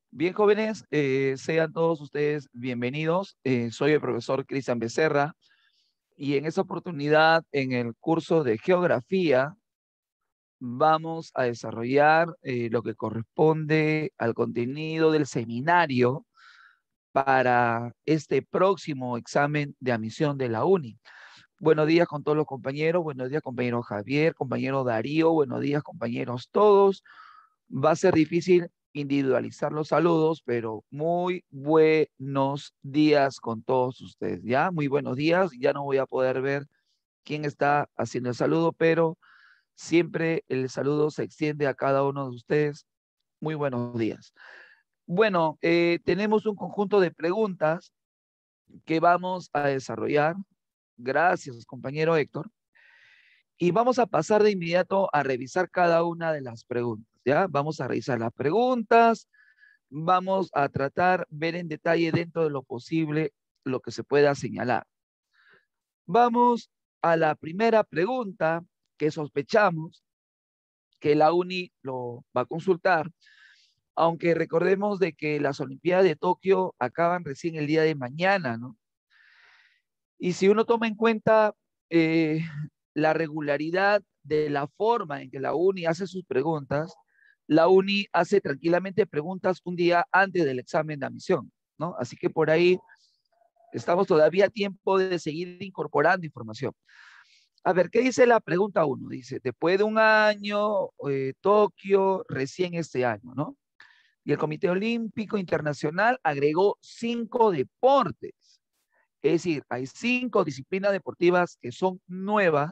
Bien, jóvenes, sean todos ustedes bienvenidos. Soy el profesor Cristian Becerra y en esta oportunidad, en el curso de geografía, vamos a desarrollar lo que corresponde al contenido del seminario para este próximo examen de admisión de la UNI. Buenos días con todos los compañeros, buenos días compañero Javier, compañero Darío, buenos días compañeros todos. Va a ser difícil individualizar los saludos, pero muy buenos días con todos ustedes, ¿ya? Muy buenos días, ya no voy a poder ver quién está haciendo el saludo, pero siempre el saludo se extiende a cada uno de ustedes. Muy buenos días. Bueno, tenemos un conjunto de preguntas que vamos a desarrollar. Gracias, compañero Héctor. Y vamos a pasar de inmediato a revisar cada una de las preguntas, ¿ya? Vamos a revisar las preguntas, vamos a tratar, ver en detalle dentro de lo posible lo que se pueda señalar. Vamos a la primera pregunta que sospechamos que la UNI lo va a consultar, aunque recordemos de que las Olimpiadas de Tokio acaban recién el día de mañana, ¿no? Y si uno toma en cuenta eh, la regularidad de la forma en que la UNI hace sus preguntas, la UNI hace tranquilamente preguntas un día antes del examen de admisión, ¿no? Así que por ahí estamos todavía a tiempo de seguir incorporando información. A ver, ¿qué dice la pregunta 1? Dice, después de un año, Tokio, recién este año, ¿no? Y el Comité Olímpico Internacional agregó 5 deportes. Es decir, hay 5 disciplinas deportivas que son nuevas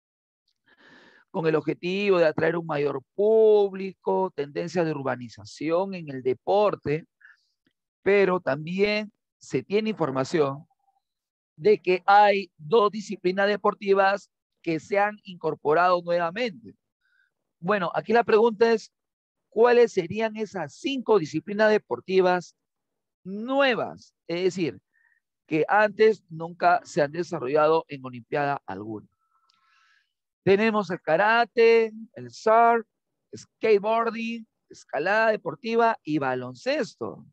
con el objetivo de atraer un mayor público, tendencia de urbanización en el deporte, pero también se tiene información de que hay 2 disciplinas deportivas que se han incorporado nuevamente. Bueno, aquí la pregunta es, ¿cuáles serían esas 5 disciplinas deportivas nuevas? Es decir, que antes nunca se han desarrollado en Olimpiada alguna. Tenemos el karate, el surf, skateboarding, escalada deportiva y baloncesto.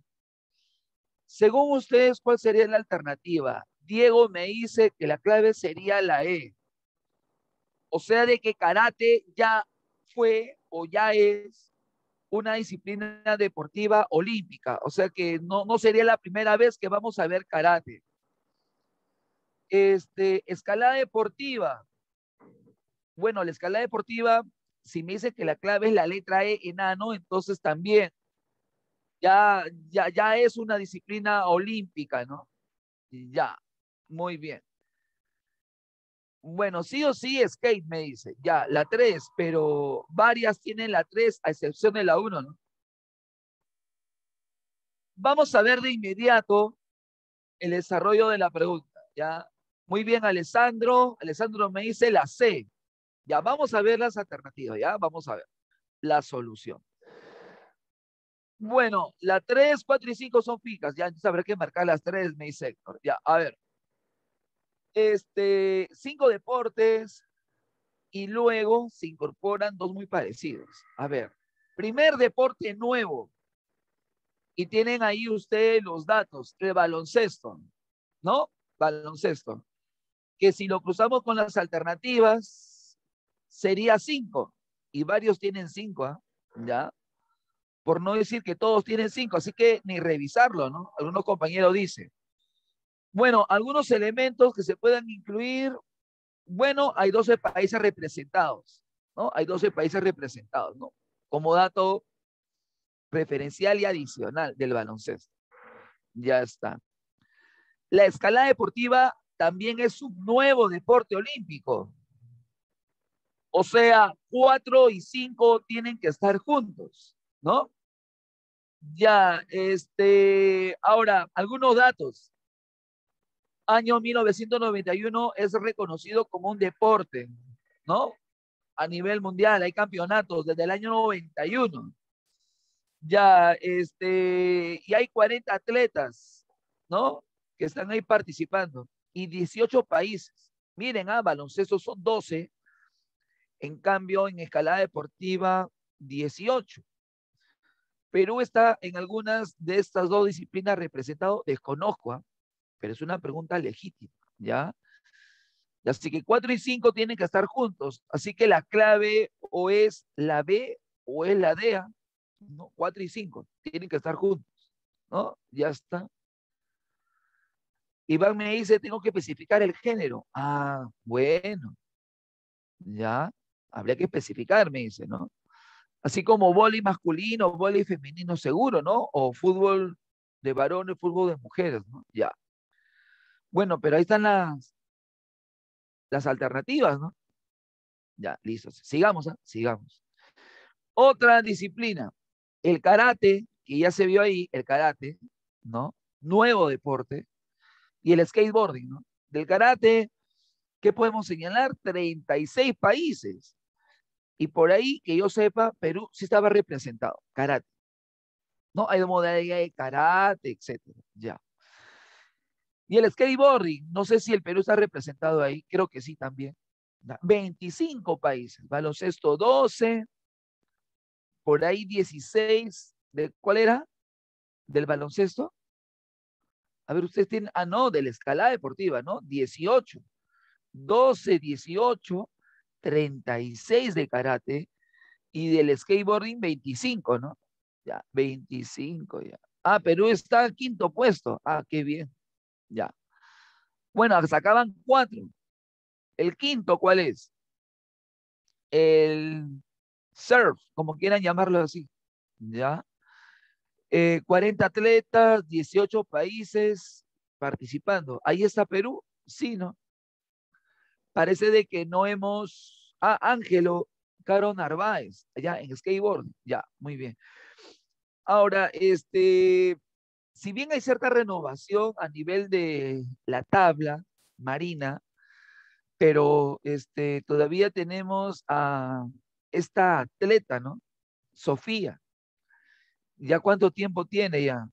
Según ustedes, ¿cuál sería la alternativa? Diego me dice que la clave sería la E. O sea, de que karate ya fue o ya es una disciplina deportiva olímpica. O sea que no sería la primera vez que vamos a ver karate. Escalada deportiva. Bueno, la escalada deportiva, si me dice que la clave es la letra E, enano, entonces también ya es una disciplina olímpica, ¿no? Ya, muy bien. Bueno, sí o sí, skate, me dice. Ya, la 3, pero varias tienen la 3 a excepción de la 1, ¿no? Vamos a ver de inmediato el desarrollo de la pregunta, ¿ya? Muy bien, Alessandro. Alessandro me dice la C. Ya, vamos a ver las alternativas, ¿ya? Vamos a ver la solución. Bueno, la 3, 4 y 5 son fijas. Ya habrá que marcar las 3, me dice Héctor. Ya, a ver. 5 deportes y luego se incorporan 2 muy parecidos. A ver, primer deporte nuevo. Y tienen ahí ustedes los datos. El baloncesto, ¿no? Baloncesto. Que si lo cruzamos con las alternativas, sería 5. Y varios tienen 5, ¿ah? ¿Ya? Por no decir que todos tienen 5, así que ni revisarlo, ¿no? Algunos compañeros dicen. Bueno, algunos elementos que se puedan incluir, bueno, hay 12 países representados, ¿no? Hay 12 países representados, ¿no? Como dato preferencial y adicional del baloncesto. Ya está. La escalada deportiva también es un nuevo deporte olímpico. O sea, 4 y 5 tienen que estar juntos, ¿no? Ya, ahora, algunos datos. Año 1991 es reconocido como un deporte, ¿no? A nivel mundial, hay campeonatos desde el año 91. Ya, y hay 40 atletas, ¿no? Que están ahí participando y 18 países. Miren, baloncesto son 12, en cambio en escalada deportiva 18. Perú está en algunas de estas dos disciplinas representado, desconozco, ¿ah? Pero es una pregunta legítima, ¿ya? Así que 4 y 5 tienen que estar juntos. Así que la clave o es la B o es la D, ¿ah? ¿No? 4 y 5 tienen que estar juntos, ¿no? Ya está. Iván me dice, tengo que especificar el género. Ah, bueno, ya, habría que especificar, me dice, ¿no? Así como vóley masculino, vóley femenino seguro, ¿no? O fútbol de varones, fútbol de mujeres, ¿no? Ya. Bueno, pero ahí están las alternativas, ¿no? Ya, listo. Sigamos, ¿ah? Sigamos. Otra disciplina, el karate, que ya se vio ahí, el karate, ¿no? Nuevo deporte, y el skateboarding, ¿no? Del karate, ¿qué podemos señalar? 36 países. Y por ahí, que yo sepa, Perú sí estaba representado, karate, ¿no? Hay modalidad de karate, etcétera, ya. Y el skateboarding, no sé si el Perú está representado ahí, creo que sí también. 25 países, baloncesto 12, por ahí 16, ¿de cuál era? ¿Del baloncesto? A ver, ustedes tienen, no, de la escalada deportiva, ¿no? 18, 12, 18, 36 de karate y del skateboarding 25, ¿no? Ya, 25 ya. Ah, Perú está al quinto puesto. Ah, qué bien. Ya. Bueno, sacaban 4. El quinto, ¿cuál es? El surf, como quieran llamarlo así. Ya. 40 atletas, 18 países participando. Ahí está Perú. Sí, ¿no? Parece de que no hemos. Ah, Ángelo Caro Narváez, allá en skateboard. Ya, muy bien. Ahora, si bien hay cierta renovación a nivel de la tabla marina, pero todavía tenemos a esta atleta, ¿no? Sofía. ¿Ya cuánto tiempo tiene ya?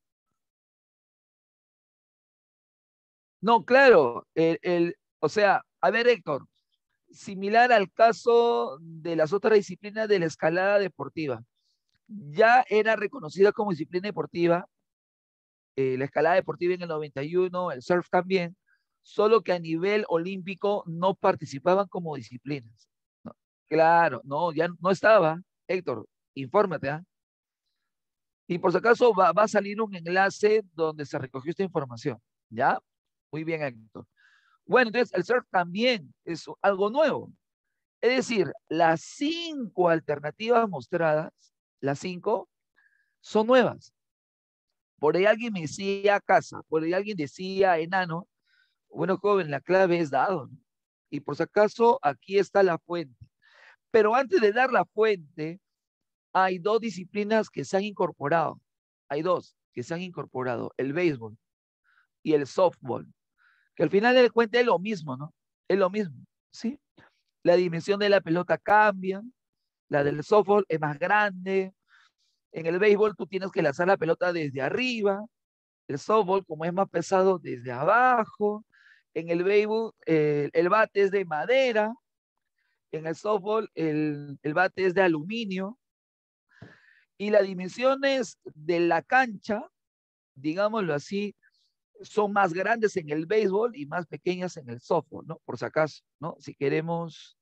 No, claro, o sea, a ver, Héctor, similar al caso de las otras disciplinas de la escalada deportiva. Ya era reconocida como disciplina deportiva, la escalada deportiva en el 91, el surf también, solo que a nivel olímpico no participaban como disciplinas. No, claro, no, ya no estaba. Héctor, infórmate, ¿ah? Y por si acaso va a salir un enlace donde se recogió esta información, ¿ya? Muy bien, Héctor. Bueno, entonces el surf también es algo nuevo. Es decir, las 5 alternativas mostradas, las 5, son nuevas. Por ahí alguien me decía casa, por ahí alguien decía enano. Bueno, joven, la clave es dado, ¿no? Y por si acaso, aquí está la fuente. Pero antes de dar la fuente, hay dos disciplinas que se han incorporado. Hay dos que se han incorporado, el béisbol y el softball, que al final de cuentas es lo mismo, ¿no? Es lo mismo, ¿sí? La dimensión de la pelota cambia, la del softball es más grande, en el béisbol tú tienes que lanzar la pelota desde arriba, el softball como es más pesado desde abajo, en el béisbol el bate es de madera, en el softball el bate es de aluminio y las dimensiones de la cancha, digámoslo así, son más grandes en el béisbol y más pequeñas en el softball, ¿no? Por si acaso, ¿no? Si queremos,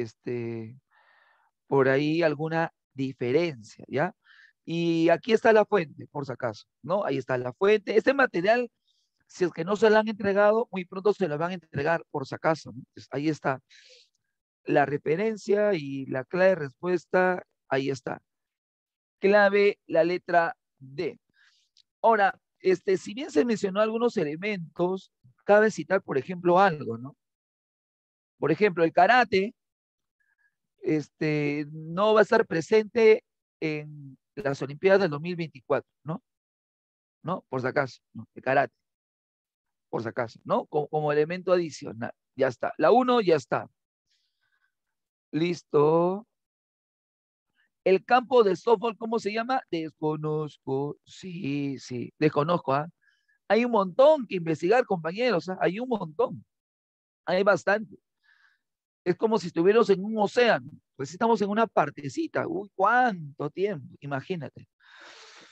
por ahí alguna diferencia, ¿ya? Y aquí está la fuente, por si acaso, ¿no? Ahí está la fuente. Este material, si es que no se lo han entregado, muy pronto se lo van a entregar, por si acaso, ¿no? Entonces, ahí está la referencia y la clave de respuesta, ahí está. Clave, la letra D. Ahora, si bien se mencionó algunos elementos, cabe citar, por ejemplo, algo, ¿no? Por ejemplo, el karate, no va a estar presente en las Olimpiadas del 2024, ¿no? ¿No? Por si acaso, ¿no? El karate, por si acaso, ¿no? Como elemento adicional. Ya está. La uno ya está. Listo. El campo de softball, ¿cómo se llama? Desconozco. Sí, sí, desconozco, ¿ah? Hay un montón que investigar, compañeros, ¿ah? Hay un montón. Hay bastante. Es como si estuviéramos en un océano. Pues estamos en una partecita. Uy, ¿cuánto tiempo? Imagínate.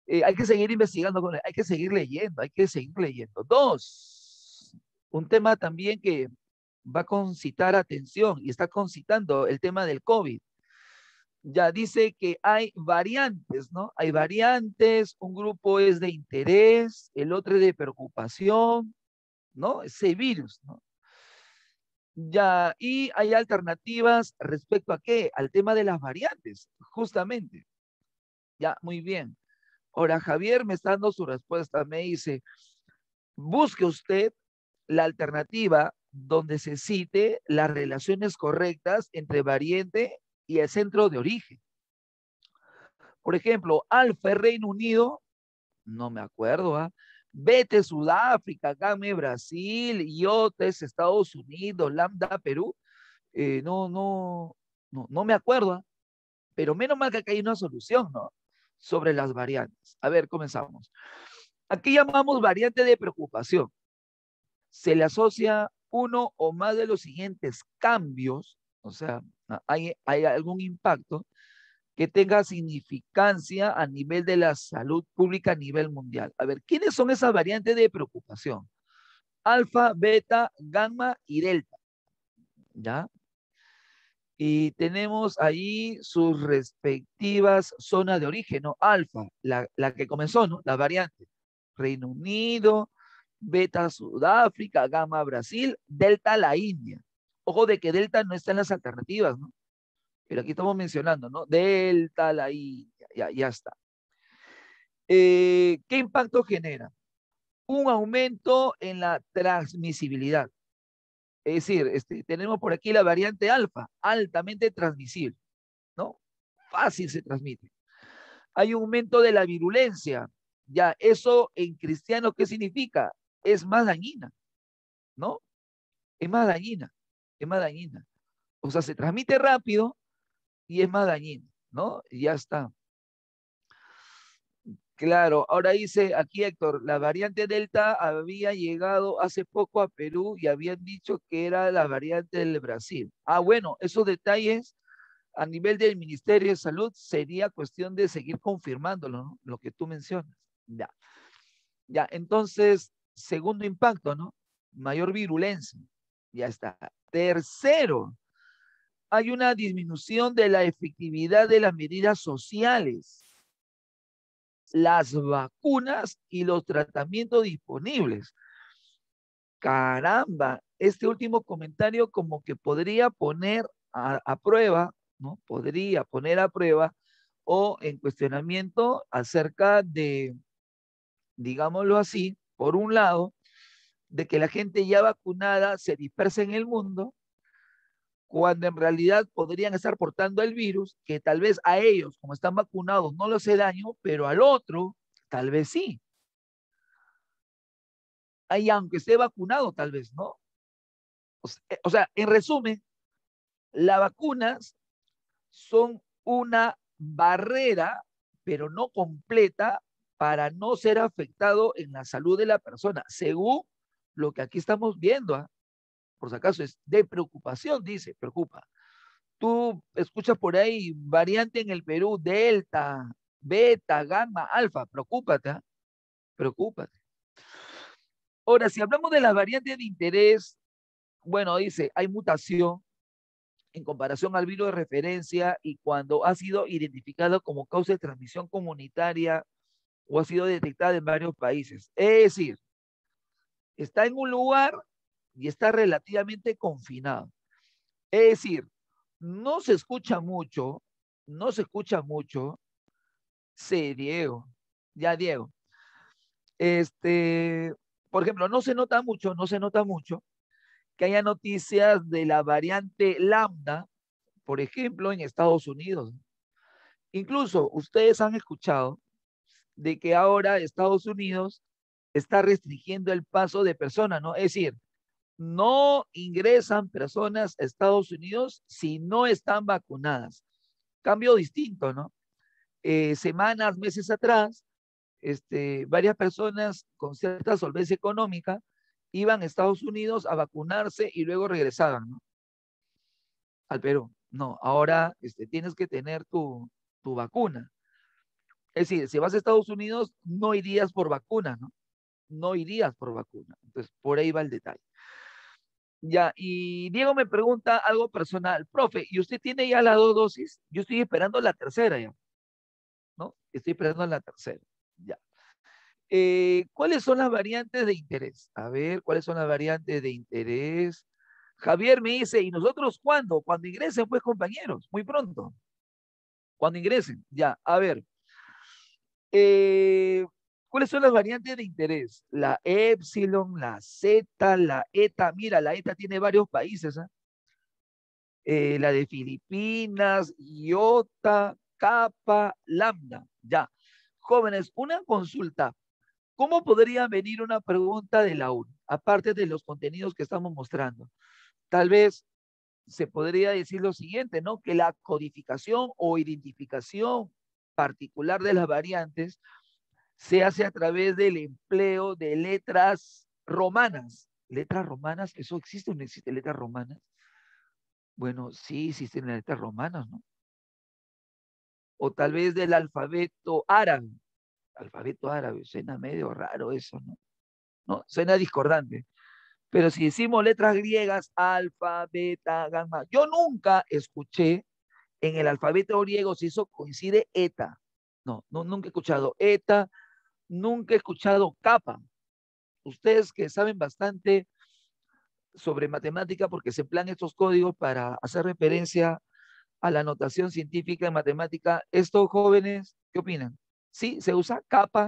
Hay que seguir investigando, hay que seguir leyendo, hay que seguir leyendo. Dos, un tema también que va a concitar atención y está concitando el tema del COVID. Ya dice que hay variantes, ¿no? Hay variantes, un grupo es de interés, el otro es de preocupación, ¿no? Ese virus, ¿no? Ya, y hay alternativas respecto a qué? Al tema de las variantes, justamente. Ya, muy bien. Ahora, Javier me está dando su respuesta, me dice, busque usted la alternativa donde se cite las relaciones correctas entre variante y el centro de origen. Por ejemplo, alfa es Reino Unido, no me acuerdo, ¿ah? Beta es Sudáfrica, gamma es Brasil, iota es Estados Unidos, lambda Perú. No me acuerdo, ¿ah? Pero menos mal que acá hay una solución, ¿no? Sobre las variantes. A ver, comenzamos. Aquí llamamos variante de preocupación. Se le asocia uno o más de los siguientes cambios, o sea, hay algún impacto que tenga significancia a nivel de la salud pública a nivel mundial. A ver, ¿quiénes son esas variantes de preocupación? Alfa, beta, gamma y delta, ¿ya? Y tenemos ahí sus respectivas zonas de origen, ¿no? Alfa, la que comenzó, ¿no? La variante. Reino Unido, beta Sudáfrica, gamma Brasil, delta la India. Ojo de que delta no está en las alternativas, ¿no? Pero aquí estamos mencionando, ¿no? Delta la India, ya está. ¿Qué impacto genera? Un aumento en la transmisibilidad. Es decir, tenemos por aquí la variante alfa, altamente transmisible, ¿no? Fácil se transmite. Hay un aumento de la virulencia. Ya, eso en cristiano, ¿qué significa? Es más dañina, ¿no? Es más dañina, es más dañina. O sea, se transmite rápido y es más dañina, ¿no? Y ya está. Claro, ahora dice aquí Héctor, la variante Delta había llegado hace poco a Perú y habían dicho que era la variante del Brasil. Ah, bueno, esos detalles a nivel del Ministerio de Salud sería cuestión de seguir confirmándolo, ¿no? Lo que tú mencionas. Ya, ya, entonces, segundo impacto, ¿no? Mayor virulencia. Ya está. Tercero, hay una disminución de la efectividad de las medidas sociales, las vacunas y los tratamientos disponibles. Caramba, este último comentario como que podría poner a prueba, ¿no? Podría poner a prueba o en cuestionamiento acerca de, digámoslo así, por un lado, de que la gente ya vacunada se dispersa en el mundo, cuando en realidad podrían estar portando el virus, que tal vez a ellos, como están vacunados, no les hace daño, pero al otro, tal vez sí. Ahí, aunque esté vacunado, tal vez, ¿no? O sea, en resumen, las vacunas son una barrera, pero no completa, para no ser afectado en la salud de la persona, según lo que aquí estamos viendo, ¿eh? Por si acaso es de preocupación, dice, preocupa. Tú escuchas por ahí variante en el Perú, delta, beta, gamma, alfa, preocúpate, ¿eh? Preocúpate. Ahora, si hablamos de las variantes de interés, bueno, dice, hay mutación en comparación al virus de referencia y cuando ha sido identificado como causa de transmisión comunitaria o ha sido detectada en varios países. Es decir, está en un lugar y está relativamente confinado. Es decir, no se escucha mucho, no se escucha mucho. Sí, Diego, ya Diego. Este, por ejemplo, no se nota mucho que haya noticias de la variante lambda, por ejemplo, en Estados Unidos. Incluso ustedes han escuchado de que ahora Estados Unidos está restringiendo el paso de personas, ¿no? Es decir, no ingresan personas a Estados Unidos si no están vacunadas. Cambio distinto, ¿no? Semanas, meses atrás, varias personas con cierta solvencia económica iban a Estados Unidos a vacunarse y luego regresaban, ¿no? Al Perú. No, ahora tienes que tener tu vacuna. Es decir, si vas a Estados Unidos, no irías por vacuna, ¿no? No irías por vacuna. Entonces, por ahí va el detalle. Ya, y Diego me pregunta algo personal. Profe, ¿y usted tiene ya las dos dosis? Yo estoy esperando la tercera ya, ¿no? Estoy esperando la tercera. Ya. ¿Cuáles son las variantes de interés? A ver, ¿cuáles son las variantes de interés? Javier me dice, ¿y nosotros cuándo? Cuando ingresen, pues, compañeros, muy pronto. Cuando ingresen, ya. A ver, eh, ¿cuáles son las variantes de interés? La epsilon, la zeta, la eta. Mira, la eta tiene varios países, ¿eh? La de Filipinas, iota, kappa, lambda. Ya. Jóvenes, una consulta. ¿Cómo podría venir una pregunta de la UN, aparte de los contenidos que estamos mostrando? Tal vez se podría decir lo siguiente, ¿no? Que la codificación o identificación particular de las variantes se hace a través del empleo de letras romanas. ¿Letras romanas? ¿Eso existe o no existe letras romanas? Bueno, sí existen las letras romanas, ¿no? O tal vez del alfabeto árabe. Alfabeto árabe, suena medio raro eso, ¿no? No, suena discordante. Pero si decimos letras griegas, alfa, beta, gamma, yo nunca escuché en el alfabeto griego si eso coincide eta. No, no, nunca he escuchado eta, nunca he escuchado kappa. Ustedes que saben bastante sobre matemática porque se emplean estos códigos para hacer referencia a la notación científica en matemática, estos jóvenes, ¿qué opinan? ¿Sí? ¿Se usa kappa?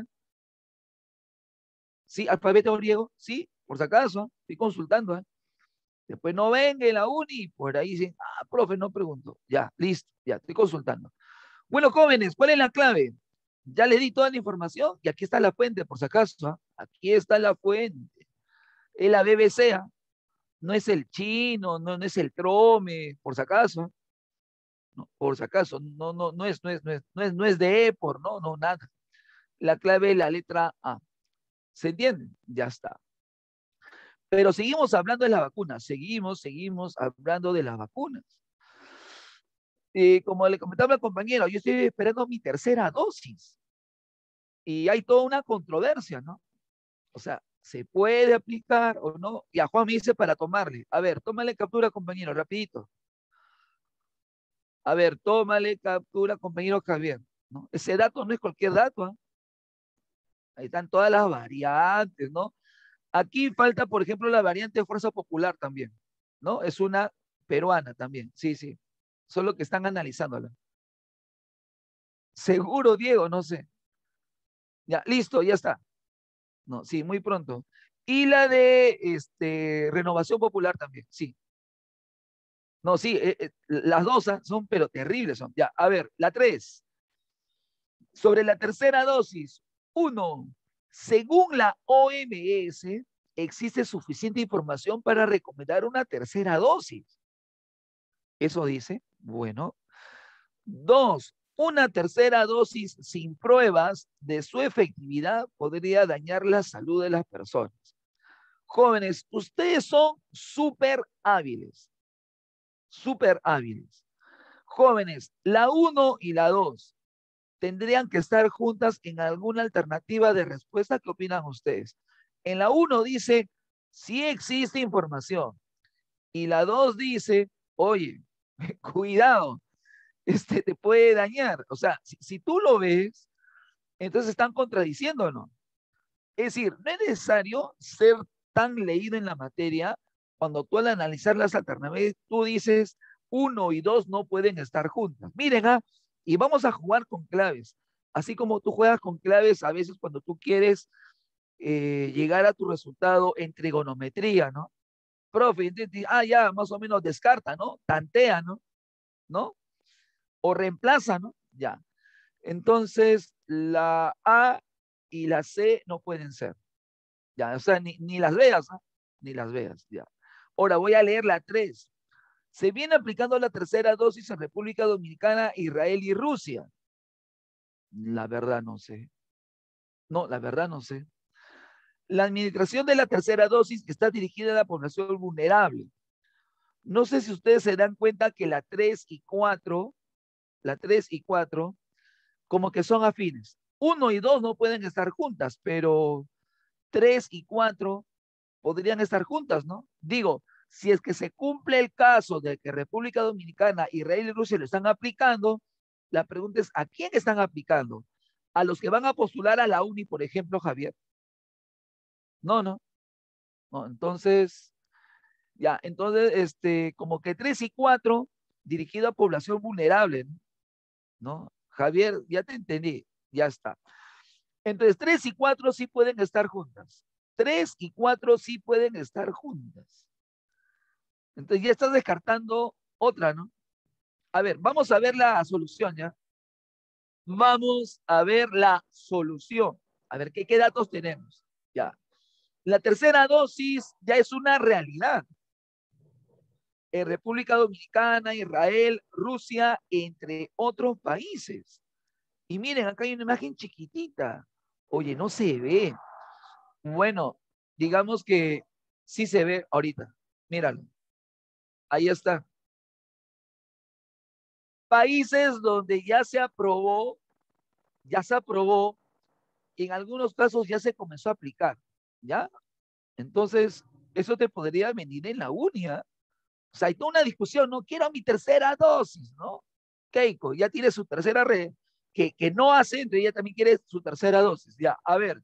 ¿Sí? ¿Alfabeto griego? Sí, por si acaso, estoy consultando. Después no venga en la uni, por ahí dicen, ah, profe, no pregunto. Ya, listo, ya, estoy consultando. Bueno, jóvenes, ¿cuál es la clave? Ya les di toda la información y aquí está la fuente, por si acaso. ¿Ah? Aquí está la fuente. Es la BBC, ¿ah? No es el chino, no, no es el trome, por si acaso. ¿Ah? No, por si acaso, no, no, no es de EPOR, no, no, nada. La clave es la letra A. ¿Se entiende? Ya está. Pero seguimos hablando de las vacunas, seguimos hablando de las vacunas. Como le comentaba al compañero, yo estoy esperando mi tercera dosis y hay toda una controversia, ¿no? O sea, ¿se puede aplicar o no? Y a Juan me dice para tomarle. A ver, tómale captura, compañero, rapidito. A ver, tómale captura, compañero Javier. ¿No? Ese dato no es cualquier dato, ¿eh? Ahí están todas las variantes, ¿no? Aquí falta, por ejemplo, la variante de Fuerza Popular también, ¿no? Es una peruana también, sí, sí. Solo que están analizándola. Seguro, Diego, no sé. Ya, listo, ya está. No, sí, muy pronto. Y la de Renovación Popular también, sí. No, sí, las dos son, pero terribles son. Ya, a ver, la 3. Sobre la tercera dosis. 1. Según la OMS, existe suficiente información para recomendar una tercera dosis. Eso dice, bueno. 2. Una tercera dosis sin pruebas de su efectividad podría dañar la salud de las personas. Jóvenes, ustedes son súper hábiles. Jóvenes, la 1 y la 2 tendrían que estar juntas en alguna alternativa de respuesta. ¿Qué opinan ustedes? En la 1 dice, sí existe información. Y la 2 dice, oye, cuidado, te puede dañar. O sea, si tú lo ves, entonces están contradiciéndonos. Es decir, no es necesario ser tan leído en la materia cuando tú al analizar las alternativas, tú dices 1 y 2 no pueden estar juntas. Miren, y vamos a jugar con claves. Así como tú juegas con claves a veces cuando tú quieres llegar a tu resultado en trigonometría, ¿no? Profe, ya, más o menos descarta, ¿no? Tantea, ¿no? ¿No? O reemplaza, ¿no? Ya. Entonces, la A y la C no pueden ser. Ya, o sea, ni las veas, ¿no? Ni las veas, ya. Ahora voy a leer la 3. Se viene aplicando la tercera dosis en República Dominicana, Israel y Rusia. La verdad no sé. No, la verdad no sé. La administración de la tercera dosis está dirigida a la población vulnerable. No sé si ustedes se dan cuenta que la 3 y 4 como que son afines. 1 y 2 no pueden estar juntas, pero 3 y 4 podrían estar juntas, ¿no? Digo, si es que se cumple el caso de que República Dominicana, Israel y Rusia lo están aplicando, la pregunta es, ¿a quién están aplicando? ¿A los que van a postular a la UNI, por ejemplo, Javier? No, no, no. Entonces, ya, entonces, como que 3 y 4 dirigido a población vulnerable, ¿no? Javier, ya te entendí, ya está. Entonces, 3 y 4 sí pueden estar juntas. 3 y 4 sí pueden estar juntas. Entonces, ya estás descartando otra, ¿no? A ver, vamos a ver la solución, ¿ya? Vamos a ver la solución. A ver, ¿qué datos tenemos? Ya. La tercera dosis ya es una realidad. En República Dominicana, Israel, Rusia, entre otros países. Y miren, acá hay una imagen chiquitita. Oye, no se ve. Bueno, digamos que sí se ve ahorita. Míralo. Ahí está. Países donde ya se aprobó, y en algunos casos ya se comenzó a aplicar. ¿Ya? Entonces, eso te podría venir en la uña. O sea, hay toda una discusión, no quiero mi tercera dosis, ¿no? Keiko ya tiene su tercera red, que no hace, entonces ella también quiere su tercera dosis. Ya, a ver,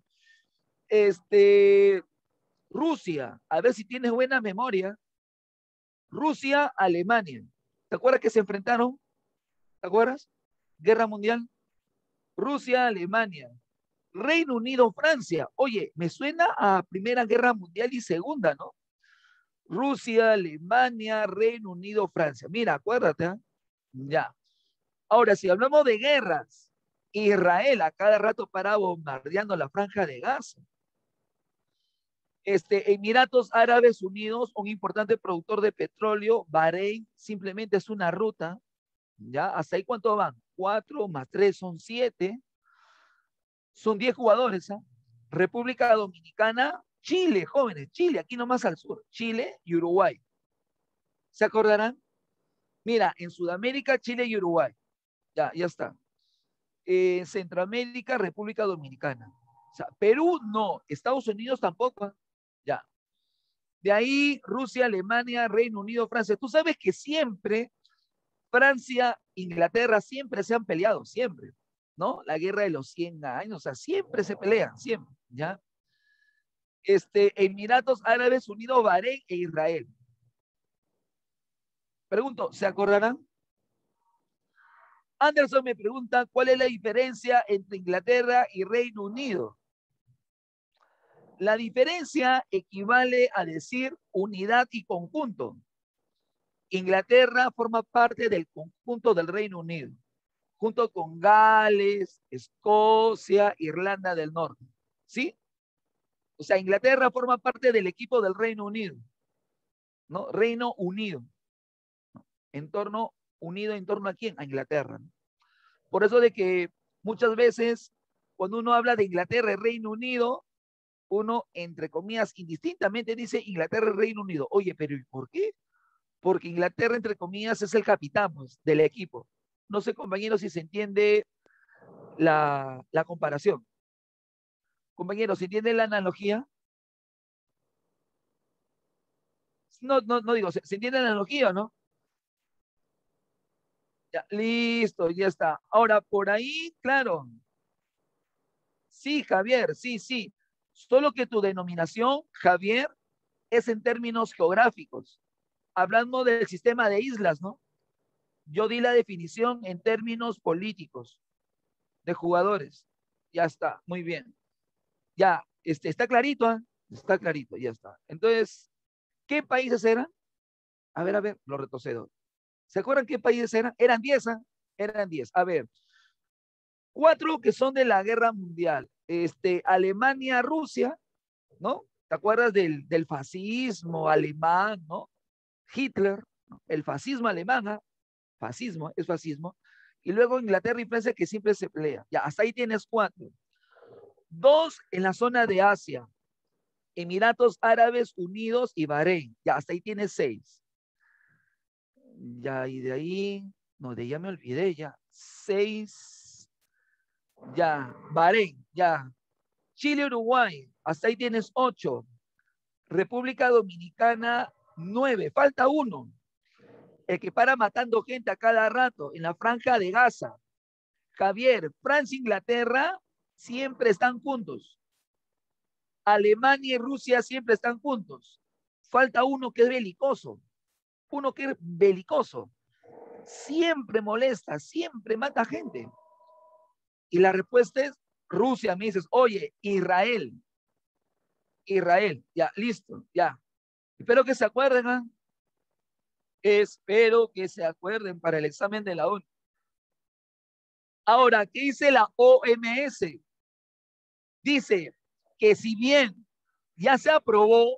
este, Rusia, a ver si tienes buena memoria. Rusia, Alemania. ¿Te acuerdas que se enfrentaron? ¿Te acuerdas? Guerra Mundial. Rusia, Alemania. Reino Unido, Francia. Oye, me suena a Primera Guerra Mundial y Segunda, ¿no? Rusia, Alemania, Reino Unido, Francia. Mira, acuérdate, ¿eh? Ya. Ahora, si hablamos de guerras, Israel a cada rato para bombardeando la franja de Gaza. Emiratos Árabes Unidos, un importante productor de petróleo. Bahrein simplemente es una ruta. ¿Ya? ¿Hasta ahí cuánto van? 4 más 3 son 7. Son 10 jugadores. ¿Eh? República Dominicana, Chile, jóvenes, Chile, aquí nomás al sur. Chile y Uruguay. ¿Se acordarán? Mira, en Sudamérica, Chile y Uruguay. Ya, ya está. Centroamérica, República Dominicana. O sea, Perú no, Estados Unidos tampoco. ¿Eh? Ya. De ahí, Rusia, Alemania, Reino Unido, Francia. Tú sabes que siempre Francia, Inglaterra, siempre se han peleado, siempre. ¿No? La guerra de los 100 años, o sea, siempre se pelean, siempre. ¿Ya? Emiratos Árabes Unidos, Bahrein e Israel. Pregunto, ¿se acordarán? Anderson me pregunta, ¿cuál es la diferencia entre Inglaterra y Reino Unido? La diferencia equivale a decir unidad y conjunto. Inglaterra forma parte del conjunto del Reino Unido, junto con Gales, Escocia, Irlanda del Norte. ¿Sí? O sea, Inglaterra forma parte del equipo del Reino Unido, ¿no? Reino Unido, ¿no? En torno, unido en torno a quién? A Inglaterra, ¿no? Por eso de que muchas veces, cuando uno habla de Inglaterra y Reino Unido, uno, entre comillas, indistintamente dice Inglaterra y Reino Unido. Oye, pero ¿y por qué? Porque Inglaterra, entre comillas, es el capitán, pues, del equipo. No sé, compañeros, si se entiende la comparación. Compañeros, ¿se entiende la analogía? No, no, no digo, ¿se entiende la analogía o no? Ya, listo, ya está. Ahora, por ahí, claro. Sí, Javier, sí, sí. Solo que tu denominación, Javier, es en términos geográficos. Hablando del sistema de islas, ¿no? Yo di la definición en términos políticos de jugadores. Ya está, muy bien. Ya, está clarito, ¿eh? Está clarito, ya está. Entonces, ¿qué países eran? A ver, lo retrocedo. ¿Se acuerdan qué países eran? Eran 10, ¿eh? Eran 10. A ver, 4 que son de la guerra mundial. Alemania, Rusia, ¿no? ¿Te acuerdas del fascismo alemán, ¿no? Hitler, ¿no? El fascismo alemán, ¿eh? Fascismo, es fascismo. Y luego Inglaterra y Francia que siempre se pelea. Ya, hasta ahí tienes 4. 2 en la zona de Asia, Emiratos Árabes Unidos y Bahrein. Ya, hasta ahí tienes 6. Ya, y de ahí, no, de ya me olvidé, ya. 6. Ya. Bahrein, ya. Chile, Uruguay, hasta ahí tienes 8. República Dominicana, 9. Falta uno. El que para matando gente a cada rato en la franja de Gaza. Javier, Francia e Inglaterra siempre están juntos. Alemania y Rusia siempre están juntos. Falta uno que es belicoso. Uno que es belicoso. Siempre molesta, siempre mata gente. Y la respuesta es Rusia. Me dices, oye, Israel. Israel, ya, listo, ya. Espero que se acuerden, ¿eh? Espero que se acuerden para el examen de la ONU. Ahora, ¿qué dice la OMS? Dice que si bien ya se aprobó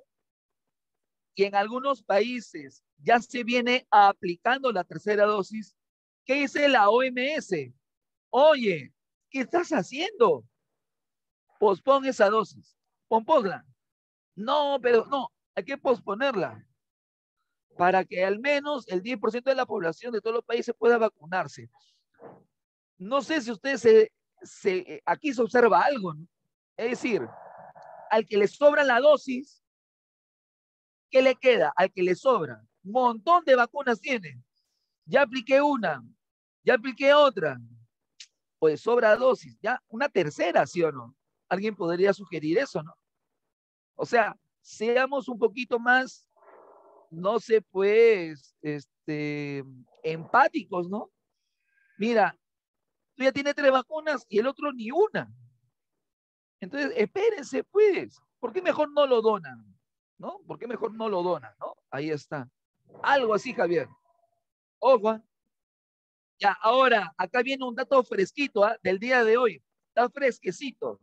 y en algunos países ya se viene aplicando la tercera dosis, ¿qué dice la OMS? Oye, ¿qué estás haciendo? Pospon esa dosis, posponla. No, pero no, hay que posponerla para que al menos el 10% de la población de todos los países pueda vacunarse. No sé si usted aquí se observa algo, ¿no? Es decir, al que le sobra la dosis, ¿qué le queda? Al que le sobra. Un montón de vacunas tiene. Ya apliqué una, ya apliqué otra, pues sobra dosis, ya una tercera, ¿sí o no? Alguien podría sugerir eso, ¿no? O sea, seamos un poquito más, no sé, pues, empáticos, ¿no? Mira, tú ya tienes 3 vacunas y el otro ni una. Entonces, espérense, pues. ¿Por qué mejor no lo donan? ¿No? ¿Por qué mejor no lo donan? ¿No? Ahí está. Algo así, Javier. Ojo. Ya, ahora, acá viene un dato fresquito, ¿ah? Del día de hoy. Está fresquecito.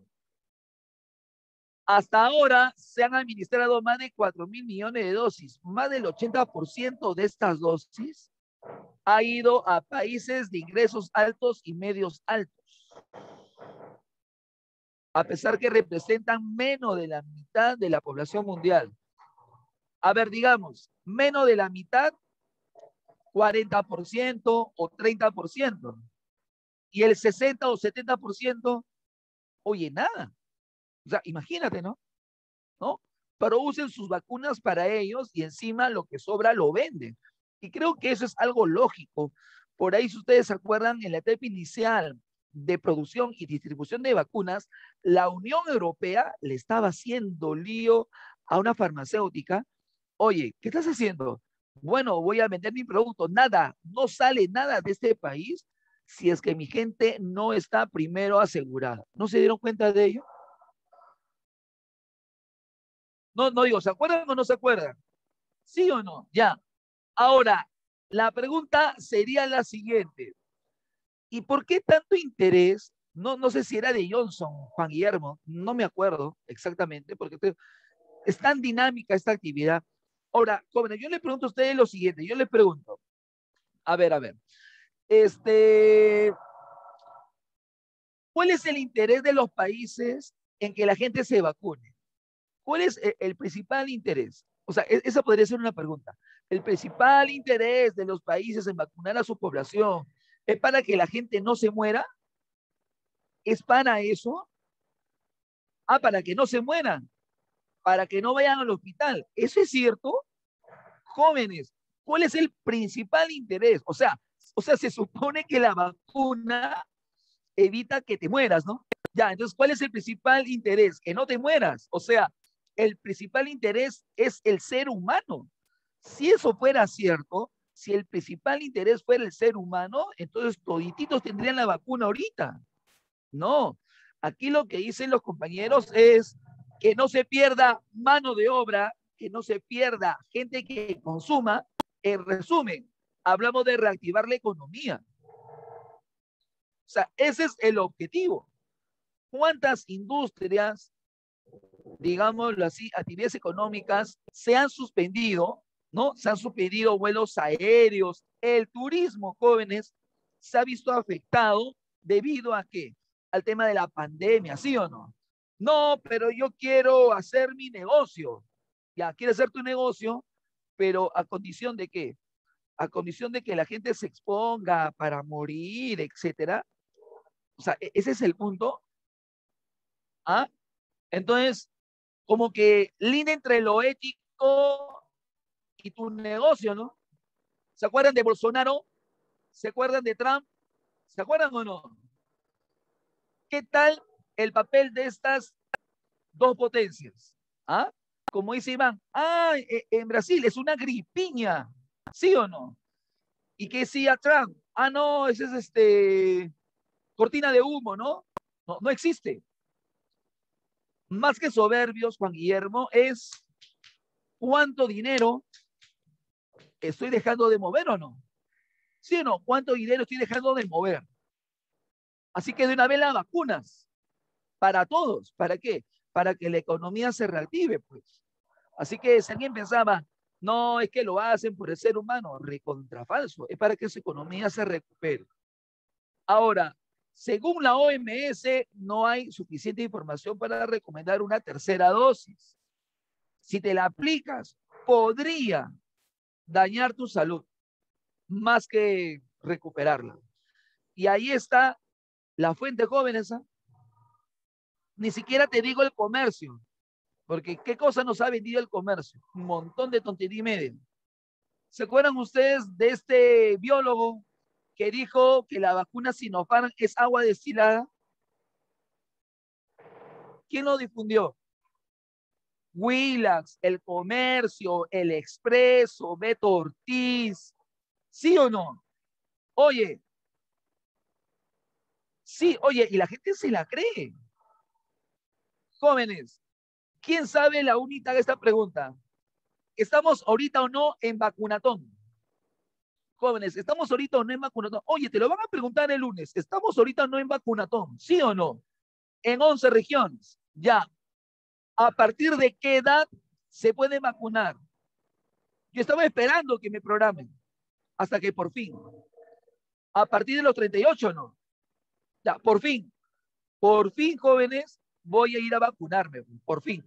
Hasta ahora se han administrado más de 4.000 millones de dosis. Más del 80% de estas dosis ha ido a países de ingresos altos y medios altos, a pesar que representan menos de la mitad de la población mundial. A ver, digamos, menos de la mitad, 40% o 30%. Y el 60 o 70%, oye, nada. O sea, imagínate, ¿no? ¿No? Pero usen sus vacunas para ellos y encima lo que sobra lo venden. Y creo que eso es algo lógico. Por ahí, si ustedes se acuerdan, en la etapa inicial de producción y distribución de vacunas, la Unión Europea le estaba haciendo lío a una farmacéutica. Oye, ¿qué estás haciendo? Bueno, voy a vender mi producto. Nada, no sale nada de este país si es que mi gente no está primero asegurada. ¿No se dieron cuenta de ello? No, no digo, ¿se acuerdan o no se acuerdan? ¿Sí o no? Ya. Ahora, la pregunta sería la siguiente. ¿Y por qué tanto interés? No, no sé si era de Johnson, Juan Guillermo, no me acuerdo exactamente, porque es tan dinámica esta actividad. Ahora, jóvenes, yo le pregunto a ustedes lo siguiente, yo les pregunto, a ver, este, ¿cuál es el interés de los países en que la gente se vacune? ¿Cuál es el principal interés? O sea, esa podría ser una pregunta. El principal interés de los países en vacunar a su población es para que la gente no se muera. ¿Es para eso? Ah, para que no se mueran, para que no vayan al hospital. ¿Eso es cierto? Jóvenes, ¿cuál es el principal interés? O sea, se supone que la vacuna evita que te mueras, ¿no? Ya, entonces, ¿cuál es el principal interés? Que no te mueras. O sea, el principal interés es el ser humano. Si eso fuera cierto, si el principal interés fuera el ser humano, entonces todititos tendrían la vacuna ahorita. No, aquí lo que dicen los compañeros es que no se pierda mano de obra, que no se pierda gente que consuma. En resumen, hablamos de reactivar la economía. O sea, ese es el objetivo. ¿Cuántas industrias, digámoslo así, actividades económicas se han suspendido, ¿no? Se han suspendido vuelos aéreos, el turismo, jóvenes, se ha visto afectado debido a qué? Al tema de la pandemia, ¿sí o no? No, pero yo quiero hacer mi negocio. Ya, quieres hacer tu negocio, pero a condición de qué? A condición de que la gente se exponga para morir, etcétera. O sea, ese es el punto. ¿Ah? Entonces, como que línea entre lo ético y tu negocio, ¿no? ¿Se acuerdan de Bolsonaro? ¿Se acuerdan de Trump? ¿Se acuerdan o no? ¿Qué tal el papel de estas dos potencias? ¿Ah? Como dice Iván, en Brasil es una gripiña, ¿sí o no? ¿Y qué decía Trump? No, ese es cortina de humo, ¿no? No, no existe. Más que soberbios, Juan Guillermo, es cuánto dinero estoy dejando de mover o no. ¿Sí o no? ¿Cuánto dinero estoy dejando de mover? Así que de una vez las vacunas, para todos. ¿Para qué? Para que la economía se reactive, pues. Así que si alguien pensaba, no, es que lo hacen por el ser humano, recontra falso, es para que su economía se recupere. Ahora, según la OMS, no hay suficiente información para recomendar una tercera dosis. Si te la aplicas, podría dañar tu salud más que recuperarla. Y ahí está la fuente, jóvenes. Ni siquiera te digo el comercio, porque ¿qué cosa nos ha vendido el comercio? Un montón de tontería y media. ¿Se acuerdan ustedes de este biólogo que dijo que la vacuna Sinopharm es agua destilada? ¿Quién lo difundió? Willax, El Comercio, El Expreso, Beto Ortiz. ¿Sí o no? Oye, sí, oye, y la gente se la cree. Jóvenes, ¿quién sabe la única de esta pregunta? ¿Estamos ahorita o no en vacunatón? Jóvenes, ¿estamos ahorita o no en vacunatón? Oye, te lo van a preguntar el lunes. ¿Estamos ahorita o no en vacunatón? ¿Sí o no? En 11 regiones. Ya. ¿A partir de qué edad se puede vacunar? Yo estaba esperando que me programen hasta que por fin. A partir de los 38, ¿no? Ya, por fin, jóvenes, voy a ir a vacunarme, por fin.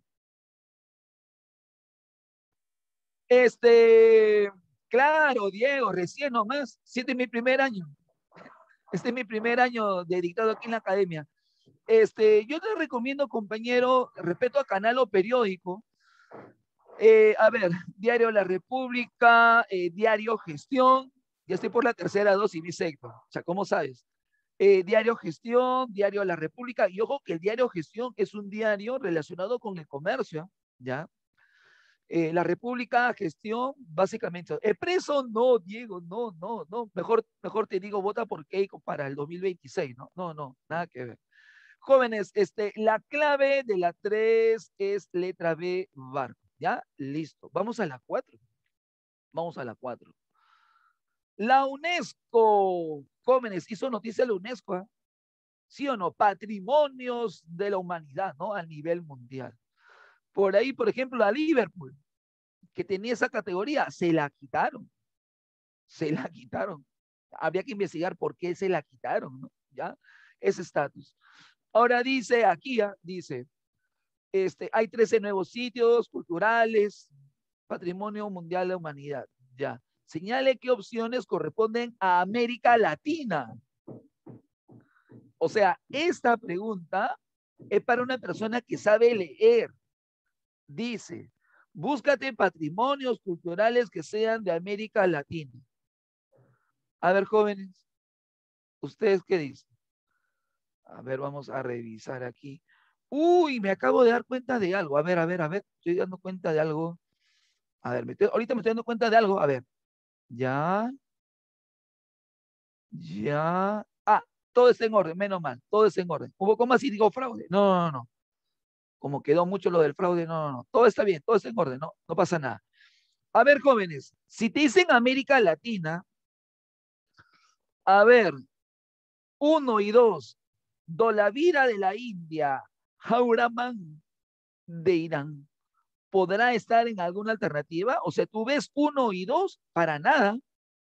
Claro, Diego, recién nomás, si este es mi primer año. Este es mi primer año de dictado aquí en la academia. Yo te recomiendo, compañero, respeto a canal o periódico, a ver, Diario La República, Diario Gestión, ya estoy por la tercera dosis, mi sector, o sea, ¿cómo sabes? Diario Gestión, Diario La República, y ojo que el Diario Gestión es un diario relacionado con el comercio, ¿ya? La República, Gestión, básicamente. Expreso, no, Diego, no, no, no, mejor te digo, vota por Keiko para el 2026, no, no, no, nada que ver. Jóvenes, la clave de la 3 es letra B, barco. ¿Ya? Listo. Vamos a la 4. Vamos a la 4. La UNESCO, jóvenes, hizo noticia la UNESCO, ¿eh? ¿Sí o no? Patrimonios de la humanidad, ¿no? A nivel mundial. Por ahí, por ejemplo, a Liverpool, que tenía esa categoría, se la quitaron. Se la quitaron. Habría que investigar por qué se la quitaron, ¿no? ¿Ya? Ese estatus. Ahora dice aquí, dice, hay 13 nuevos sitios culturales, Patrimonio Mundial de la Humanidad. Ya. Señale qué opciones corresponden a América Latina. O sea, esta pregunta es para una persona que sabe leer. Dice, búscate patrimonios culturales que sean de América Latina. A ver, jóvenes, ¿ustedes qué dicen? A ver, vamos a revisar aquí. Uy, me acabo de dar cuenta de algo. A ver, estoy dando cuenta de algo. A ver, ahorita me estoy dando cuenta de algo. A ver, ya, ya. Todo está en orden, menos mal, todo está en orden. Hubo comas y digo fraude. No, no, no. Como quedó mucho lo del fraude, no, no, no. Todo está bien, todo está en orden, no, no pasa nada. A ver, jóvenes, si te dicen América Latina, a ver, uno y dos, Dolavira de la India, Jauraman de Irán, ¿podrá estar en alguna alternativa? O sea, tú ves uno y dos, para nada.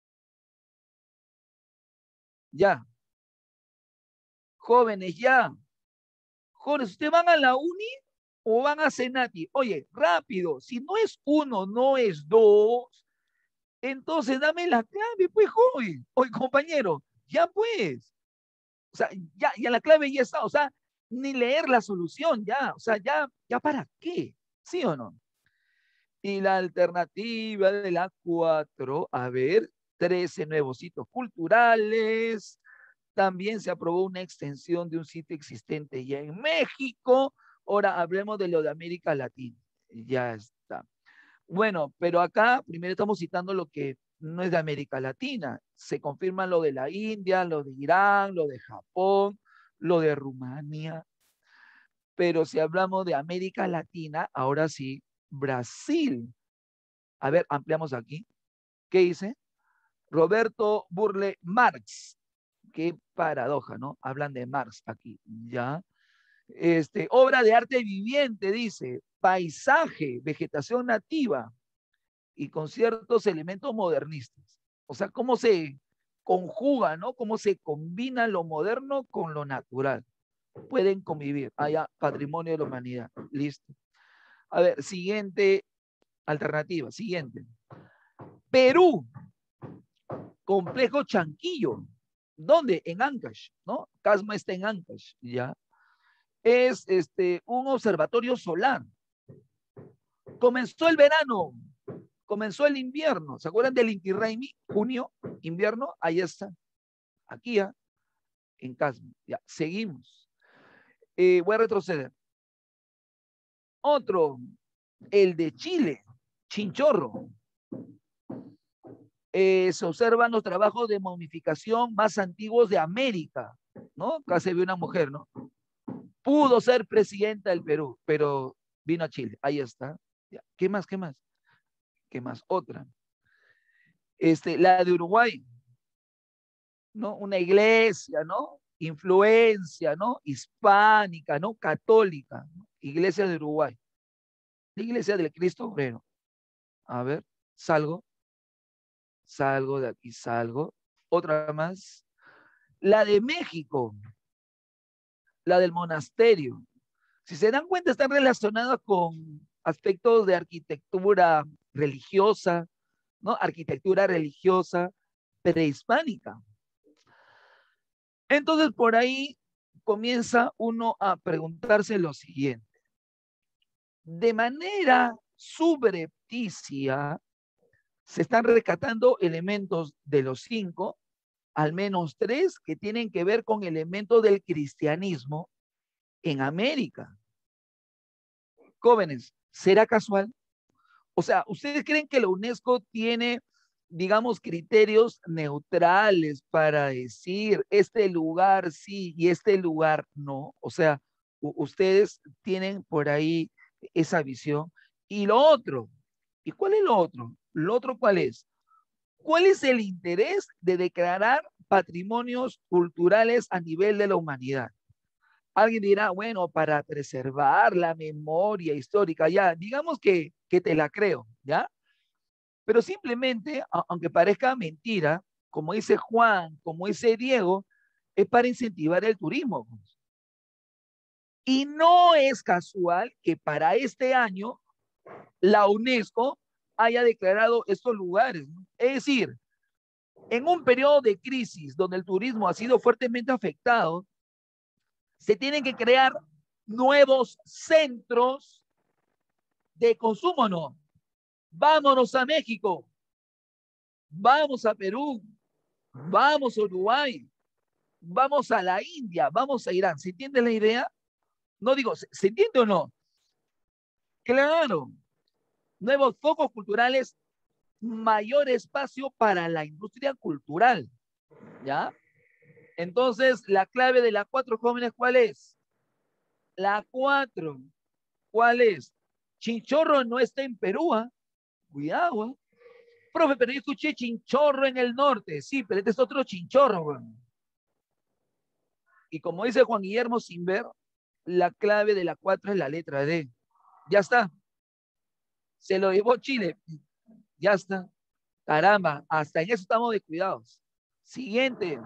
Ya, jóvenes, ya. Jóvenes, ¿ustedes van a la uni o van a Senati? Oye, rápido, si no es uno, no es dos, entonces dame la clave, pues, joven. Oye, compañero, ya pues. sea, ya la clave ya está, o sea, ni leer la solución ya, o sea, ya para qué, ¿sí o no? Y la alternativa de la 4, a ver, 13 nuevos sitios culturales. También se aprobó una extensión de un sitio existente ya en México. Ahora hablemos de lo de América Latina. Ya está. Bueno, pero acá primero estamos citando lo que no es de América Latina. Se confirma lo de la India, lo de Irán, lo de Japón, lo de Rumania. Pero si hablamos de América Latina, ahora sí, Brasil. A ver, ampliamos aquí. ¿Qué dice? Roberto Burle Marx. Qué paradoja, ¿no? Hablan de Marx aquí, ¿ya? Obra de arte viviente, dice, paisaje, vegetación nativa y con ciertos elementos modernistas. O sea, cómo se conjuga, ¿no? Cómo se combina lo moderno con lo natural. Pueden convivir. Haya patrimonio de la humanidad. Listo. A ver, siguiente alternativa, siguiente. Perú, complejo Chanquillo. ¿Dónde? En Ancash, ¿no? Casma está en Ancash, ¿ya? Es un observatorio solar. Comenzó el verano, comenzó el invierno. ¿Se acuerdan del Inti Raymi? Junio, invierno, ahí está. Aquí ya, en Casma. Ya, seguimos. Voy a retroceder. Otro, el de Chile, Chinchorro. Se observan los trabajos de momificación más antiguos de América, ¿no? Acá se ve una mujer, ¿no? Pudo ser presidenta del Perú, pero vino a Chile. Ahí está. Ya. ¿Qué más? ¿Qué más? ¿Qué más? Otra. La de Uruguay, ¿no? Una iglesia, ¿no? Influencia, ¿no? Hispánica, ¿no? Católica, ¿no? Iglesia de Uruguay. La iglesia del Cristo Obrero. A ver, salgo de aquí, salgo. Otra más. La de México, la del monasterio. Si se dan cuenta, están relacionadas con aspectos de arquitectura religiosa, ¿no? Arquitectura religiosa prehispánica. Entonces, por ahí comienza uno a preguntarse lo siguiente. De manera subrepticia, se están rescatando elementos de los 5, al menos 3 que tienen que ver con elementos del cristianismo en América. Jóvenes, ¿será casual? O sea, ¿ustedes creen que la UNESCO tiene, digamos, criterios neutrales para decir este lugar sí y este lugar no? O sea, ustedes tienen por ahí esa visión. Y lo otro, ¿y cuál es lo otro? ¿Lo otro cuál es? ¿Cuál es el interés de declarar patrimonios culturales a nivel de la humanidad? Alguien dirá, bueno, para preservar la memoria histórica, ya, digamos que te la creo, ¿ya? Pero simplemente, aunque parezca mentira, como dice Juan, como dice Diego, es para incentivar el turismo. Y no es casual que para este año la UNESCO haya declarado estos lugares, ¿no? Es decir, en un periodo de crisis donde el turismo ha sido fuertemente afectado, se tienen que crear nuevos centros de consumo, ¿no? Vámonos a México, vamos a Perú, vamos a Uruguay, vamos a la India, vamos a Irán. ¿Se entiende la idea? No digo, ¿se entiende o no? Claro, nuevos focos culturales, mayor espacio para la industria cultural, ¿ya? Entonces, la clave de las 4 jóvenes, ¿cuál es? La 4, ¿cuál es? Chinchorro no está en Perú, ¿eh? Cuidado, ¿eh? Profe, pero yo escuché Chinchorro en el norte. Sí, pero este es otro Chinchorro, güey. Y como dice Juan Guillermo Simber, la clave de la 4 es la letra D. Ya está. Se lo llevó Chile. Ya está. Caramba, hasta en eso estamos descuidados. Siguiente.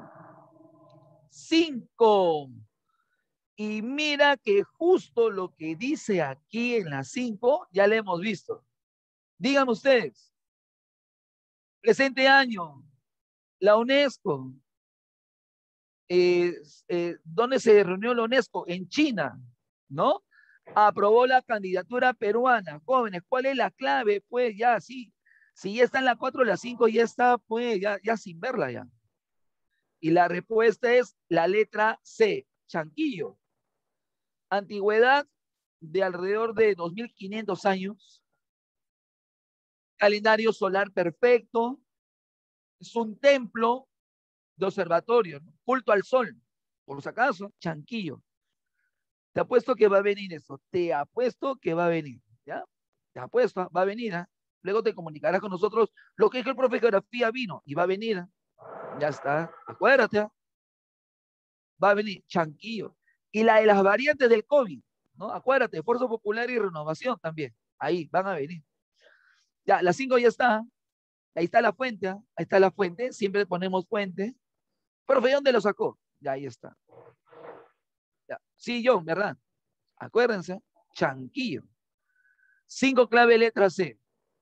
5. Y mira que justo lo que dice aquí en la 5 ya lo hemos visto. Digan ustedes, presente año, la UNESCO ¿Dónde se reunió la UNESCO? En China, ¿no? Aprobó la candidatura peruana. Jóvenes, ¿cuál es la clave? Pues ya, sí, si ya está en la 4 o la 5, ya está, pues ya sin verla ya. Y la respuesta es la letra C, Chanquillo. Antigüedad de alrededor de 2500 años. Calendario solar perfecto. Es un templo de observatorio, ¿no? Culto al sol. Por si acaso, Chanquillo. Te apuesto que va a venir eso. Te apuesto que va a venir. ¿Ya? Te apuesto, va a venir. ¿Eh? Luego te comunicarás con nosotros lo que es que el profe de geografía vino y va a venir. ¿Eh? Ya está. Acuérdate. ¿Eh? Va a venir Chanquillo. Y la de las variantes del COVID, ¿no? Acuérdate, Esfuerzo Popular y Renovación también. Ahí van a venir. Ya, las 5 ya está. Ahí está la fuente. ¿Eh? Ahí está la fuente. Siempre ponemos fuente. Profe, ¿de dónde lo sacó? Ya, ahí está. Ya. Sí, yo, ¿verdad? Acuérdense. Chanquillo. 5 clave letra C.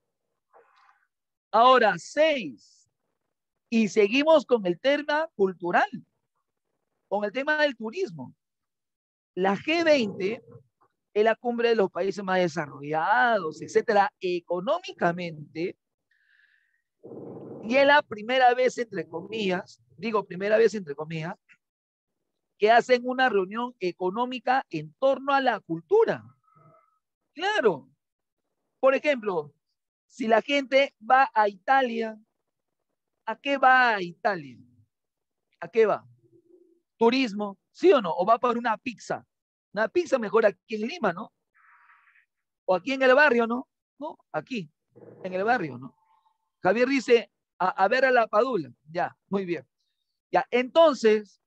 Ahora 6. Y seguimos con el tema cultural, con el tema del turismo. La G20 es la cumbre de los países más desarrollados, etcétera, económicamente. Y es la primera vez, entre comillas, digo primera vez, entre comillas, que hacen una reunión económica en torno a la cultura. Claro. Por ejemplo, si la gente va a Italia, ¿a qué va a Italia? ¿A qué va? Turismo, ¿sí o no? O va por una pizza. Una pizza mejor aquí en Lima, ¿no? O aquí en el barrio, ¿no? No, aquí, en el barrio, ¿no? Javier dice, a ver a la Padula. Ya, muy bien. Ya, entonces,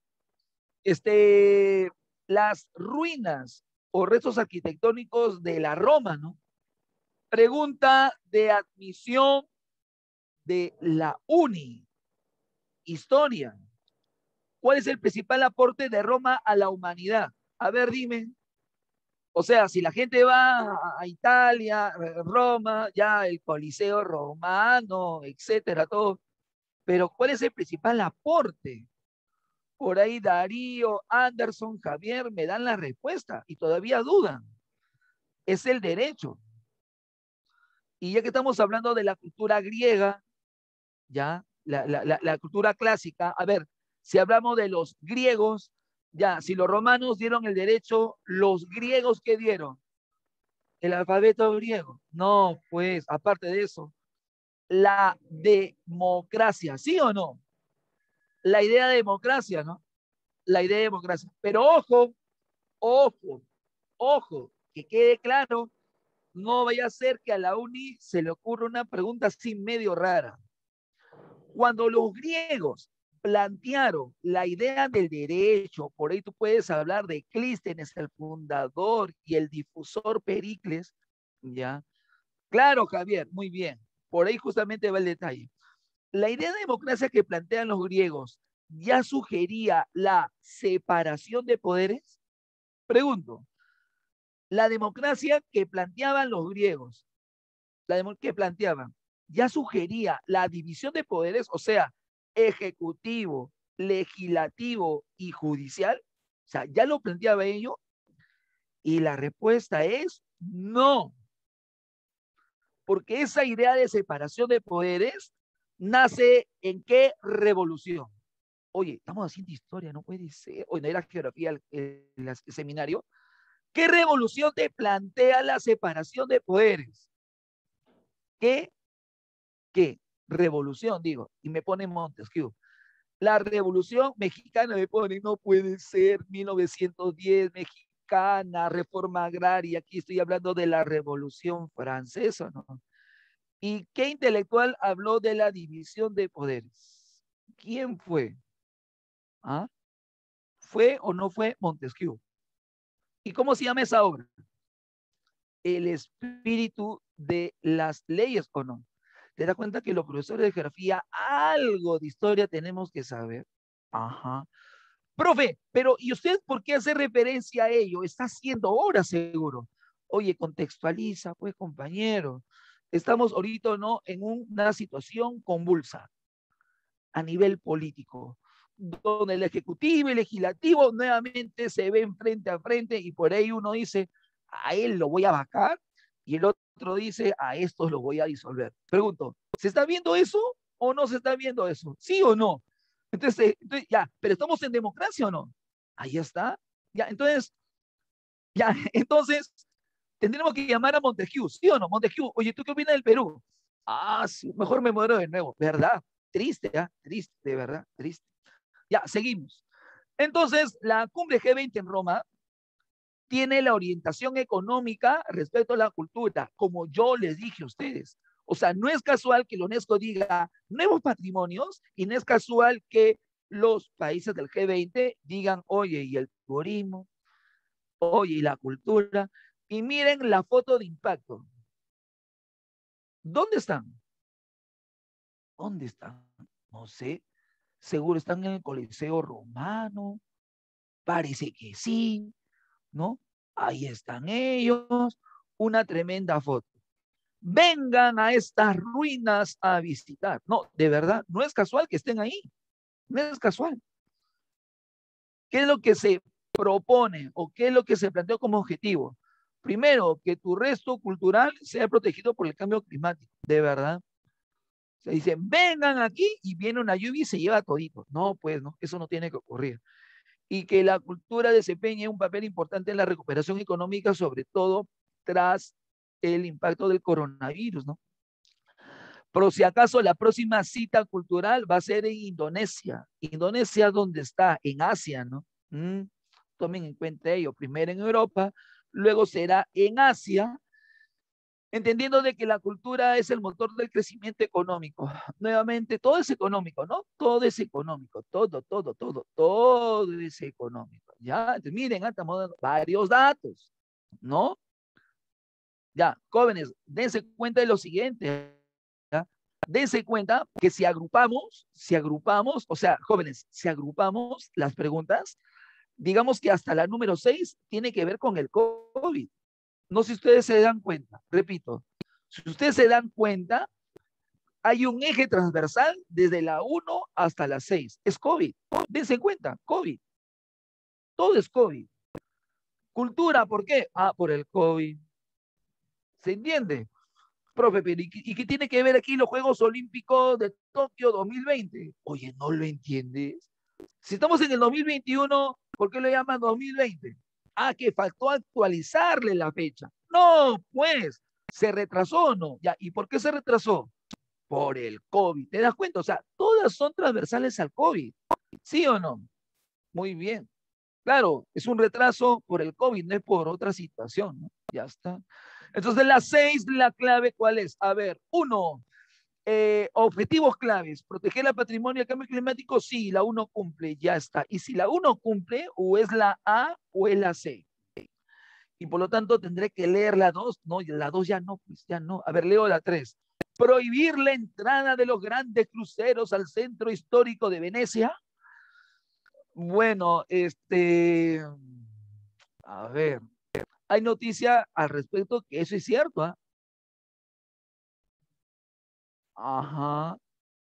las ruinas o restos arquitectónicos de la Roma, ¿no? Pregunta de admisión de la UNI. Historia. ¿Cuál es el principal aporte de Roma a la humanidad? A ver, dime. O sea, si la gente va a Italia, Roma, ya el Coliseo romano, etcétera, todo. Pero ¿cuál es el principal aporte? Por ahí Darío, Anderson, Javier me dan la respuesta y todavía dudan. Es el derecho. Y ya que estamos hablando de la cultura griega, ya, la cultura clásica, a ver, si hablamos de los griegos, ya, si los romanos dieron el derecho, los griegos, ¿qué dieron? El alfabeto griego. No, pues, aparte de eso, la democracia, ¿sí o no? La idea de democracia, ¿no? La idea de democracia. Pero ojo, ojo, ojo, que quede claro, no vaya a ser que a la UNI se le ocurra una pregunta así medio rara. Cuando los griegos plantearon la idea del derecho, por ahí tú puedes hablar de Clístenes, el fundador y el difusor Pericles, ¿ya? Claro, Javier, muy bien. Por ahí justamente va el detalle. La idea de democracia que plantean los griegos ya sugería la separación de poderes. Pregunto, la democracia que planteaban los griegos, que planteaban, ya sugería la división de poderes, o sea, ejecutivo, legislativo y judicial. O sea, ya lo planteaba ello. Y la respuesta es no. Porque esa idea de separación de poderes nace en qué revolución. Oye, estamos haciendo historia, no puede ser. Hoy no era geografía el seminario. ¿Qué revolución te plantea la separación de poderes? ¿Qué revolución? Digo, y me pone Montesquieu. La revolución mexicana me pone, no puede ser, 1910, mexicana, reforma agraria. Aquí estoy hablando de la revolución francesa, ¿no? ¿Y qué intelectual habló de la división de poderes? ¿Quién fue? ¿Ah? ¿Fue o no fue Montesquieu? ¿Y cómo se llama esa obra? El espíritu de las leyes, ¿o no? ¿Te das cuenta que los profesores de geografía algo de historia tenemos que saber? Ajá. Profe, pero ¿y usted por qué hace referencia a ello? Está haciendo horas seguro. Oye, contextualiza, pues, compañero. Estamos ahorita, ¿no? En una situación convulsa a nivel político. donde el Ejecutivo y el Legislativo nuevamente se ven frente a frente y por ahí uno dice, a él lo voy a vacar y el otro dice, a estos los voy a disolver. Pregunto, ¿se está viendo eso o no se está viendo eso? ¿Sí o no? Entonces ya, pero ¿estamos en democracia o no? Ahí está. Ya, entonces tendremos que llamar a Montesquieu, ¿sí o no? Montesquieu, oye, ¿tú qué opinas del Perú? Ah, sí, mejor me muero de nuevo, ¿verdad? Triste, ¿ah? Triste, de verdad, triste. Ya, seguimos. Entonces, la cumbre G20 en Roma tiene la orientación económica respecto a la cultura, como yo les dije a ustedes. O sea, no es casual que la UNESCO diga nuevos patrimonios y no es casual que los países del G20 digan, oye, y el turismo, oye, y la cultura. Y miren la foto de impacto. ¿Dónde están? ¿Dónde están? No sé. Seguro están en el Coliseo Romano. Parece que sí, ¿no? Ahí están ellos. Una tremenda foto. Vengan a estas ruinas a visitar. No, de verdad, no es casual que estén ahí. No es casual. ¿Qué es lo que se propone o qué es lo que se planteó como objetivo? Primero, que tu resto cultural sea protegido por el cambio climático. De verdad. Se dice, vengan aquí y viene una lluvia y se lleva todito. No, pues no, eso no tiene que ocurrir. Y que la cultura desempeñe un papel importante en la recuperación económica, sobre todo tras el impacto del coronavirus, ¿no? Pero si acaso la próxima cita cultural va a ser en Indonesia. Indonesia, ¿dónde está? En Asia, ¿no? Tomen en cuenta ello. Primero en Europa, luego será en Asia, entendiendo de que la cultura es el motor del crecimiento económico. Nuevamente, todo es económico, ¿no? Todo es económico, todo es económico. Ya, entonces, miren, estamos dando varios datos, ¿no? Ya, jóvenes, dense cuenta de lo siguiente, ¿ya? Dense cuenta que si agrupamos, o sea, jóvenes, si agrupamos las preguntas, digamos que hasta la número 6 tiene que ver con el COVID. No sé si ustedes se dan cuenta, repito, si ustedes se dan cuenta, hay un eje transversal desde la 1 hasta la 6. Es COVID. Dense cuenta, COVID. Todo es COVID. Cultura, ¿por qué? Ah, por el COVID. ¿Se entiende? Profe, pero ¿y qué tiene que ver aquí los Juegos Olímpicos de Tokio 2020? Oye, ¿no lo entiendes? Si estamos en el 2021, ¿por qué lo llaman 2020? Ah, que faltó actualizarle la fecha. No, pues, se retrasó o no. Ya, ¿y por qué se retrasó? Por el COVID. ¿Te das cuenta? O sea, todas son transversales al COVID. ¿Sí o no? Muy bien. Claro, es un retraso por el COVID, no es por otra situación, ¿no? Ya está. Entonces, la 6, la clave, ¿cuál es? A ver, uno, objetivos claves, proteger el patrimonio del cambio climático, sí, la uno cumple, ya está. Y si la uno cumple, o es la A o es la C. Y por lo tanto tendré que leer la 2, no, la 2 ya no, pues ya no. A ver, leo la 3. Prohibir la entrada de los grandes cruceros al centro histórico de Venecia. Bueno, a ver, hay noticia al respecto que eso es cierto, ¿ah? Ajá.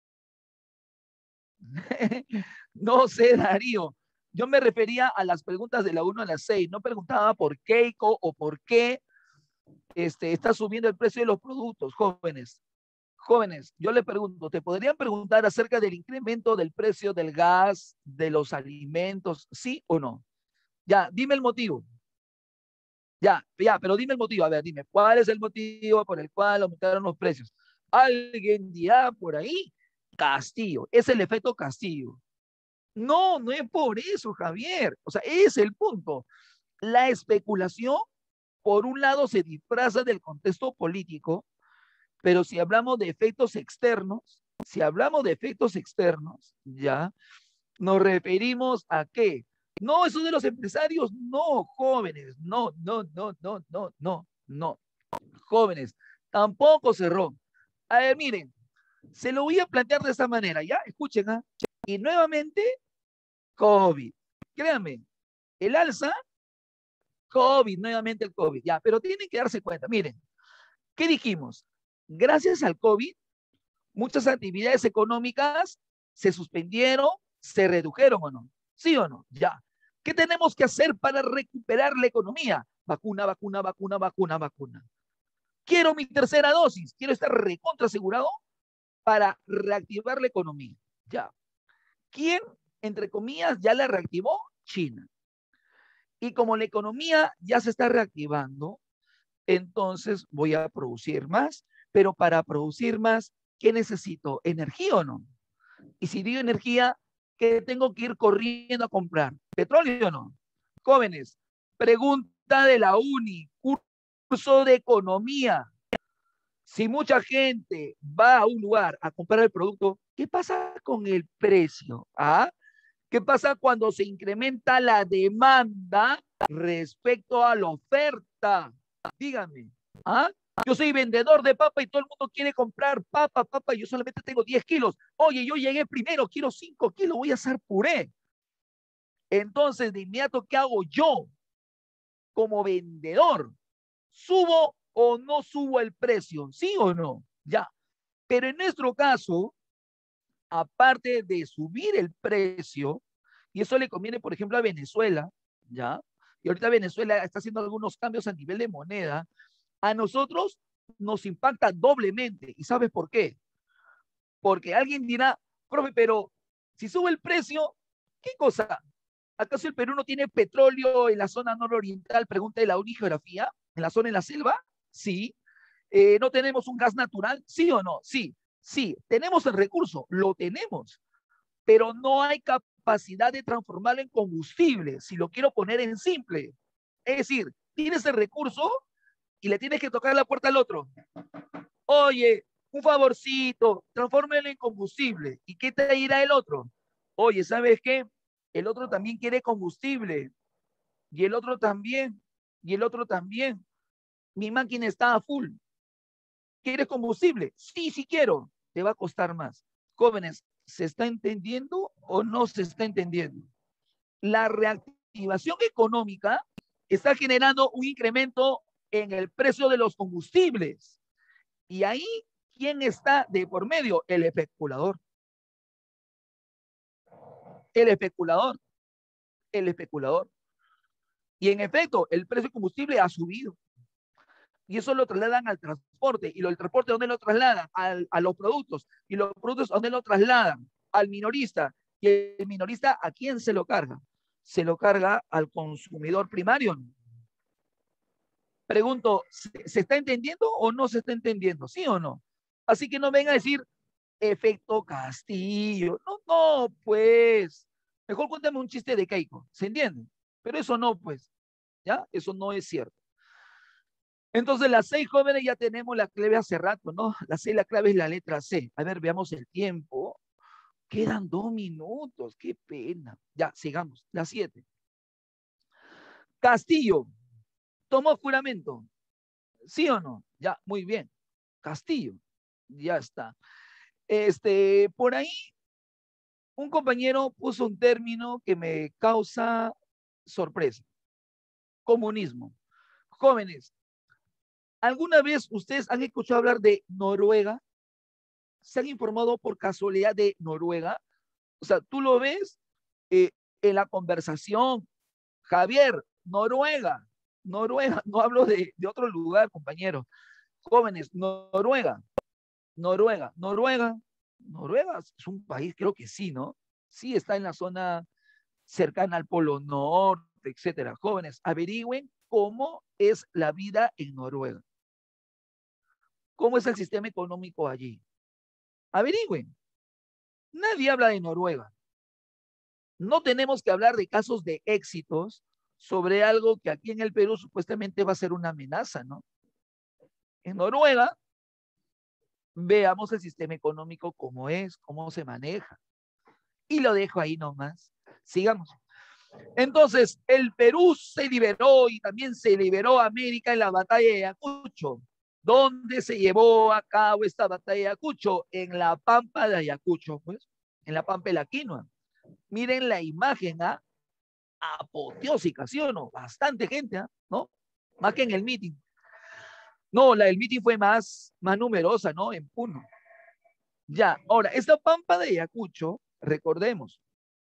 No sé, Darío. Yo me refería a las preguntas de la 1 a la 6. No preguntaba por Keiko o por qué está subiendo el precio de los productos, jóvenes. Jóvenes, yo le pregunto, ¿te podrían preguntar acerca del incremento del precio del gas, de los alimentos, sí o no? Ya, dime el motivo. Ya, pero dime el motivo. A ver, dime, ¿cuál es el motivo por el cual aumentaron los precios? Alguien dirá por ahí, Castillo, es el efecto Castillo. No, no es por eso, Javier. O sea, es el punto. La especulación, por un lado, se disfraza del contexto político, pero si hablamos de efectos externos, ya, nos referimos a qué. No, eso de los empresarios, no, jóvenes, no, no, no, no, no, no, no, jóvenes, tampoco cerró. A ver, miren, se lo voy a plantear de esta manera, ya, escuchen, ¿ah? Y nuevamente, COVID. Créanme, el alza, COVID, nuevamente el COVID, ya, pero tienen que darse cuenta, miren, ¿qué dijimos? Gracias al COVID, muchas actividades económicas se suspendieron ¿Se redujeron o no? ¿Sí o no? Ya. ¿Qué tenemos que hacer para recuperar la economía? Vacuna, vacuna, vacuna, vacuna, vacuna. Quiero mi tercera dosis. Quiero estar recontra asegurado para reactivar la economía. Ya. ¿Quién, entre comillas, ya la reactivó? China. Y como la economía ya se está reactivando, entonces voy a producir más, pero para producir más, ¿qué necesito? ¿Energía o no? Y si digo energía, ¿qué tengo que ir corriendo a comprar? ¿Petróleo o no? Jóvenes, pregunta de la uni, curso de economía. Si mucha gente va a un lugar a comprar el producto, ¿qué pasa con el precio? ¿Ah? ¿Qué pasa cuando se incrementa la demanda respecto a la oferta? Díganme. ¿Ah? Yo soy vendedor de papa y todo el mundo quiere comprar papa, y yo solamente tengo 10 kilos. Oye, yo llegué primero, quiero 5 kilos, voy a hacer puré. Entonces, de inmediato, ¿qué hago yo como vendedor? ¿Subo o no subo el precio? ¿Sí o no? Ya. Pero en nuestro caso, aparte de subir el precio, y eso le conviene, por ejemplo, a Venezuela, ¿ya? Y ahorita Venezuela está haciendo algunos cambios a nivel de moneda, a nosotros nos impacta doblemente. ¿Y sabes por qué? Porque alguien dirá, profe, pero si sube el precio, ¿qué cosa? ¿Acaso el Perú no tiene petróleo en la zona nororiental? Pregunta de la unigeografía, en la zona de la selva. Sí. ¿No tenemos un gas natural? ¿Sí o no? Sí. Sí, tenemos el recurso, lo tenemos, pero no hay capacidad de transformarlo en combustible, si lo quiero poner en simple. Es decir, tienes el recurso y le tienes que tocar la puerta al otro. Oye, un favorcito, transfórmelo en combustible. ¿Y qué te dirá el otro? Oye, ¿sabes qué? El otro también quiere combustible. Y el otro también. Y el otro también. Mi máquina está a full. ¿Quieres combustible? Sí, sí quiero. Te va a costar más. Jóvenes, ¿se está entendiendo o no se está entendiendo? La reactivación económica está generando un incremento en el precio de los combustibles. Y ahí, ¿quién está de por medio? El especulador. El especulador. El especulador. Y en efecto, el precio del combustible ha subido. Y eso lo trasladan al transporte. ¿Y el transporte dónde lo trasladan? A los productos. ¿Y los productos dónde lo trasladan? Al minorista. ¿Y el minorista a quién se lo carga? Se lo carga al consumidor primario. Pregunto, ¿se está entendiendo o no se está entendiendo? ¿Sí o no? Así que no venga a decir efecto Castillo. No, no, pues. Mejor cuéntame un chiste de Keiko. ¿Se entiende? Pero eso no, pues. ¿Ya? Eso no es cierto. Entonces, las 6 jóvenes ya tenemos la clave hace rato, ¿no? La clave es la letra C. A ver, veamos el tiempo. Quedan 2 minutos. Qué pena. Ya, sigamos. La 7. Castillo. ¿Tomó juramento? ¿Sí o no? Ya, muy bien. Castillo. Ya está. Por ahí, un compañero puso un término que me causa sorpresa. Comunismo. Jóvenes, ¿alguna vez ustedes han escuchado hablar de Noruega? ¿Se han informado por casualidad de Noruega? O sea, tú lo ves eh, en la conversación. Javier, Noruega, Noruega, no hablo de otro lugar, compañero. Jóvenes, Noruega, Noruega, Noruega, Noruega es un país, creo que sí, ¿no? Sí, está en la zona cercana al Polo Norte, etcétera. Jóvenes, averigüen cómo es la vida en Noruega. ¿Cómo es el sistema económico allí? Averigüen. Nadie habla de Noruega. No tenemos que hablar de casos de éxitos sobre algo que aquí en el Perú supuestamente va a ser una amenaza, ¿no? En Noruega, veamos el sistema económico cómo es, cómo se maneja. Y lo dejo ahí nomás. Sigamos. Entonces, el Perú se liberó y también se liberó América en la batalla de Ayacucho. ¿Dónde se llevó a cabo esta batalla de Ayacucho? En la pampa de Ayacucho, pues, en la pampa de la quinoa. Miren la imagen, ¿ah? Apoteósica, ¿sí o no? Bastante gente, ¿ah? ¿No? Más que en el meeting. No, la del meeting fue más numerosa, ¿no? En Puno. Ya, ahora, esta pampa de Ayacucho, recordemos,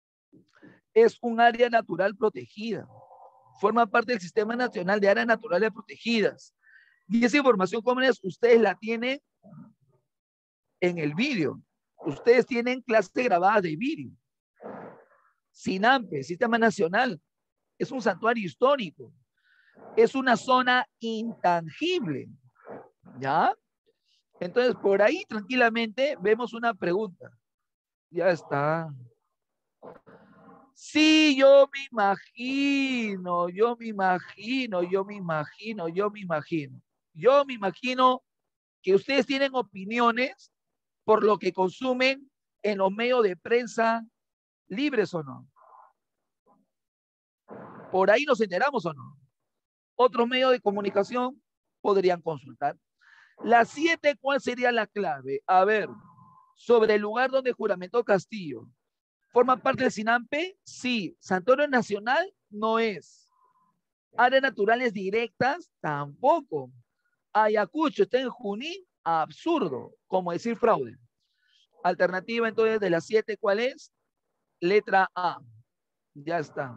es un área natural protegida. Forma parte del Sistema Nacional de Áreas Naturales Protegidas. Y esa información, jóvenes, ustedes la tienen en el vídeo. Ustedes tienen clases grabadas de vídeo. SINAMPE, Sistema Nacional, es un santuario histórico. Es una zona intangible. ¿Ya? Entonces, por ahí tranquilamente vemos una pregunta. Ya está. Sí, yo me imagino, yo me imagino, yo me imagino, yo me imagino. Yo me imagino que ustedes tienen opiniones por lo que consumen en los medios de prensa libres o no. Por ahí nos enteramos o no. Otros medios de comunicación podrían consultar. Las 7, ¿cuál sería la clave? A ver, sobre el lugar donde juramentó Castillo. ¿Forma parte del SINAMPE? Sí. ¿Santuario Nacional? No es. ¿Áreas naturales directas? Tampoco. Ayacucho está en Junín, absurdo, como decir fraude. Alternativa entonces de las 7, ¿cuál es? Letra A. Ya está.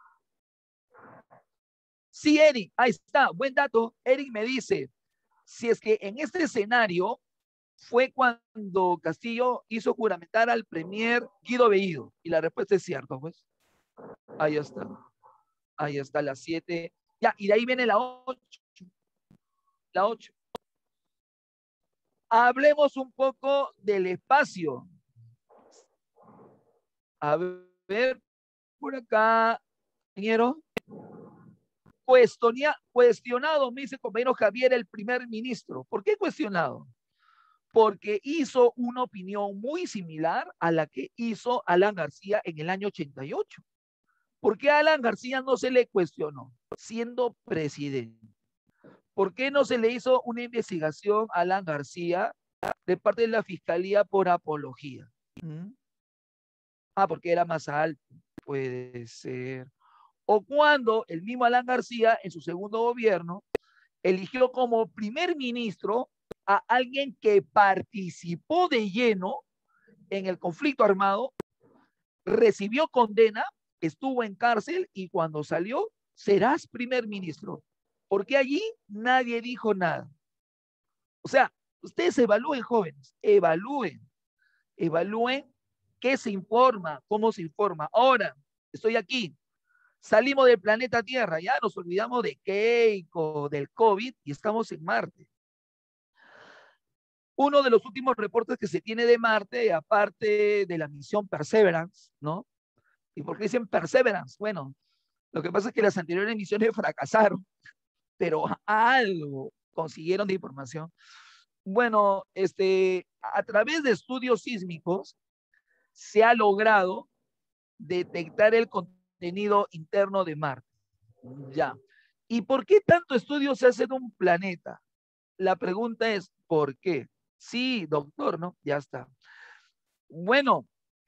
Sí, Eric, ahí está, buen dato. Eric me dice, si es que en este escenario fue cuando Castillo hizo juramentar al premier Guido Bellido. Y la respuesta es cierta, pues. Ahí está. Ahí está la 7. Ya, y de ahí viene la 8. La 8. Hablemos un poco del espacio. A ver, por acá, compañero. Cuestionado, me dice compañero Javier, el primer ministro. ¿Por qué cuestionado? Porque hizo una opinión muy similar a la que hizo Alan García en el año 88. ¿Por qué a Alan García no se le cuestionó siendo presidente? ¿Por qué no se le hizo una investigación a Alan García de parte de la Fiscalía por apología? Porque era más alto. Puede ser. O cuando el mismo Alan García, en su segundo gobierno, eligió como primer ministro a alguien que participó de lleno en el conflicto armado, recibió condena, estuvo en cárcel y cuando salió, serás primer ministro. Porque allí nadie dijo nada. O sea, ustedes evalúen, jóvenes, evalúen qué se informa, cómo se informa. Ahora, estoy aquí, salimos del planeta Tierra, ya nos olvidamos de Keiko, del COVID y estamos en Marte. Uno de los últimos reportes que se tiene de Marte, aparte de la misión Perseverance, ¿no? ¿Y por qué dicen Perseverance? Bueno, lo que pasa es que las anteriores misiones fracasaron, pero algo consiguieron de información. Bueno, a través de estudios sísmicos se ha logrado detectar el contenido interno de Marte. Ya. ¿Y por qué tanto estudio se hace de un planeta? La pregunta es, ¿por qué? Sí, doctor, ¿no? Ya está. Bueno,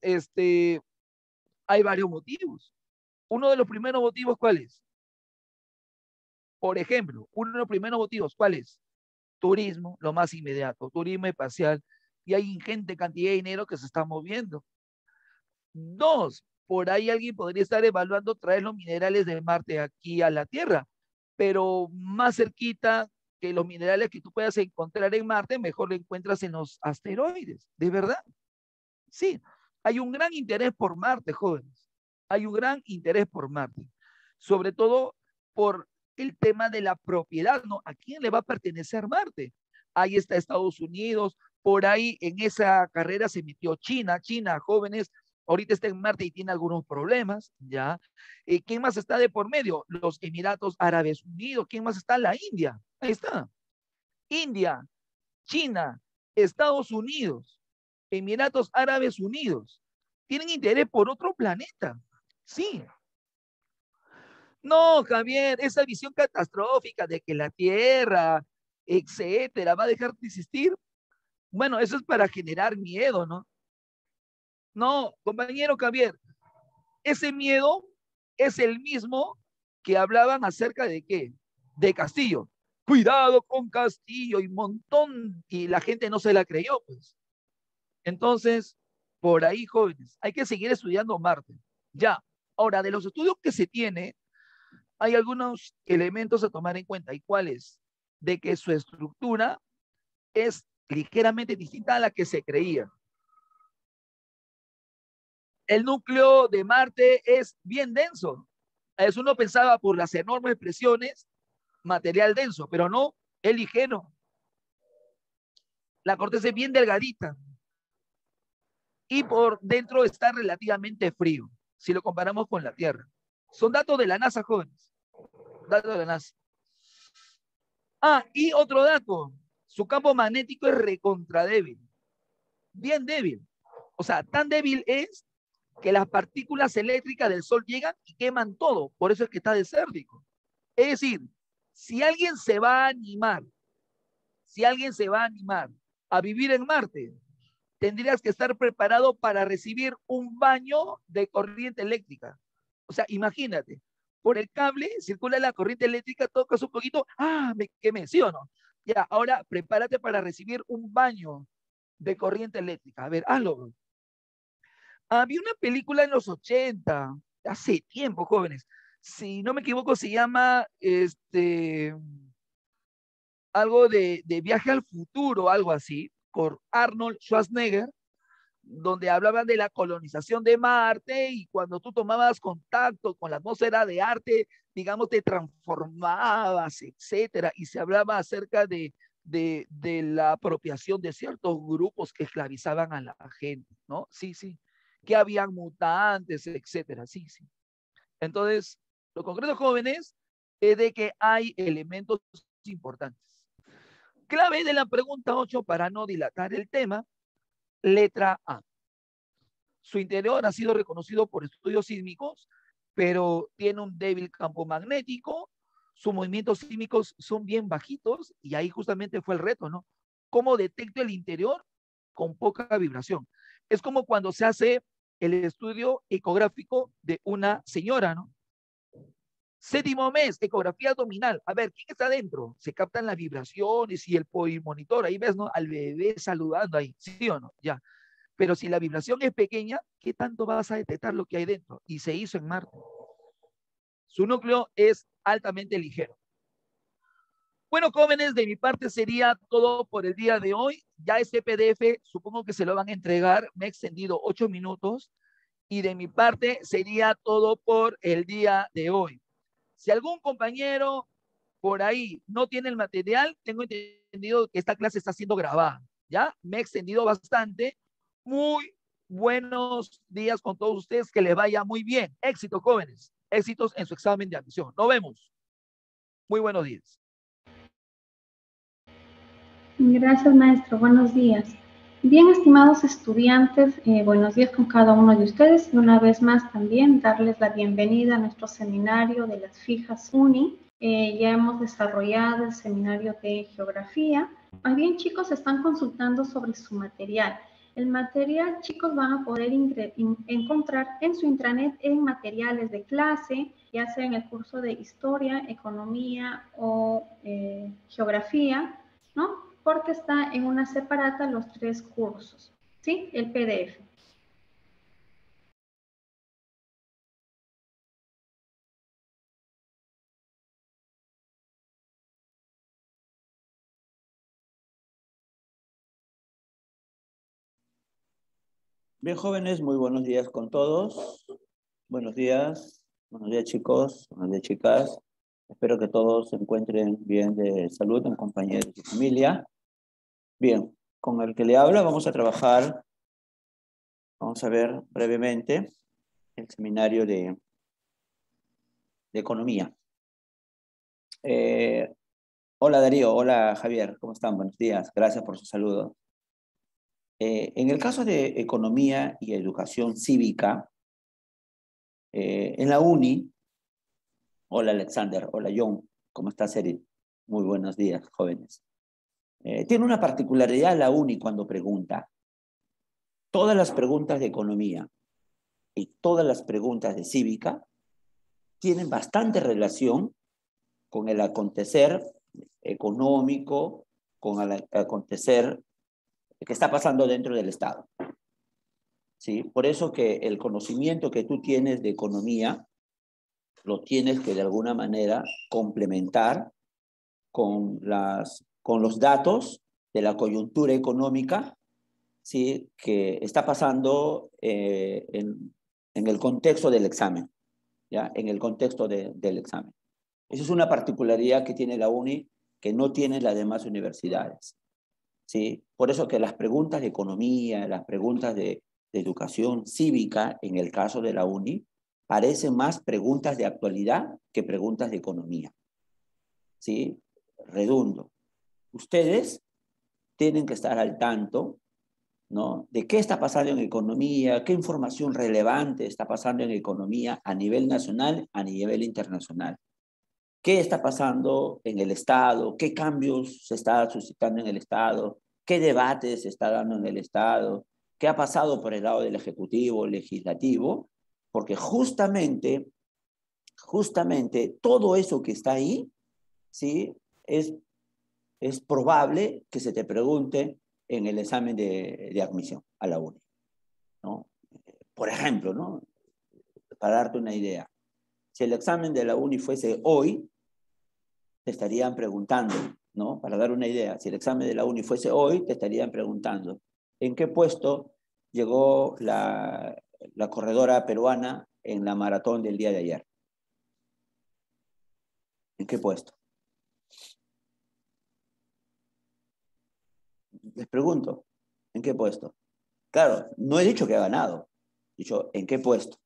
hay varios motivos. Uno de los primeros motivos, ¿cuál es? Por ejemplo, uno de los primeros motivos, ¿cuál es? Turismo, lo más inmediato, turismo espacial, y hay ingente cantidad de dinero que se está moviendo. Dos, por ahí alguien podría estar evaluando traer los minerales de Marte aquí a la Tierra, pero más cerquita que los minerales que tú puedas encontrar en Marte, mejor lo encuentras en los asteroides. ¿De verdad? Sí, hay un gran interés por Marte, jóvenes. Hay un gran interés por Marte. Sobre todo por el tema de la propiedad, ¿no? ¿A quién le va a pertenecer Marte? Ahí está Estados Unidos, por ahí en esa carrera se metió China, jóvenes, ahorita está en Marte y tiene algunos problemas, ¿ya? ¿Quién más está de por medio? Los Emiratos Árabes Unidos, ¿quién más está? La India, ahí está. India, China, Estados Unidos, Emiratos Árabes Unidos, tienen interés por otro planeta, sí. No, Javier, esa visión catastrófica de que la Tierra, etcétera, va a dejar de existir, bueno, eso es para generar miedo, ¿no? No, compañero Javier, ese miedo es el mismo que hablaban acerca de qué, de Castillo. Cuidado con Castillo y montón, y la gente no se la creyó, pues. Entonces, por ahí, jóvenes, hay que seguir estudiando Marte. Ya, Ahora, de los estudios que se tiene, hay algunos elementos a tomar en cuenta. ¿Y cuáles? De que su estructura es ligeramente distinta a la que se creía. El núcleo de Marte es bien denso. Eso uno pensaba por las enormes presiones, material denso, pero no, es ligero. La corteza es bien delgadita y por dentro está relativamente frío, si lo comparamos con la Tierra. Son datos de la NASA, jóvenes. Datos de la NASA. Ah, y otro dato. Su campo magnético es recontra débil. Bien débil. O sea, tan débil es que las partículas eléctricas del Sol llegan y queman todo. Por eso es que está desértico. Es decir, si alguien se va a animar, si alguien se va a animar a vivir en Marte, tendrías que estar preparado para recibir un baño de corriente eléctrica. O sea, imagínate, por el cable circula la corriente eléctrica, tocas un poquito, me quemé, ¿sí o no? Ya, ahora prepárate para recibir un baño de corriente eléctrica. A ver, hazlo. Había una película en los 80, hace tiempo, jóvenes. Si no me equivoco, se llama algo de viaje al futuro, algo así, por Arnold Schwarzenegger, donde hablaban de la colonización de Marte y cuando tú tomabas contacto con la atmósfera de arte, digamos, te transformabas, etcétera, y se hablaba acerca de la apropiación de ciertos grupos que esclavizaban a la gente, ¿no? Sí, sí, que habían mutantes, etcétera, sí, sí. Entonces, lo concreto, jóvenes, es de que hay elementos importantes. Clave de la pregunta 8 para no dilatar el tema, letra A. Su interior ha sido reconocido por estudios sísmicos, pero tiene un débil campo magnético, sus movimientos sísmicos son bien bajitos y ahí justamente fue el reto, ¿no? ¿Cómo detecto el interior con poca vibración? Es como cuando se hace el estudio ecográfico de una señora, ¿no? Séptimo mes, ecografía abdominal. A ver, ¿quién está adentro? Se captan las vibraciones y el monitor, ahí ves, ¿no? Al bebé saludando ahí, ¿sí o no? Ya. Pero si la vibración es pequeña, ¿qué tanto vas a detectar lo que hay dentro? Y se hizo en Marte. Su núcleo es altamente ligero. Bueno, jóvenes, de mi parte sería todo por el día de hoy. Ya este PDF, supongo que se lo van a entregar. Me he extendido 8 minutos. Y de mi parte sería todo por el día de hoy. Si algún compañero por ahí no tiene el material, tengo entendido que esta clase está siendo grabada. ¿Ya? Me he extendido bastante. Muy buenos días con todos ustedes. Que les vaya muy bien. Éxitos, jóvenes. Éxitos en su examen de admisión. Nos vemos. Muy buenos días. Gracias, maestro. Buenos días. Bien, estimados estudiantes, buenos días con cada uno de ustedes y una vez más también darles la bienvenida a nuestro seminario de las fijas UNI. Ya hemos desarrollado el seminario de geografía. Más bien, chicos, están consultando sobre su material. El material, chicos, van a poder encontrar en su intranet en materiales de clase, ya sea en el curso de historia, economía o geografía, ¿no? Porque está en una separata los 3 cursos, ¿sí? El PDF. Bien, jóvenes, muy buenos días con todos. Buenos días chicos, buenos días chicas. Espero que todos se encuentren bien de salud en compañía de su familia. Bien, con el que le habla vamos a trabajar, vamos a ver brevemente el seminario de economía. Hola Darío, hola Javier, ¿cómo están? Buenos días, gracias por su saludo. En el caso de economía y educación cívica, en la UNI, hola Alexander, hola John, ¿cómo estás Eric? Muy buenos días, jóvenes. Tiene una particularidad la UNI cuando pregunta. Todas las preguntas de economía y todas las preguntas de cívica tienen bastante relación con el acontecer económico, con el acontecer que está pasando dentro del Estado. ¿sí? Por eso que el conocimiento que tú tienes de economía lo tienes que de alguna manera complementar con los datos de la coyuntura económica, ¿sí? Que está pasando en el contexto del examen, ¿ya? En el contexto del examen. Esa es una particularidad que tiene la UNI que no tienen las demás universidades, ¿sí? Por eso que las preguntas de economía, las preguntas de educación cívica, en el caso de la UNI, parecen más preguntas de actualidad que preguntas de economía, ¿sí? Redundo. Ustedes tienen que estar al tanto, ¿no? De qué está pasando en economía, qué información relevante está pasando en economía a nivel nacional, a nivel internacional. ¿Qué está pasando en el Estado? ¿Qué cambios se está suscitando en el Estado? ¿Qué debate se está dando en el Estado? ¿Qué ha pasado por el lado del Ejecutivo, Legislativo? Porque justamente todo eso que está ahí, ¿sí? Es probable que se te pregunte en el examen de admisión a la UNI, ¿no? Por ejemplo, ¿no? Para darte una idea, si el examen de la UNI fuese hoy, te estarían preguntando, ¿no? Para dar una idea, si el examen de la UNI fuese hoy, te estarían preguntando, ¿en qué puesto llegó la corredora peruana en la maratón del día de ayer? ¿En qué puesto? Les pregunto, ¿en qué puesto? Claro, no he dicho que ha ganado, he dicho, ¿en qué puesto?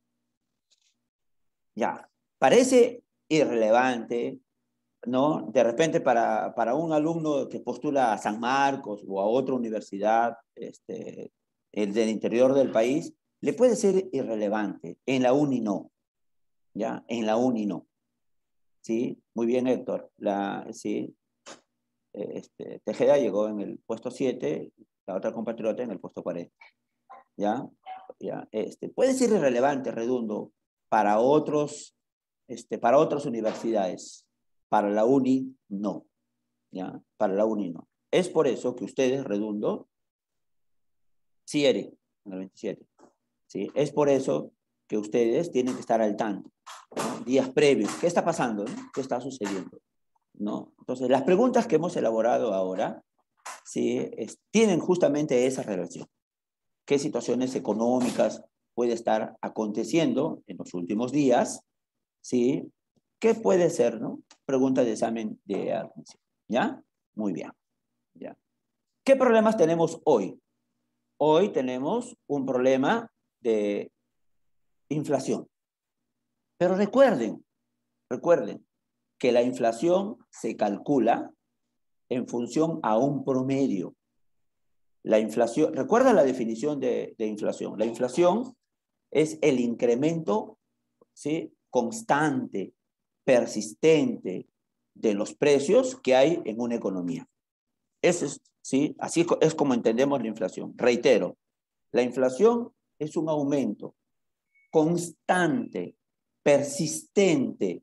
Ya, parece irrelevante, ¿no? De repente para un alumno que postula a San Marcos o a otra universidad el del interior del país, le puede ser irrelevante. En la UNI no, ¿ya? En la UNI no. ¿Sí? Muy bien, Héctor. Sí, Tejeda llegó en el puesto 7, la otra compatriota en el puesto 40. ¿Ya? ¿Ya? Puede ser irrelevante, redundo, para para otras universidades. Para la UNI, no. ¿Ya? Para la UNI, no. Es por eso que ustedes, redundo, sí, Eric, en el 27. ¿Sí? Es por eso que ustedes tienen que estar al tanto, ¿no? Días previos. ¿Qué está pasando? ¿No? ¿Qué está sucediendo? ¿No? Entonces, las preguntas que hemos elaborado ahora, ¿sí? Tienen justamente esa relación. ¿Qué situaciones económicas puede estar aconteciendo en los últimos días? ¿Sí? ¿Qué puede ser, no? Pregunta de examen de admisión. ¿Ya? Muy bien. ¿Ya? ¿Qué problemas tenemos hoy? Hoy tenemos un problema de inflación. Pero recuerden que la inflación se calcula en función a un promedio. La inflación, recuerda la definición de inflación. La inflación es el incremento, ¿sí? Constante, persistente de los precios que hay en una economía. Eso es, ¿sí? Así es como entendemos la inflación. Reitero, la inflación es un aumento constante, persistente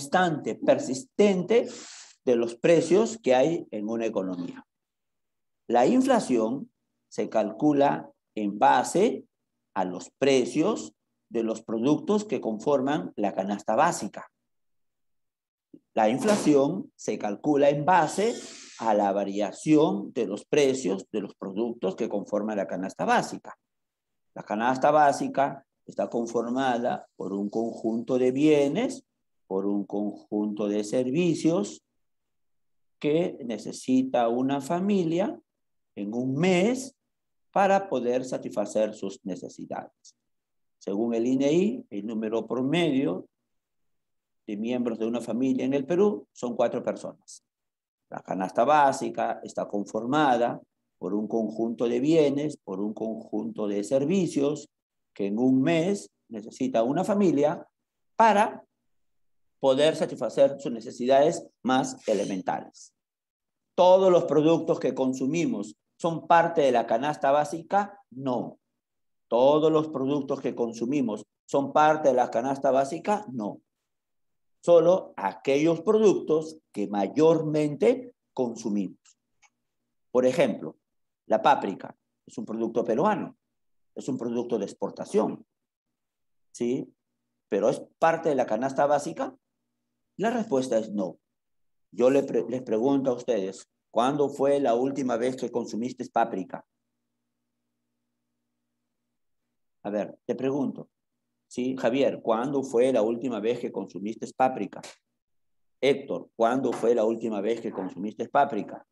de los precios que hay en una economía. La inflación se calcula en base a los precios de los productos que conforman la canasta básica. La inflación se calcula en base a la variación de los precios de los productos que conforman la canasta básica. La canasta básica está conformada por un conjunto de bienes, por un conjunto de servicios que necesita una familia en un mes para poder satisfacer sus necesidades. Según el INEI, el número promedio de miembros de una familia en el Perú son 4 personas. La canasta básica está conformada por un conjunto de bienes, por un conjunto de servicios que en un mes necesita una familia para poder satisfacer sus necesidades más elementales. ¿Todos los productos que consumimos son parte de la canasta básica? No. ¿Todos los productos que consumimos son parte de la canasta básica? No. Solo aquellos productos que mayormente consumimos. Por ejemplo, la páprica es un producto peruano. es un producto de exportación, ¿sí? Pero ¿es parte de la canasta básica? La respuesta es no. Yo les pregunto a ustedes, ¿cuándo fue la última vez que consumiste páprica? A ver, te pregunto. Sí, Javier, ¿cuándo fue la última vez que consumiste páprica? Héctor, ¿cuándo fue la última vez que consumiste páprica?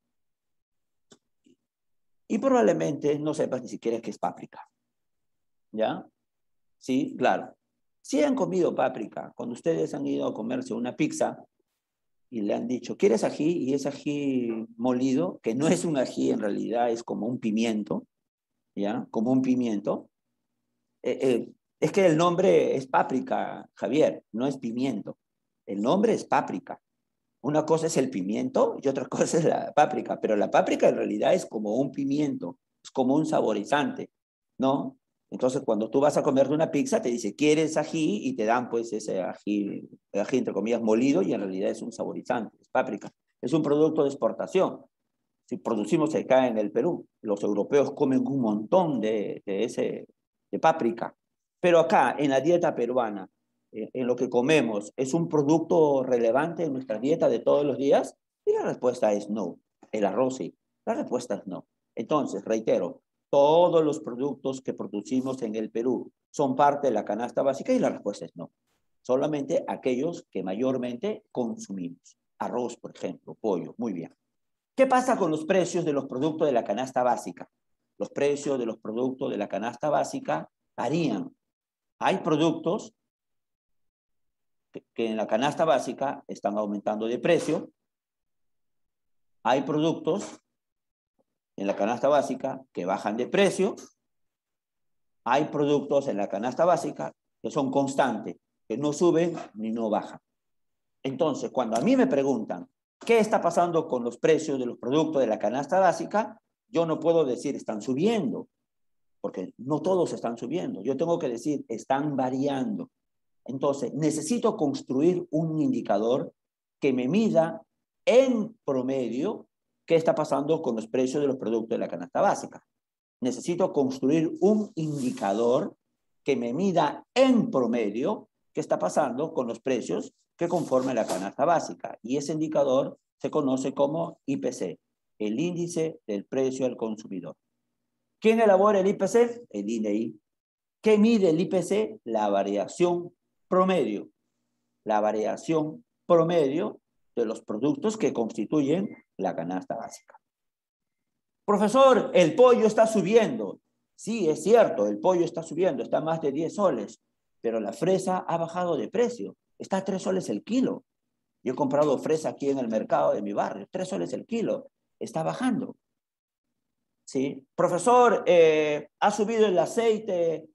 Y probablemente no sepas ni siquiera qué es páprica. ¿Ya? Sí, claro. Si han comido páprica, cuando ustedes han ido a comerse una pizza y le han dicho, ¿quieres ají? Y es ají molido, que no es un ají, en realidad es como un pimiento, ¿ya? Como un pimiento. Es que el nombre es páprica, Javier, no es pimiento. El nombre es páprica. Una cosa es el pimiento y otra cosa es la páprica, pero la páprica en realidad es como un pimiento, es como un saborizante, ¿no? Entonces, cuando tú vas a comerte una pizza, te dice, ¿quieres ají? Y te dan, pues, ese ají, entre comillas, molido, y en realidad es un saborizante, es páprica. Es un producto de exportación. Si producimos acá en el Perú, los europeos comen un montón de páprica. Pero acá, en la dieta peruana, en lo que comemos, ¿es un producto relevante en nuestra dieta de todos los días? Y la respuesta es no. El arroz sí. La respuesta es no. Entonces, reitero, todos los productos que producimos en el Perú son parte de la canasta básica y la respuesta es no. Solamente aquellos que mayormente consumimos. Arroz, por ejemplo, pollo, muy bien. ¿Qué pasa con los precios de los productos de la canasta básica? Los precios de los productos de la canasta básica varían. Hay productos que en la canasta básica están aumentando de precio. Hay productos en la canasta básica que bajan de precio. Hay productos en la canasta básica que son constantes, que no suben ni no bajan. Entonces, cuando a mí me preguntan qué está pasando con los precios de los productos de la canasta básica, yo no puedo decir están subiendo, porque no todos están subiendo. Yo tengo que decir están variando. Entonces, necesito construir un indicador que me mida en promedio qué está pasando con los precios de los productos de la canasta básica. Necesito construir un indicador que me mida en promedio qué está pasando con los precios que conforman la canasta básica. Y ese indicador se conoce como IPC, el índice del precio al consumidor. ¿Quién elabora el IPC? El INEI. ¿Qué mide el IPC? La variación promedio. La variación promedio de los productos que constituyen la canasta básica. Profesor, el pollo está subiendo. Sí, es cierto, el pollo está subiendo, está a más de 10 soles, pero la fresa ha bajado de precio, está a 3 soles el kilo. Yo he comprado fresa aquí en el mercado de mi barrio, 3 soles el kilo, está bajando. ¿Sí? Profesor, ha subido el aceite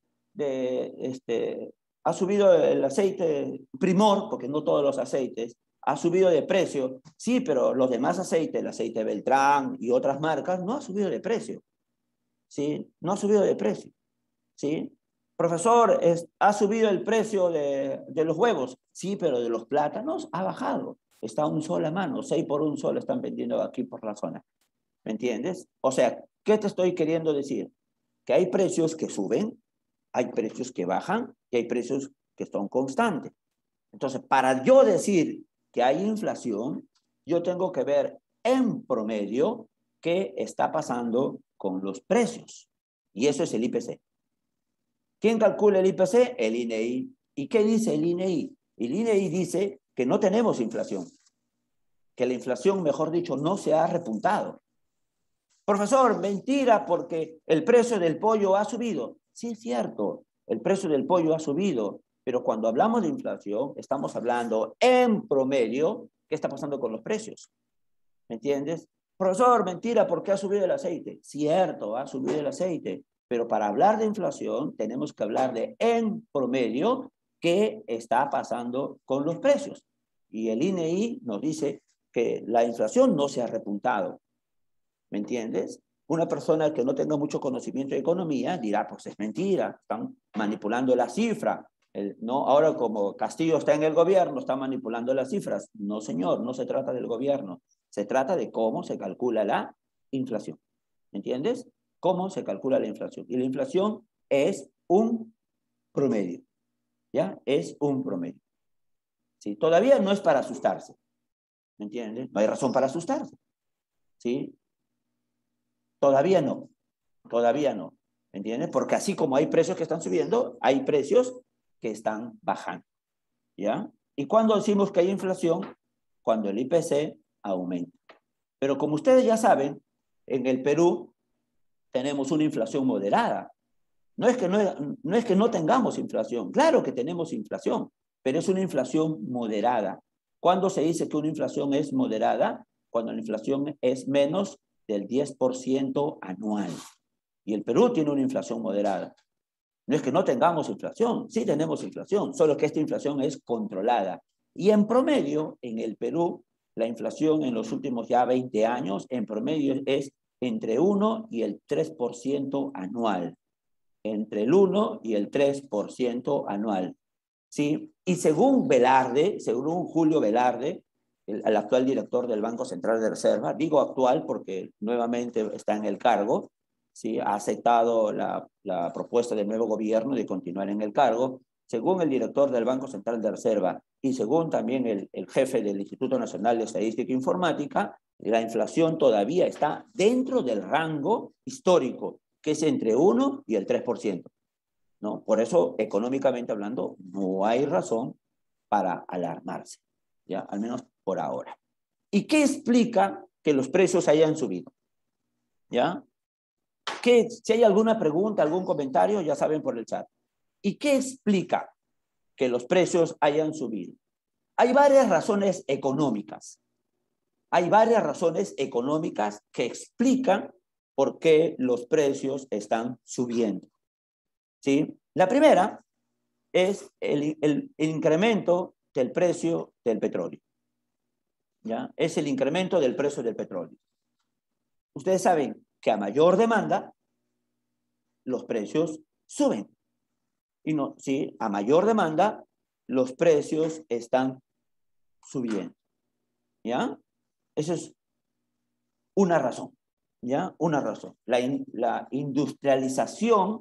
ha subido el aceite Primor, porque no todos los aceites, ha subido de precio. Sí, pero los demás aceites, el aceite Beltrán y otras marcas, no ha subido de precio. ¿Sí? No ha subido de precio. ¿Sí? Profesor, ha subido el precio de los huevos. Sí, pero de los plátanos ha bajado. Está a un sol a mano, 6 por 1 sol están vendiendo aquí por la zona. ¿Me entiendes? O sea, ¿qué te estoy queriendo decir? Que hay precios que suben, hay precios que bajan y hay precios que son constantes. Entonces, para yo decir que hay inflación, yo tengo que ver en promedio qué está pasando con los precios. Y eso es el IPC. ¿Quién calcula el IPC? El INEI. ¿Y qué dice el INEI? El INEI dice que no tenemos inflación, que la inflación, mejor dicho, no se ha repuntado. Profesor, mentira, porque el precio del pollo ha subido. Sí, es cierto, el precio del pollo ha subido, pero cuando hablamos de inflación, estamos hablando en promedio qué está pasando con los precios. ¿Me entiendes? Profesor, mentira, porque ha subido el aceite. Cierto, ha subido el aceite, pero para hablar de inflación tenemos que hablar de en promedio qué está pasando con los precios. Y el INEI nos dice que la inflación no se ha repuntado. ¿Me entiendes? Una persona que no tenga mucho conocimiento de economía dirá, pues es mentira, están manipulando la cifra. ¿No? Ahora como Castillo está en el gobierno, está manipulando las cifras. No, señor, no se trata del gobierno. Se trata de cómo se calcula la inflación. ¿Me entiendes? ¿Cómo se calcula la inflación? Y la inflación es un promedio, ¿ya? Es un promedio. ¿Sí? Todavía no es para asustarse, ¿me entiendes? No hay razón para asustarse, ¿sí? Todavía no, ¿me entiendes? Porque así como hay precios que están subiendo, hay precios que están bajando, ¿ya? ¿Y cuándo decimos que hay inflación? Cuando el IPC aumenta. Pero como ustedes ya saben, en el Perú tenemos una inflación moderada. No es que no tengamos inflación, claro que tenemos inflación, pero es una inflación moderada. ¿Cuándo se dice que una inflación es moderada? Cuando la inflación es menos del 10% anual. Y el Perú tiene una inflación moderada. No es que no tengamos inflación, sí tenemos inflación, solo que esta inflación es controlada. Y en promedio, en el Perú, la inflación en los últimos ya 20 años, en promedio es entre 1 y el 3% anual. Entre el 1 y el 3% anual. ¿Sí? Y según Velarde, según Julio Velarde, el actual director del Banco Central de Reserva, digo actual porque nuevamente está en el cargo, ¿sí? Ha aceptado la propuesta del nuevo gobierno de continuar en el cargo. Según el director del Banco Central de Reserva y según también el jefe del Instituto Nacional de Estadística e Informática, la inflación todavía está dentro del rango histórico, que es entre 1 y el 3%. ¿No? Por eso, económicamente hablando, no hay razón para alarmarse, ¿ya? Al menos por ahora. ¿Y qué explica que los precios hayan subido? ¿Ya? Si hay alguna pregunta, algún comentario, ya saben por el chat. ¿Y qué explica que los precios hayan subido? Hay varias razones económicas. Hay varias razones económicas que explican por qué los precios están subiendo. ¿Sí? La primera es el incremento del precio del petróleo. ¿Ya? Es el incremento del precio del petróleo. Ustedes saben que a mayor demanda, los precios suben. Y no, sí, a mayor demanda, los precios están subiendo. ¿Ya? Esa es una razón. ¿Ya? Una razón. La industrialización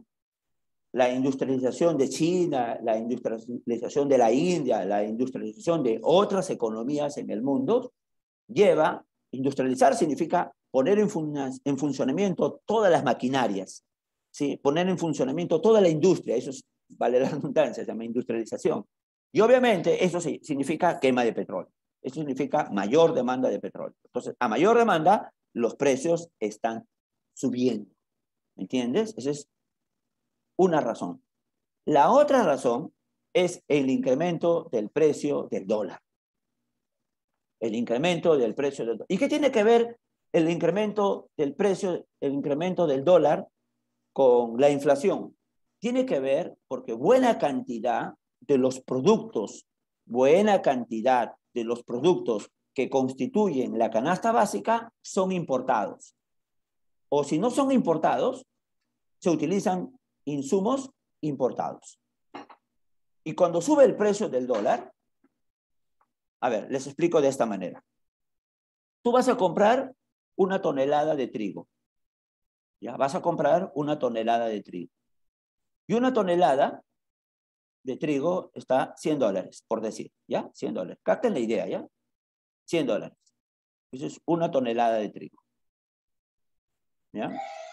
de China, la industrialización de la India, la industrialización de otras economías en el mundo, industrializar significa poner en funcionamiento todas las maquinarias, ¿sí? Poner en funcionamiento toda la industria, eso vale la redundancia, se llama industrialización. Y obviamente eso significa quema de petróleo, eso significa mayor demanda de petróleo. Entonces, a mayor demanda, los precios están subiendo, ¿me entiendes? Esa es una razón. La otra razón es el incremento del precio del dólar. El incremento del precio del dólar. ¿Y qué tiene que ver el incremento del precio, el incremento del dólar con la inflación? Tiene que ver porque buena cantidad de los productos que constituyen la canasta básica son importados. O si no son importados, se utilizan insumos importados. Y cuando sube el precio del dólar, a ver, les explico de esta manera. Tú vas a comprar una tonelada de trigo. Ya, vas a comprar una tonelada de trigo. Y una tonelada de trigo está $100, por decir, ¿ya? $100. Capten la idea, ¿ya? $100. Eso es una tonelada de trigo. ¿Ya?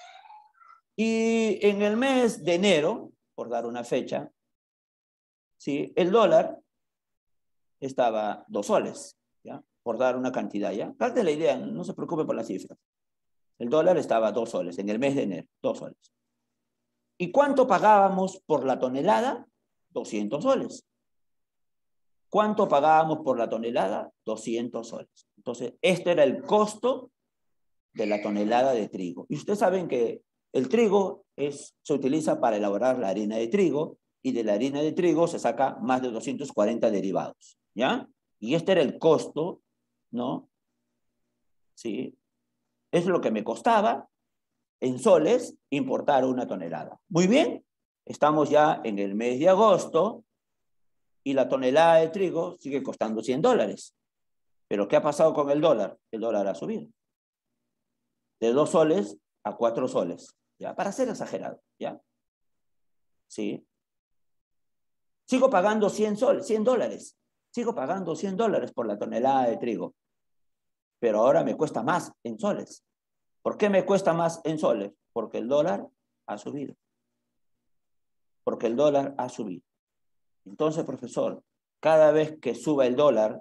Y en el mes de enero, por dar una fecha, ¿sí? El dólar estaba 2 soles, ¿ya? Por dar una cantidad, ¿ya? Capten la idea, no se preocupe por las cifras. El dólar estaba 2 soles en el mes de enero, 2 soles. ¿Y cuánto pagábamos por la tonelada? 200 soles. ¿Cuánto pagábamos por la tonelada? 200 soles. Entonces, este era el costo de la tonelada de trigo. Y ustedes saben que el trigo se utiliza para elaborar la harina de trigo, y de la harina de trigo se saca más de 240 derivados, ¿ya? Y este era el costo, ¿no? Sí. Es lo que me costaba en soles importar una tonelada. Muy bien, estamos ya en el mes de agosto y la tonelada de trigo sigue costando $100. Pero ¿qué ha pasado con el dólar? El dólar ha subido de 2 soles a 4 soles, ¿ya? Para ser exagerado, ¿ya? ¿sí? Sigo pagando 100 dólares. Sigo pagando $100 por la tonelada de trigo. Pero ahora me cuesta más en soles. ¿Por qué me cuesta más en soles? Porque el dólar ha subido. Porque el dólar ha subido. Entonces, profesor, cada vez que suba el dólar,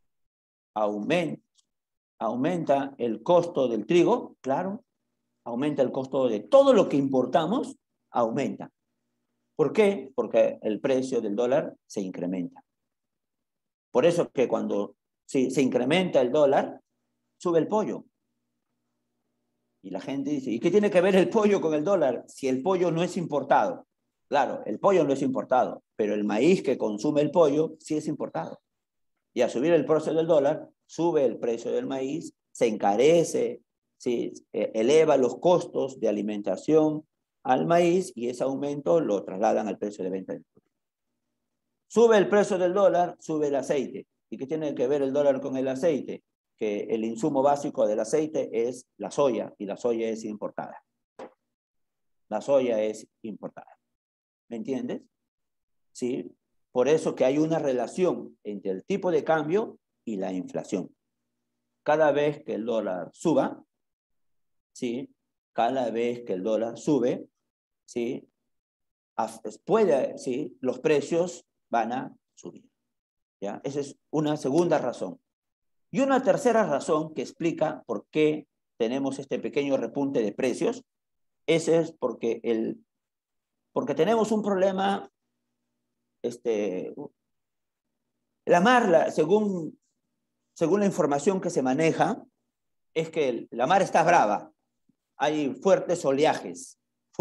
aumenta el costo del trigo, claro, aumenta el costo de todo lo que importamos, aumenta. ¿Por qué? Porque el precio del dólar se incrementa. Por eso que cuando se incrementa el dólar, sube el pollo. Y la gente dice, ¿y qué tiene que ver el pollo con el dólar si el pollo no es importado? Claro, el pollo no es importado, pero el maíz que consume el pollo sí es importado. Y al subir el precio del dólar, sube el precio del maíz, se encarece, ¿sí? Eleva los costos de alimentación al maíz y ese aumento lo trasladan al precio de venta del producto. Sube el precio del dólar, sube el aceite. ¿Y qué tiene que ver el dólar con el aceite? Que el insumo básico del aceite es la soya, y la soya es importada. La soya es importada. ¿Me entiendes? ¿Sí? Por eso que hay una relación entre el tipo de cambio y la inflación. Cada vez que el dólar suba, ¿sí? Cada vez que el dólar sube, ¿sí? ¿Sí? Los precios van a subir. ¿Ya? Esa es una segunda razón. Y una tercera razón que explica por qué tenemos este pequeño repunte de precios, ese es porque tenemos un problema, la mar, según la información que se maneja, es que la mar está brava. Hay fuertes oleajes,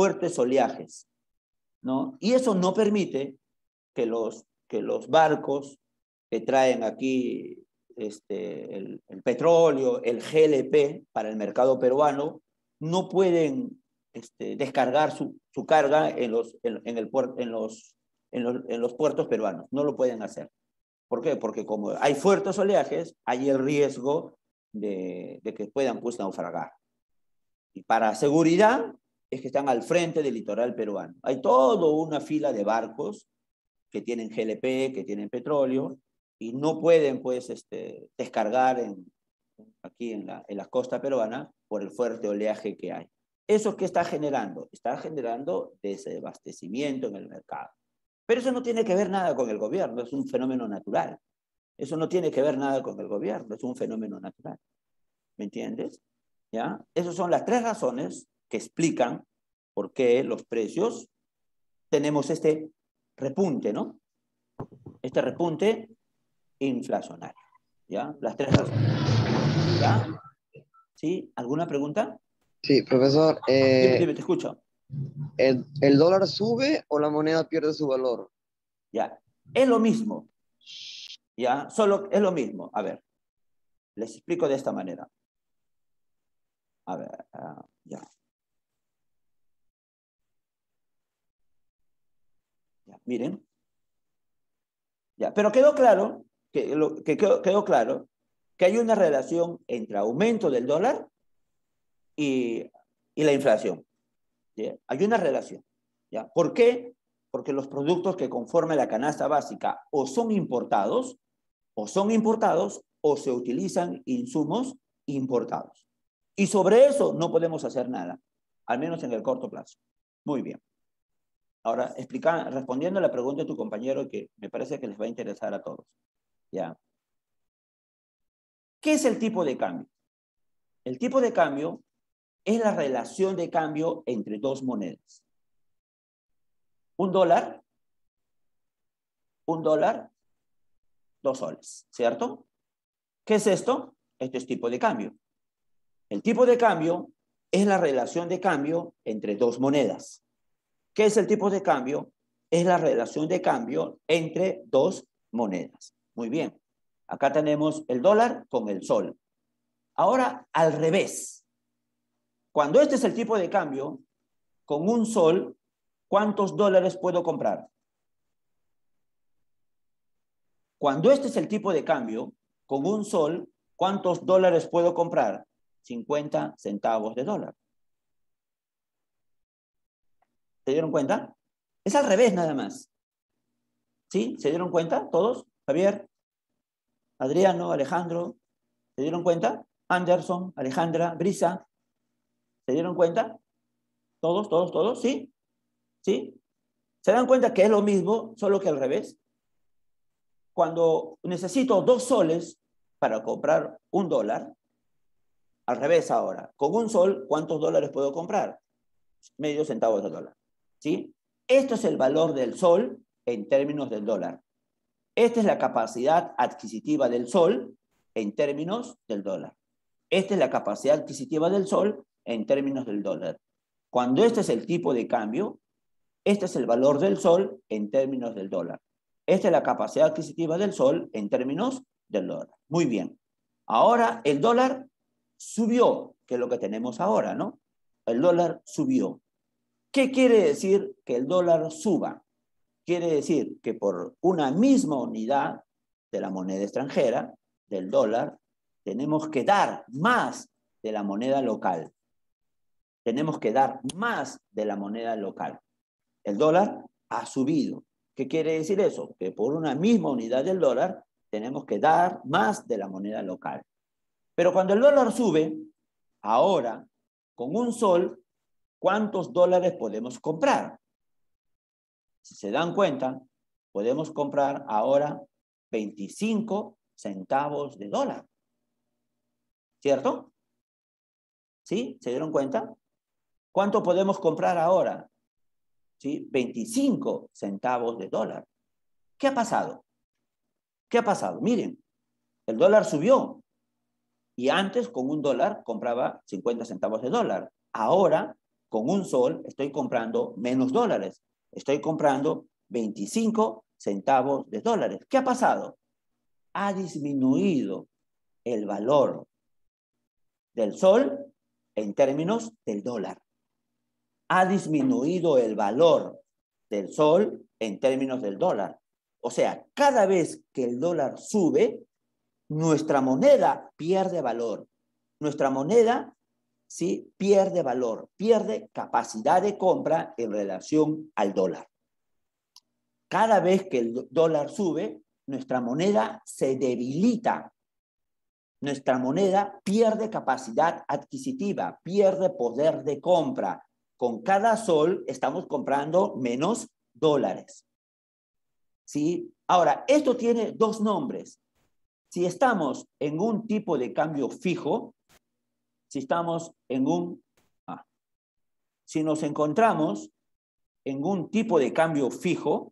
¿no? Y eso no permite que los barcos que traen aquí el petróleo, el GLP para el mercado peruano, no pueden descargar su carga en los puertos peruanos. No lo pueden hacer. ¿Por qué? Porque como hay fuertes oleajes, hay el riesgo de que puedan pues naufragar. Y para seguridad es que están al frente del litoral peruano. Hay toda una fila de barcos que tienen GLP, que tienen petróleo, y no pueden pues descargar aquí en la costa peruana por el fuerte oleaje que hay. ¿Eso qué está generando? Está generando desabastecimiento en el mercado. Pero eso no tiene que ver nada con el gobierno, es un fenómeno natural. Eso no tiene que ver nada con el gobierno, es un fenómeno natural. ¿Me entiendes? ¿Ya? Esas son las tres razones que explican por qué los precios tenemos este repunte, ¿no? Este repunte inflacionario. ¿Ya? Las tres razones. ¿Ya? ¿Sí? ¿Alguna pregunta? Sí, profesor. Dime, te escucho. ¿El dólar sube o la moneda pierde su valor? Ya. Es lo mismo. Ya. Solo es lo mismo. A ver. Les explico de esta manera. A ver. Ya. Ya. Miren. Ya. Pero quedó claro quedó claro que hay una relación entre aumento del dólar y la inflación. ¿Ya? Hay una relación. ¿Ya? ¿Por qué? Porque los productos que conforman la canasta básica o son importados o se utilizan insumos importados. Y sobre eso no podemos hacer nada, al menos en el corto plazo. Muy bien. Ahora, respondiendo a la pregunta de tu compañero, que me parece que les va a interesar a todos. ¿Ya? ¿Qué es el tipo de cambio? El tipo de cambio es la relación de cambio entre dos monedas. Un dólar, 2 soles, ¿cierto? ¿Qué es esto? Esto es tipo de cambio. El tipo de cambio es la relación de cambio entre dos monedas. ¿Qué es el tipo de cambio? Es la relación de cambio entre dos monedas. Muy bien. Acá tenemos el dólar con el sol. Ahora, al revés. Cuando este es el tipo de cambio, con un sol, ¿cuántos dólares puedo comprar? Cuando este es el tipo de cambio, con un sol, ¿cuántos dólares puedo comprar? 50 centavos de dólar. ¿Se dieron cuenta? Es al revés nada más. ¿Sí? ¿Se dieron cuenta todos? Javier, Adriano, Alejandro, ¿se dieron cuenta? Anderson, Alejandra, Brisa, ¿se dieron cuenta? ¿Todos, todos, todos? ¿Sí? ¿Sí? ¿Se dan cuenta que es lo mismo, solo que al revés? Cuando necesito 2 soles para comprar $1, al revés ahora. Con 1 sol, ¿cuántos dólares puedo comprar? Medio centavo de dólar. ¿Sí? Esto es el valor del sol en términos del dólar. Esta es la capacidad adquisitiva del sol en términos del dólar. Esta es la capacidad adquisitiva del sol en términos del dólar. Cuando este es el tipo de cambio, este es el valor del sol en términos del dólar. Esta es la capacidad adquisitiva del sol en términos del dólar. Muy bien. Ahora el dólar subió, que es lo que tenemos ahora, ¿no? El dólar subió. ¿Qué quiere decir que el dólar suba? Quiere decir que por una misma unidad de la moneda extranjera, del dólar, tenemos que dar más de la moneda local. Tenemos que dar más de la moneda local. El dólar ha subido. ¿Qué quiere decir eso? Que por una misma unidad del dólar tenemos que dar más de la moneda local. Pero cuando el dólar sube, ahora, con 1 sol, ¿cuántos dólares podemos comprar? Si se dan cuenta, podemos comprar ahora 25 centavos de dólar. ¿Cierto? ¿Sí? ¿Se dieron cuenta? ¿Cuánto podemos comprar ahora? ¿Sí? 25 centavos de dólar. ¿Qué ha pasado? ¿Qué ha pasado? Miren, el dólar subió. Y antes con 1 dólar compraba 50 centavos de dólar. Ahora, con 1 sol, estoy comprando menos dólares. Estoy comprando 25 centavos de dólares. ¿Qué ha pasado? Ha disminuido el valor del sol en términos del dólar. Ha disminuido el valor del sol en términos del dólar. O sea, cada vez que el dólar sube, nuestra moneda pierde valor. Nuestra moneda, sí, pierde valor, pierde capacidad de compra en relación al dólar. Cada vez que el dólar sube, nuestra moneda se debilita. Nuestra moneda pierde capacidad adquisitiva, pierde poder de compra. Con cada sol estamos comprando menos dólares. ¿Sí? Ahora, esto tiene 2 nombres. Si estamos en un tipo de cambio fijo, si nos encontramos en un tipo de cambio fijo,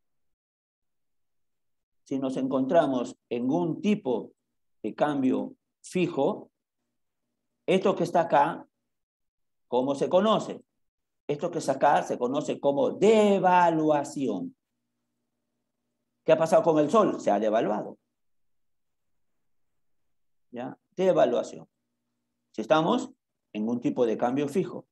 si nos encontramos en un tipo de cambio fijo, esto que está acá, ¿cómo se conoce? Esto que está acá se conoce como devaluación. ¿Qué ha pasado con el sol? Se ha devaluado. ¿Ya? Devaluación. Si estamos en un tipo de cambio fijo.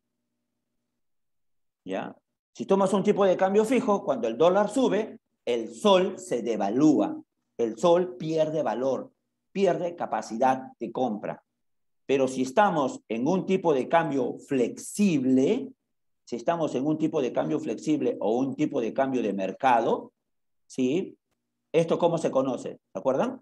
¿Ya? Si tomas un tipo de cambio fijo, cuando el dólar sube, el sol se devalúa. El sol pierde valor, pierde capacidad de compra. Pero si estamos en un tipo de cambio flexible, si estamos en un tipo de cambio flexible o un tipo de cambio de mercado, ¿sí? ¿Esto cómo se conoce? ¿Se acuerdan?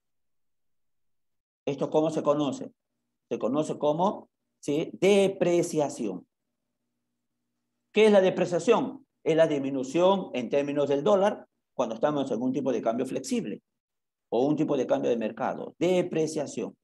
¿Esto cómo se conoce? Se conoce como, ¿sí?, depreciación. ¿Qué es la depreciación? Es la disminución en términos del dólar cuando estamos en un tipo de cambio flexible o un tipo de cambio de mercado. Depreciación.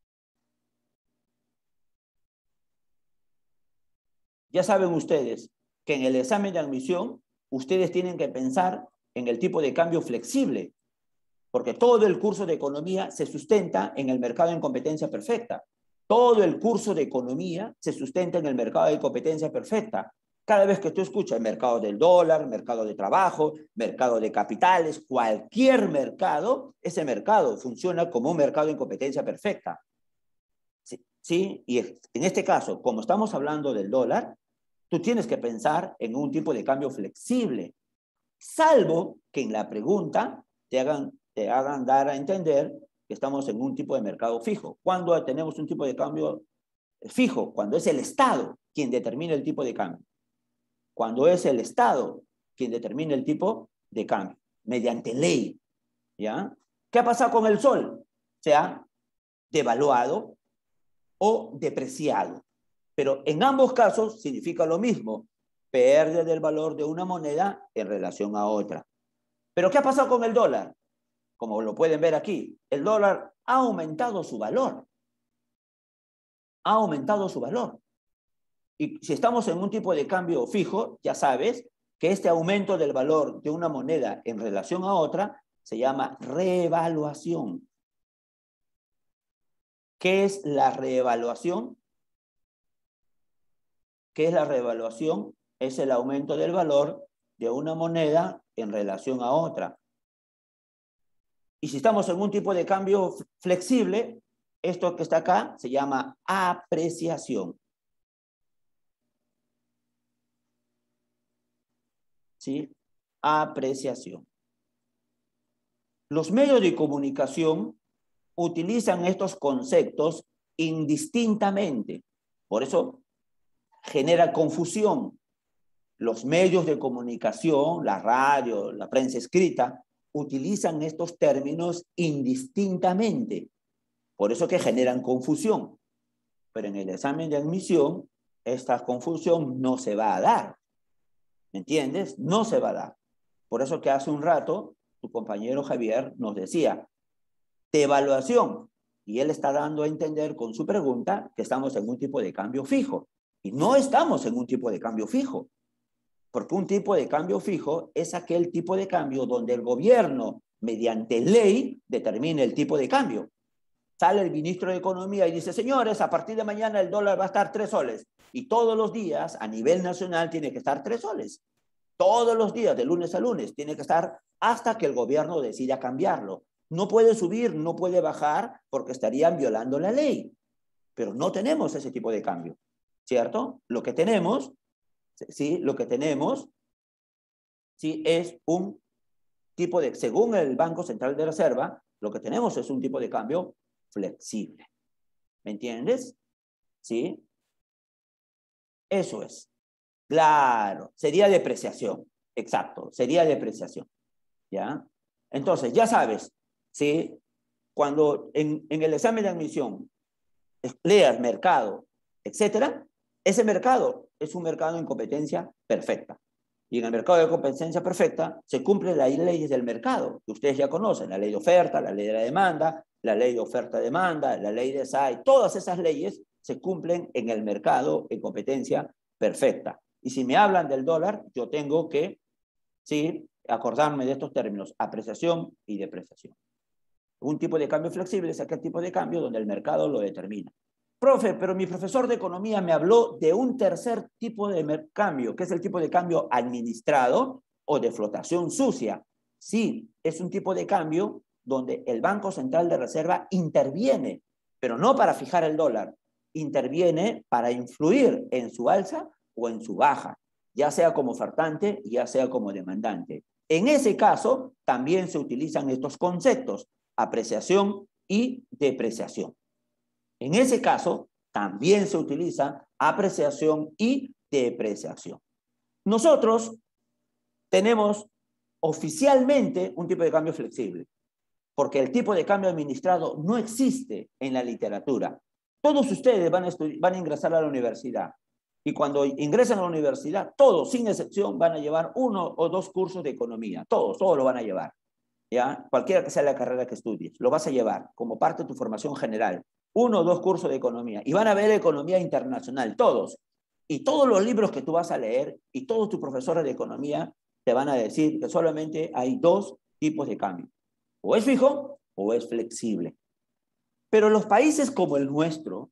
Ya saben ustedes que en el examen de admisión ustedes tienen que pensar en el tipo de cambio flexible, porque todo el curso de economía se sustenta en el mercado en competencia perfecta. Todo el curso de economía se sustenta en el mercado de competencia perfecta. Cada vez que tú escuchas el mercado del dólar, mercado de trabajo, mercado de capitales, cualquier mercado, ese mercado funciona como un mercado en competencia perfecta. ¿Sí? Y en este caso, como estamos hablando del dólar, tú tienes que pensar en un tipo de cambio flexible, salvo que en la pregunta te hagan dar a entender que estamos en un tipo de mercado fijo. ¿Cuándo tenemos un tipo de cambio fijo? Cuando es el Estado quien determina el tipo de cambio. cuando es el Estado quien determina el tipo de cambio, mediante ley, ¿ya? ¿Qué ha pasado con el sol? Se ha devaluado o depreciado. Pero en ambos casos significa lo mismo, pérdida del valor de una moneda en relación a otra. ¿Pero qué ha pasado con el dólar? Como lo pueden ver aquí, el dólar ha aumentado su valor. Ha aumentado su valor. Y si estamos en un tipo de cambio fijo, ya sabes que este aumento del valor de una moneda en relación a otra se llama revaluación. ¿Qué es la revaluación? ¿Qué es la revaluación? Es el aumento del valor de una moneda en relación a otra. Y si estamos en un tipo de cambio flexible, esto que está acá se llama apreciación. ¿Sí? Apreciación. Los medios de comunicación utilizan estos conceptos indistintamente. Por eso genera confusión. Los medios de comunicación, la radio, la prensa escrita, utilizan estos términos indistintamente. Por eso que generan confusión. Pero en el examen de admisión, esta confusión no se va a dar. ¿Me entiendes? No se va a dar. Por eso que hace un rato, tu compañero Javier nos decía, devaluación. Y él está dando a entender con su pregunta que estamos en un tipo de cambio fijo. Y no estamos en un tipo de cambio fijo. Porque un tipo de cambio fijo es aquel tipo de cambio donde el gobierno, mediante ley, determina el tipo de cambio. Sale el ministro de Economía y dice, señores, a partir de mañana el dólar va a estar 3 soles. Y todos los días, a nivel nacional, tiene que estar 3 soles. Todos los días, de lunes a lunes, tiene que estar hasta que el gobierno decida cambiarlo. No puede subir, no puede bajar, porque estarían violando la ley. Pero no tenemos ese tipo de cambio, ¿cierto? Lo que tenemos, ¿sí? Lo que tenemos, ¿sí? Es un tipo de, según el Banco Central de Reserva, lo que tenemos es un tipo de cambio flexible. ¿Me entiendes? ¿Sí? Eso es. Claro, sería depreciación. Exacto, sería depreciación. ¿Ya? Entonces, ya sabes, ¿sí? Cuando en el examen de admisión leas mercado, etcétera, ese mercado es un mercado en competencia perfecta. Y en el mercado de competencia perfecta se cumplen las leyes del mercado, que ustedes ya conocen, la ley de oferta, la ley de la demanda, la ley de oferta-demanda, la ley de SAI, todas esas leyes se cumplen en el mercado en competencia perfecta. Y si me hablan del dólar, yo tengo que, ¿sí?, acordarme de estos términos, apreciación y depreciación. Un tipo de cambio flexible es aquel tipo de cambio donde el mercado lo determina. Profe, pero mi profesor de economía me habló de un tercer tipo de cambio, que es el tipo de cambio administrado o de flotación sucia. Sí, es un tipo de cambio donde el Banco Central de Reserva interviene, pero no para fijar el dólar, interviene para influir en su alza o en su baja, ya sea como ofertante, ya sea como demandante. En ese caso, también se utilizan estos conceptos, apreciación y depreciación. En ese caso, también se utiliza apreciación y depreciación. Nosotros tenemos oficialmente un tipo de cambio flexible, porque el tipo de cambio administrado no existe en la literatura. Todos ustedes van a ingresar a la universidad, y cuando ingresen a la universidad, todos, sin excepción, van a llevar 1 o 2 cursos de economía. Todos lo van a llevar. ¿Ya? Cualquiera que sea la carrera que estudies, lo vas a llevar como parte de tu formación general. 1 o 2 cursos de economía. Y van a ver economía internacional, todos. Y todos los libros que tú vas a leer y todos tus profesores de economía te van a decir que solamente hay 2 tipos de cambio. O es fijo o es flexible. Pero los países como el nuestro,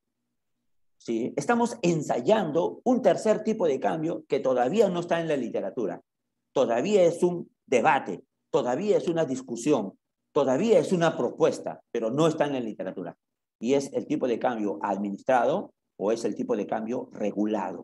¿sí?, estamos ensayando un tercer tipo de cambio que todavía no está en la literatura. Todavía es un debate, todavía es una discusión, todavía es una propuesta, pero no está en la literatura. Y es el tipo de cambio administrado o es el tipo de cambio regulado.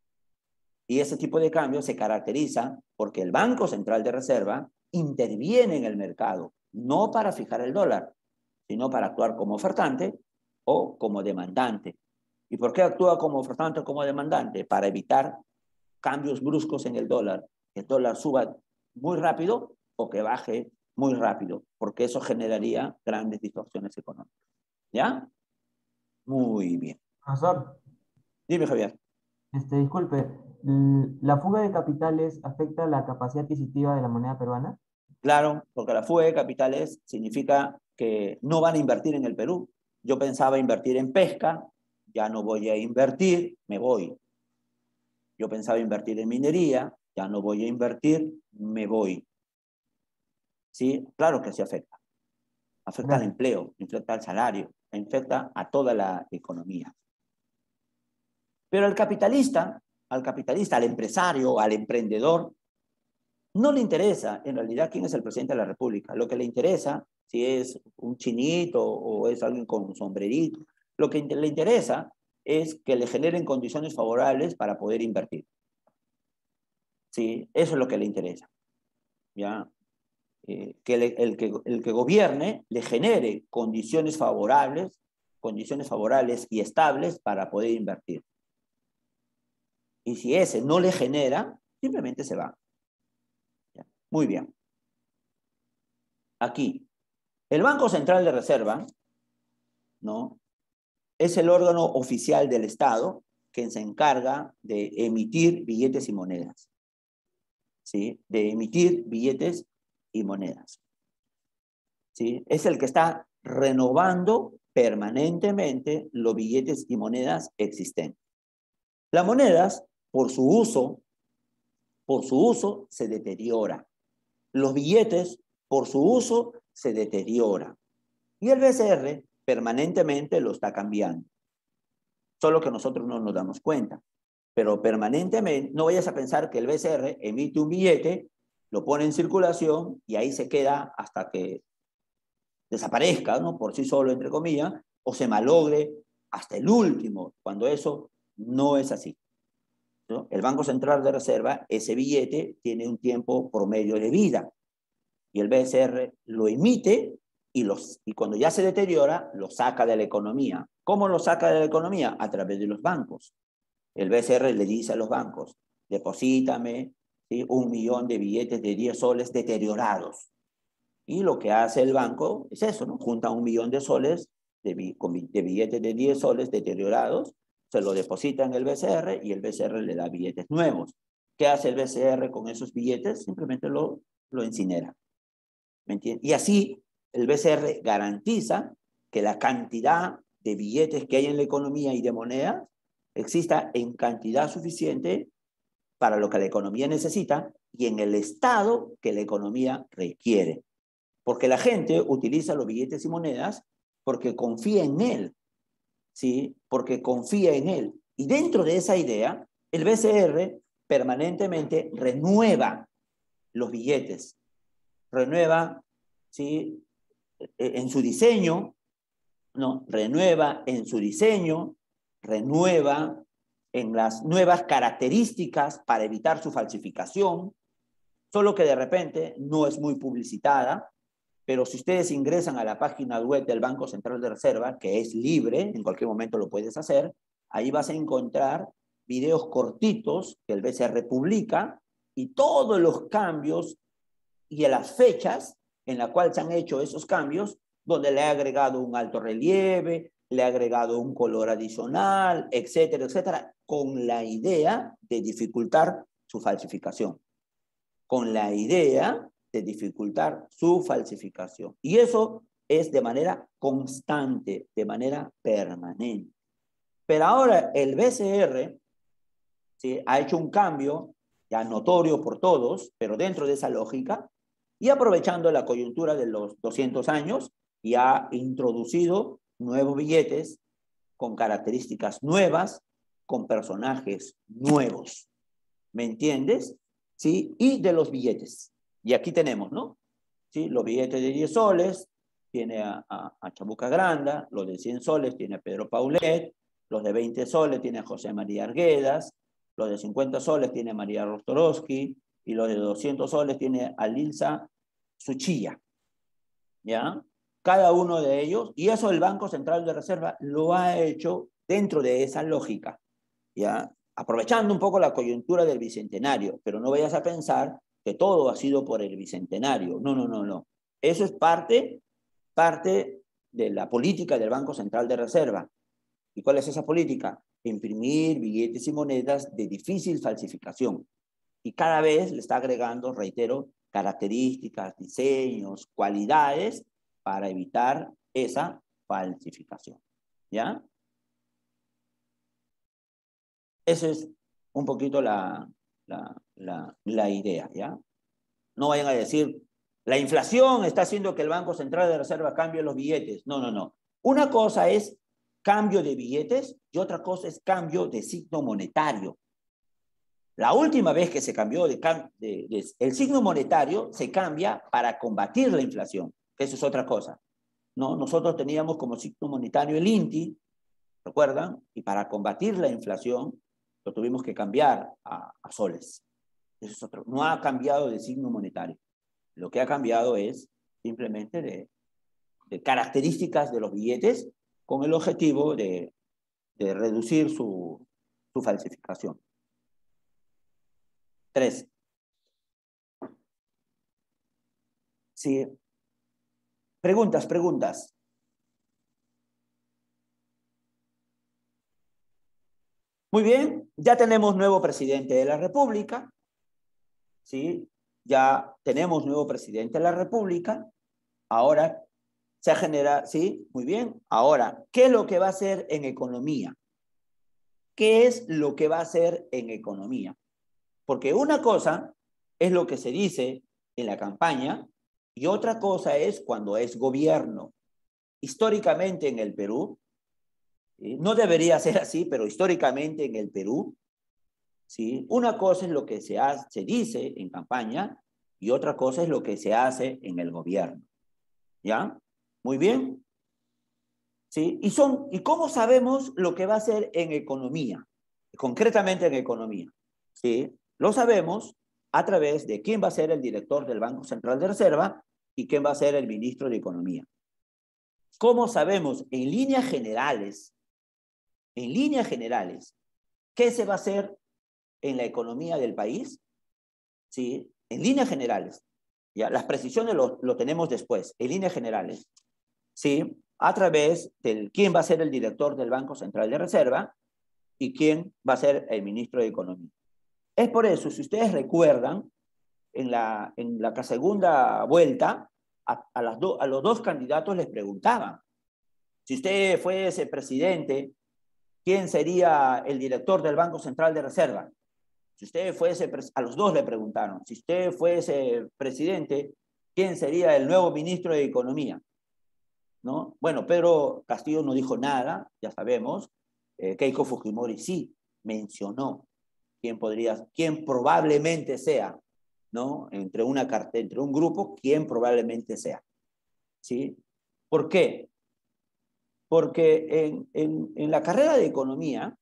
Y ese tipo de cambio se caracteriza porque el Banco Central de Reserva interviene en el mercado, no para fijar el dólar, sino para actuar como ofertante o como demandante. ¿Y por qué actúa como ofertante o como demandante? Para evitar cambios bruscos en el dólar, que el dólar suba muy rápido o que baje muy rápido, porque eso generaría grandes distorsiones económicas. ¿Ya? Muy bien. Profesor, Dime, Javier. disculpe, ¿la fuga de capitales afecta la capacidad adquisitiva de la moneda peruana? Claro, porque la fuga de capitales significa que no van a invertir en el Perú. Yo pensaba invertir en pesca, ya no voy a invertir, me voy. Yo pensaba invertir en minería, ya no voy a invertir, me voy. ¿Sí? Claro que sí afecta. Afecta al Gracias. empleo, afecta al salario, afecta a toda la economía. Pero al capitalista, al empresario, al emprendedor, no le interesa en realidad quién es el presidente de la República. Lo que le interesa, si es un chinito o es alguien con un sombrerito, lo que le interesa es que le generen condiciones favorables para poder invertir. ¿Sí? Eso es lo que le interesa. ¿Ya? Que el que gobierne le genere condiciones favorables y estables para poder invertir. Y si ese no le genera, simplemente se va. ¿Ya? Muy bien. Aquí, el Banco Central de Reserva, ¿no?, es el órgano oficial del Estado que se encarga de emitir billetes y monedas. ¿Sí? De emitir billetes y monedas. ¿Sí? Es el que está renovando permanentemente los billetes y monedas existentes. Las monedas, por su uso, se deteriora. Los billetes, por su uso, se deterioran. Y el BCR permanentemente lo está cambiando. Solo que nosotros no nos damos cuenta. Pero permanentemente, no vayas a pensar que el BCR emite un billete, lo pone en circulación y ahí se queda hasta que desaparezca, ¿no?, por sí solo, entre comillas, o se malogre hasta el último, cuando eso no es así, ¿no? El Banco Central de Reserva, ese billete tiene un tiempo promedio de vida y el BCR lo emite y cuando ya se deteriora, lo saca de la economía. ¿Cómo lo saca de la economía? A través de los bancos. El BCR le dice a los bancos, deposítame, ¿sí?, 1 millón de billetes de 10 soles deteriorados. Y lo que hace el banco es eso, ¿no? Junta 1 millón de soles de billetes de 10 soles deteriorados, se lo deposita en el BCR y el BCR le da billetes nuevos. ¿Qué hace el BCR con esos billetes? Simplemente lo incinera. ¿Me entiendes? Y así el BCR garantiza que la cantidad de billetes que hay en la economía y de monedas exista en cantidad suficiente para lo que la economía necesita y en el estado que la economía requiere. Porque la gente utiliza los billetes y monedas porque confía en él, ¿sí? Porque confía en él. Y dentro de esa idea, el BCR permanentemente renueva los billetes, renueva, ¿sí?, en su diseño, ¿no? Renueva en su diseño, renueva en las nuevas características para evitar su falsificación, solo que de repente no es muy publicitada, pero si ustedes ingresan a la página web del Banco Central de Reserva, que es libre, en cualquier momento lo puedes hacer, ahí vas a encontrar videos cortitos que el BCR publica y todos los cambios y las fechas en las cuales se han hecho esos cambios, donde le ha agregado un alto relieve, le ha agregado un color adicional, etcétera, etcétera, con la idea de dificultar su falsificación. Con la idea de dificultar su falsificación. Y eso es de manera constante, de manera permanente. Pero ahora el BCR, ¿sí?, ha hecho un cambio ya notorio por todos, pero dentro de esa lógica, y aprovechando la coyuntura de los 200 años, y ha introducido nuevos billetes con características nuevas, con personajes nuevos. ¿Me entiendes? ¿Sí? Y de los billetes. Y aquí tenemos, ¿no? ¿Sí? Los billetes de 10 soles, tiene a Chabuca Granda, los de 100 soles tiene a Pedro Paulet, los de 20 soles tiene a José María Arguedas, los de 50 soles tiene a María Rostorowski, y los de 200 soles tiene a Lilsa Suchilla. ¿Ya? Cada uno de ellos, y eso el Banco Central de Reserva lo ha hecho dentro de esa lógica, ¿ya? aprovechando un poco la coyuntura del Bicentenario, pero no vayas a pensar que todo ha sido por el Bicentenario. No, no, no, no. Eso es parte de la política del Banco Central de Reserva. ¿Y cuál es esa política? Imprimir billetes y monedas de difícil falsificación. Y cada vez le está agregando, reitero, características, diseños, cualidades para evitar esa falsificación. ¿Ya? Esa es un poquito la idea, ¿ya? No vayan a decir, la inflación está haciendo que el Banco Central de Reserva cambie los billetes. No, no, no. Una cosa es cambio de billetes y otra cosa es cambio de signo monetario. La última vez que se cambió el signo monetario se cambia para combatir la inflación. Eso es otra cosa. ¿No? Nosotros teníamos como signo monetario el INTI, ¿recuerdan? Y para combatir la inflación lo tuvimos que cambiar a soles. Eso es otro. No ha cambiado de signo monetario. Lo que ha cambiado es simplemente de características de los billetes con el objetivo de reducir su falsificación. 3. Sí. Preguntas. Muy bien, ya tenemos nuevo presidente de la República. ¿Sí? Ya tenemos nuevo presidente de la República. Ahora se genera, ¿sí? Muy bien. Ahora, ¿qué es lo que va a hacer en economía? ¿Qué es lo que va a hacer en economía? Porque una cosa es lo que se dice en la campaña y otra cosa es cuando es gobierno. Históricamente en el Perú, ¿sí? No debería ser así, pero históricamente en el Perú, ¿sí? Una cosa es lo que se dice en campaña y otra cosa es lo que se hace en el gobierno. ¿Ya? Muy bien. ¿Sí? ¿Y cómo sabemos lo que va a hacer en economía? Concretamente en economía. ¿Sí? Lo sabemos a través de quién va a ser el director del Banco Central de Reserva y quién va a ser el ministro de Economía. ¿Cómo sabemos en líneas generales, qué se va a hacer en la economía del país? ¿Sí? En líneas generales. ¿Ya? Las precisiones lo tenemos después, en líneas generales. ¿Sí? A través de quién va a ser el director del Banco Central de Reserva y quién va a ser el ministro de Economía. Es por eso, si ustedes recuerdan, en la segunda vuelta, a los dos candidatos les preguntaban, si usted fuese presidente, ¿quién sería el director del Banco Central de Reserva? Si usted fuese, a los dos le preguntaron, si usted fuese presidente, ¿quién sería el nuevo ministro de Economía? ¿No? Bueno, Pedro Castillo no dijo nada, ya sabemos. Keiko Fujimori sí mencionó quién probablemente sea, ¿no? Entre un grupo, quién probablemente sea. ¿Sí? ¿Por qué? Porque en la carrera de economía,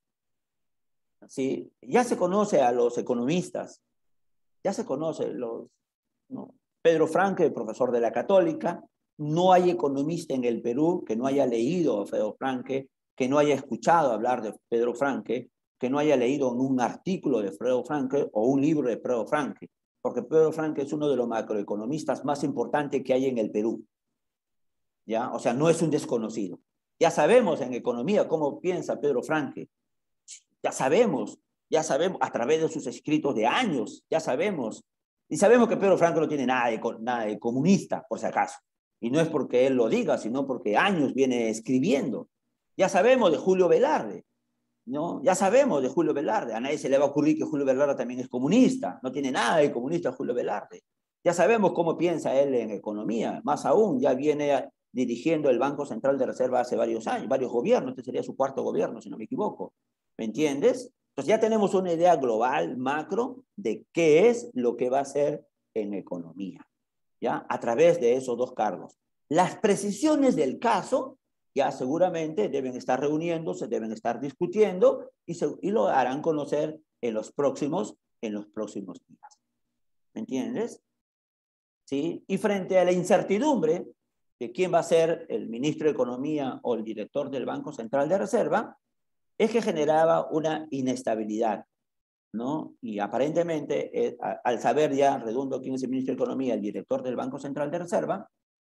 ¿sí? Ya se conoce a los economistas, ya se conoce ¿no? Pedro Franque, profesor de la Católica. No hay economista en el Perú que no haya leído a Pedro Franque, que no haya escuchado hablar de Pedro Franque, que no haya leído un artículo de Pedro Franque o un libro de Pedro Franque, porque Pedro Franque es uno de los macroeconomistas más importantes que hay en el Perú. ¿Ya? O sea, no es un desconocido. Ya sabemos en economía cómo piensa Pedro Franque. Ya sabemos a través de sus escritos de años, ya sabemos. Y sabemos que Pedro Franque no tiene nada de comunista, por si acaso. Y no es porque él lo diga, sino porque años viene escribiendo. Ya sabemos de Julio Velarde, ¿no? Ya sabemos de Julio Velarde. A nadie se le va a ocurrir que Julio Velarde también es comunista. No tiene nada de comunista Julio Velarde. Ya sabemos cómo piensa él en economía. Más aún, ya viene dirigiendo el Banco Central de Reserva hace varios años, varios gobiernos. Este sería su cuarto gobierno, si no me equivoco. ¿Me entiendes? Entonces ya tenemos una idea global, macro, de qué es lo que va a hacer en economía, ¿ya? A través de esos dos cargos. Las precisiones del caso ya seguramente deben estar reuniéndose, deben estar discutiendo y lo harán conocer en los próximos días. ¿Me entiendes? ¿Sí? Y frente a la incertidumbre de quién va a ser el ministro de Economía o el director del Banco Central de Reserva, es que generaba una inestabilidad, ¿no? Y aparentemente, al saber ya, redundo quién es el ministro de Economía, el director del Banco Central de Reserva,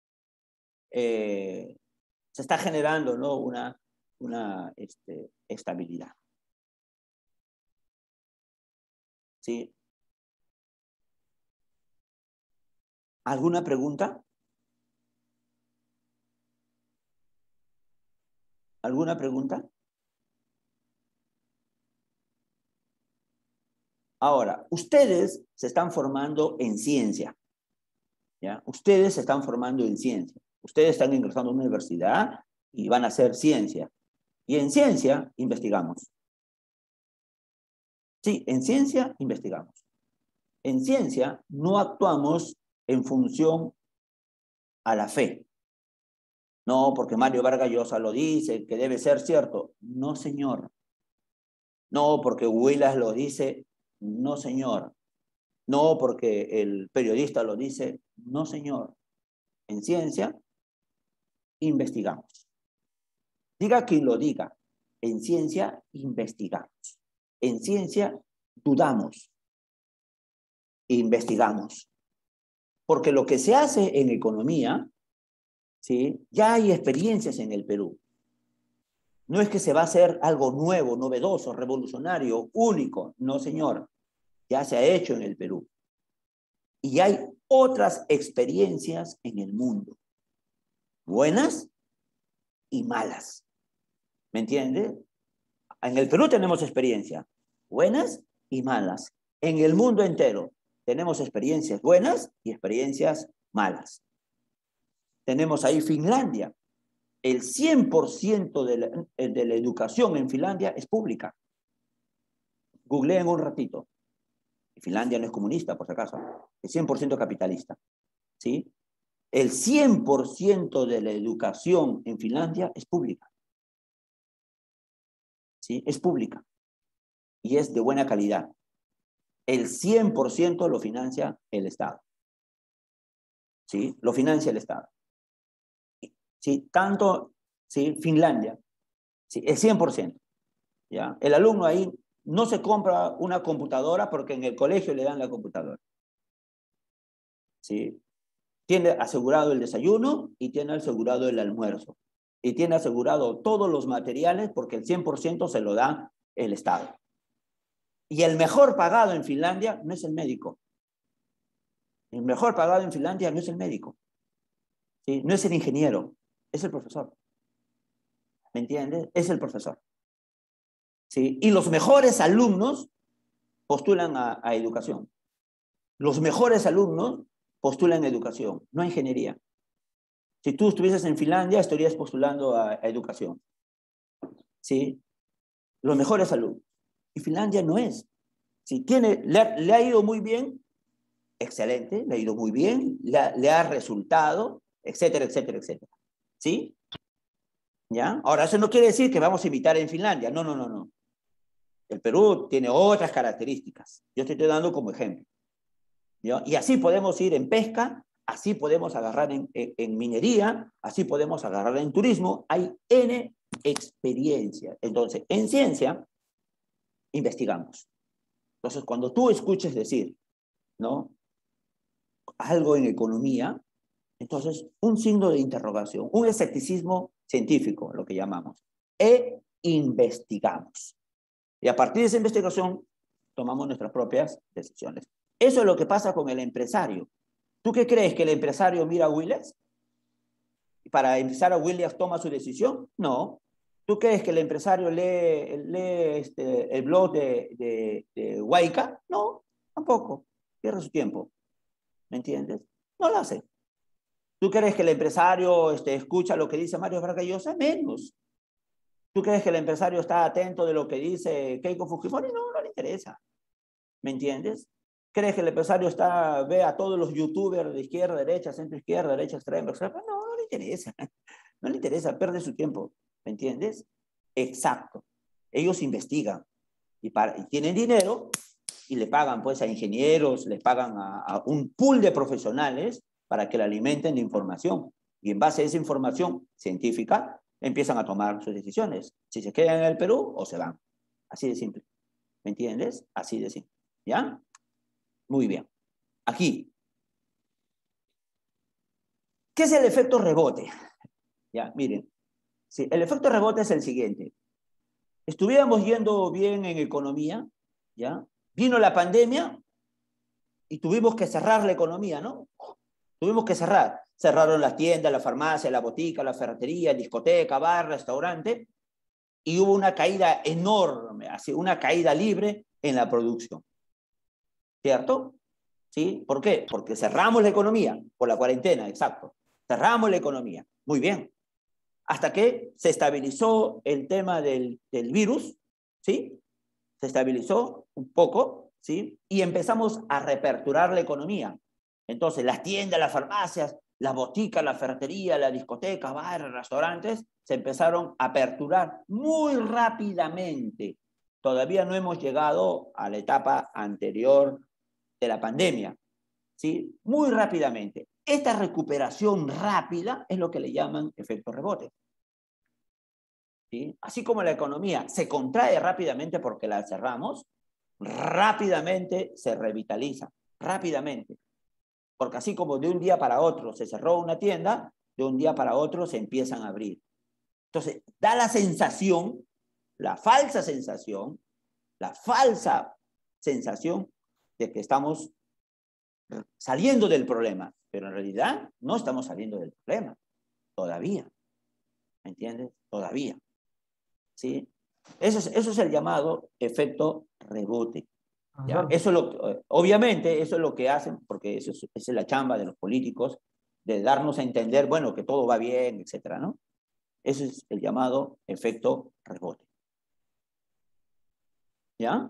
se está generando, ¿no? una estabilidad. ¿Sí? ¿Alguna pregunta? ¿Alguna pregunta? Ahora, ustedes se están formando en ciencia, ¿ya? Ustedes se están formando en ciencia. Ustedes están ingresando a una universidad y van a hacer ciencia. Y en ciencia investigamos. Sí, en ciencia investigamos. En ciencia no actuamos en función a la fe. No, porque Mario Vargas Llosa lo dice, que debe ser cierto. No, señor. No, porque Huilas lo dice. No, señor. No, porque el periodista lo dice. No, señor. En ciencia, investigamos. Diga quien lo diga. En ciencia, investigamos. En ciencia, dudamos. Investigamos. Porque lo que se hace en economía, ¿sí? Ya hay experiencias en el Perú. No es que se va a hacer algo nuevo, novedoso, revolucionario, único. No, señor. Ya se ha hecho en el Perú. Y hay otras experiencias en el mundo. Buenas y malas. ¿Me entiende? En el Perú tenemos experiencia. Buenas y malas. En el mundo entero tenemos experiencias buenas y experiencias malas. Tenemos ahí Finlandia. El 100% de la educación en Finlandia es pública. Googleen un ratito. Finlandia no es comunista, por si acaso. Es 100% capitalista. ¿Sí? El 100% de la educación en Finlandia es pública. ¿Sí? Es pública. Y es de buena calidad. El 100% lo financia el Estado. ¿Sí? Lo financia el Estado. ¿Sí? Tanto, ¿sí? Finlandia, ¿sí? El 100%. ¿Ya? El alumno ahí no se compra una computadora porque en el colegio le dan la computadora. ¿Sí? Tiene asegurado el desayuno y tiene asegurado el almuerzo. Y tiene asegurado todos los materiales porque el 100% se lo da el Estado. Y el mejor pagado en Finlandia no es el médico. El mejor pagado en Finlandia no es el médico. ¿Sí? No es el ingeniero, es el profesor. ¿Me entiendes? Es el profesor. ¿Sí? Y los mejores alumnos postulan a educación. Los mejores alumnos postulan a educación, no a ingeniería. Si tú estuvieses en Finlandia, estarías postulando a educación. ¿Sí? Los mejores alumnos. Y Finlandia no es. Si le ha ido muy bien, excelente, le ha ido muy bien, le ha resultado, etcétera, etcétera, etcétera. ¿Sí? ¿Ya? Ahora, eso no quiere decir que vamos a imitar en Finlandia. No, no, no, no. El Perú tiene otras características. Yo te estoy dando como ejemplo. ¿Ya? Y así podemos ir en pesca, así podemos agarrar en minería, así podemos agarrar en turismo. Hay N experiencias. Entonces, en ciencia, investigamos. Entonces, cuando tú escuches decir, ¿no?, algo en economía, entonces, un signo de interrogación, un escepticismo científico, lo que llamamos. Investigamos. Y a partir de esa investigación, tomamos nuestras propias decisiones. Eso es lo que pasa con el empresario. ¿Tú qué crees? ¿Que el empresario mira a Williams? ¿Y para empezar a Williams toma su decisión? No. ¿Tú crees que el empresario lee el blog de Huayca? No, tampoco. Pierde su tiempo. ¿Me entiendes? No lo hace. ¿Tú crees que el empresario escucha lo que dice Mario Vargas Llosa? Menos. ¿Tú crees que el empresario está atento de lo que dice Keiko Fujimori? No, no le interesa. ¿Me entiendes? ¿Crees que el empresario ve a todos los youtubers de izquierda, derecha, centro izquierda, derecha, extrema, extrema? No, no le interesa. No le interesa, pierde su tiempo. ¿Me entiendes? Exacto. Ellos investigan y tienen dinero y le pagan pues a ingenieros, le pagan a un pool de profesionales para que le alimenten de información. Y en base a esa información científica, empiezan a tomar sus decisiones. Si se quedan en el Perú o se van. Así de simple. ¿Me entiendes? Así de simple. ¿Ya? Muy bien. Aquí. ¿Qué es el efecto rebote? Ya, miren. Sí, el efecto rebote es el siguiente. Estuviéramos yendo bien en economía, ¿ya? Vino la pandemia y tuvimos que cerrar la economía, ¿no? Tuvimos que cerrar. Cerraron las tiendas, la farmacia, la botica, la ferretería, discoteca, bar, restaurante, y hubo una caída enorme, así, una caída libre en la producción. ¿Cierto? ¿Sí? ¿Por qué? Porque cerramos la economía, por la cuarentena, exacto. Cerramos la economía. Muy bien. Hasta que se estabilizó el tema del virus, ¿sí? Se estabilizó un poco, ¿sí? Y empezamos a reaperturar la economía. Entonces, las tiendas, las farmacias, las boticas, la ferretería, las discotecas, bares, restaurantes, se empezaron a aperturar muy rápidamente. Todavía no hemos llegado a la etapa anterior de la pandemia, ¿sí? Muy rápidamente. Esta recuperación rápida es lo que le llaman efecto rebote. ¿Sí? Así como la economía se contrae rápidamente porque la cerramos, rápidamente se revitaliza, rápidamente. Porque así como de un día para otro se cerró una tienda, de un día para otro se empiezan a abrir. Entonces, da la sensación, la falsa sensación de que estamos saliendo del problema, pero en realidad no estamos saliendo del problema, todavía. ¿Me entiendes? Todavía. ¿Sí? Eso es el llamado efecto rebote. ¿Ya? Eso es obviamente, eso es lo que hacen, porque esa es la chamba de los políticos, de darnos a entender, bueno, que todo va bien, etcétera, ¿no? Eso es el llamado efecto rebote. ¿Ya?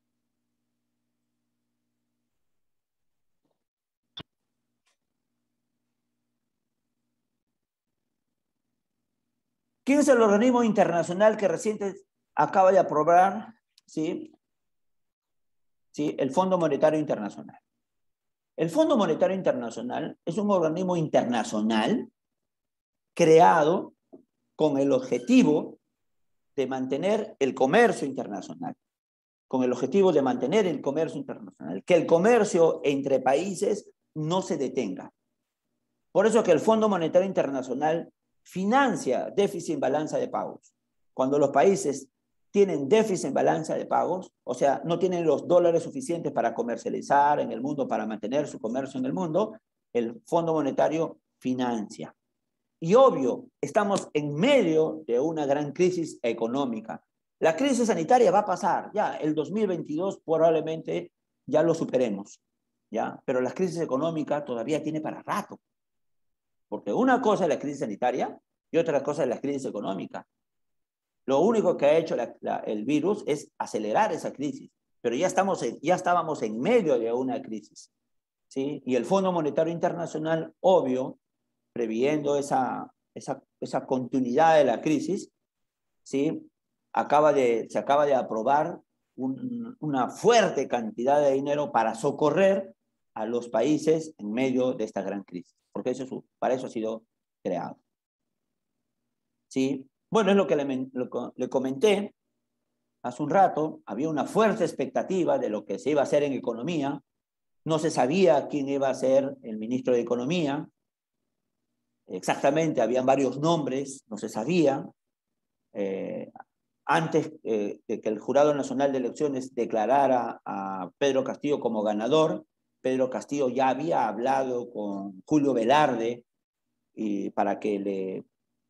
¿Quién es el organismo internacional que recientemente acaba de aprobar, ¿sí? ¿Sí? El Fondo Monetario Internacional? El Fondo Monetario Internacional es un organismo internacional creado con el objetivo de mantener el comercio internacional, con el objetivo de mantener el comercio internacional, que el comercio entre países no se detenga. Por eso que el Fondo Monetario Internacional financia déficit en balanza de pagos. Cuando los países tienen déficit en balanza de pagos, o sea, no tienen los dólares suficientes para comercializar en el mundo, para mantener su comercio en el mundo, el Fondo Monetario financia. Y obvio, estamos en medio de una gran crisis económica. La crisis sanitaria va a pasar, ya el 2022 probablemente ya lo superemos, ¿ya? Pero la crisis económica todavía tiene para rato. Porque una cosa es la crisis sanitaria y otra cosa es la crisis económica. Lo único que ha hecho el virus es acelerar esa crisis, pero ya estábamos en medio de una crisis, ¿sí? Y el Fondo Monetario Internacional, obvio, previendo esa continuidad de la crisis, ¿sí? Se acaba de aprobar una fuerte cantidad de dinero para socorrer a los países en medio de esta gran crisis, porque para eso ha sido creado. ¿Sí? Bueno, es lo que le comenté hace un rato. Había una fuerte expectativa de lo que se iba a hacer en economía. No se sabía quién iba a ser el ministro de Economía. Exactamente, habían varios nombres, no se sabía. Antes de que el Jurado Nacional de Elecciones declarara a Pedro Castillo como ganador, Pedro Castillo ya había hablado con Julio Velarde para que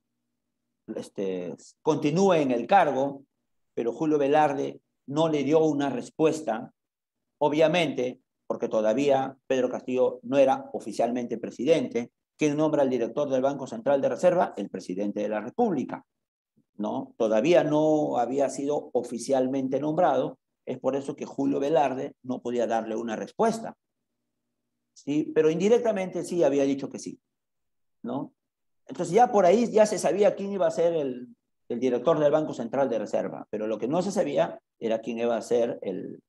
continúe en el cargo, pero Julio Velarde no le dio una respuesta, obviamente, porque todavía Pedro Castillo no era oficialmente presidente. ¿Quién nombra al director del Banco Central de Reserva? El presidente de la República, ¿no? Todavía no había sido oficialmente nombrado, es por eso que Julio Velarde no podía darle una respuesta, ¿sí? Pero indirectamente sí había dicho que sí, ¿no? Entonces ya por ahí ya se sabía quién iba a ser el director del Banco Central de Reserva, pero lo que no se sabía era quién iba a ser el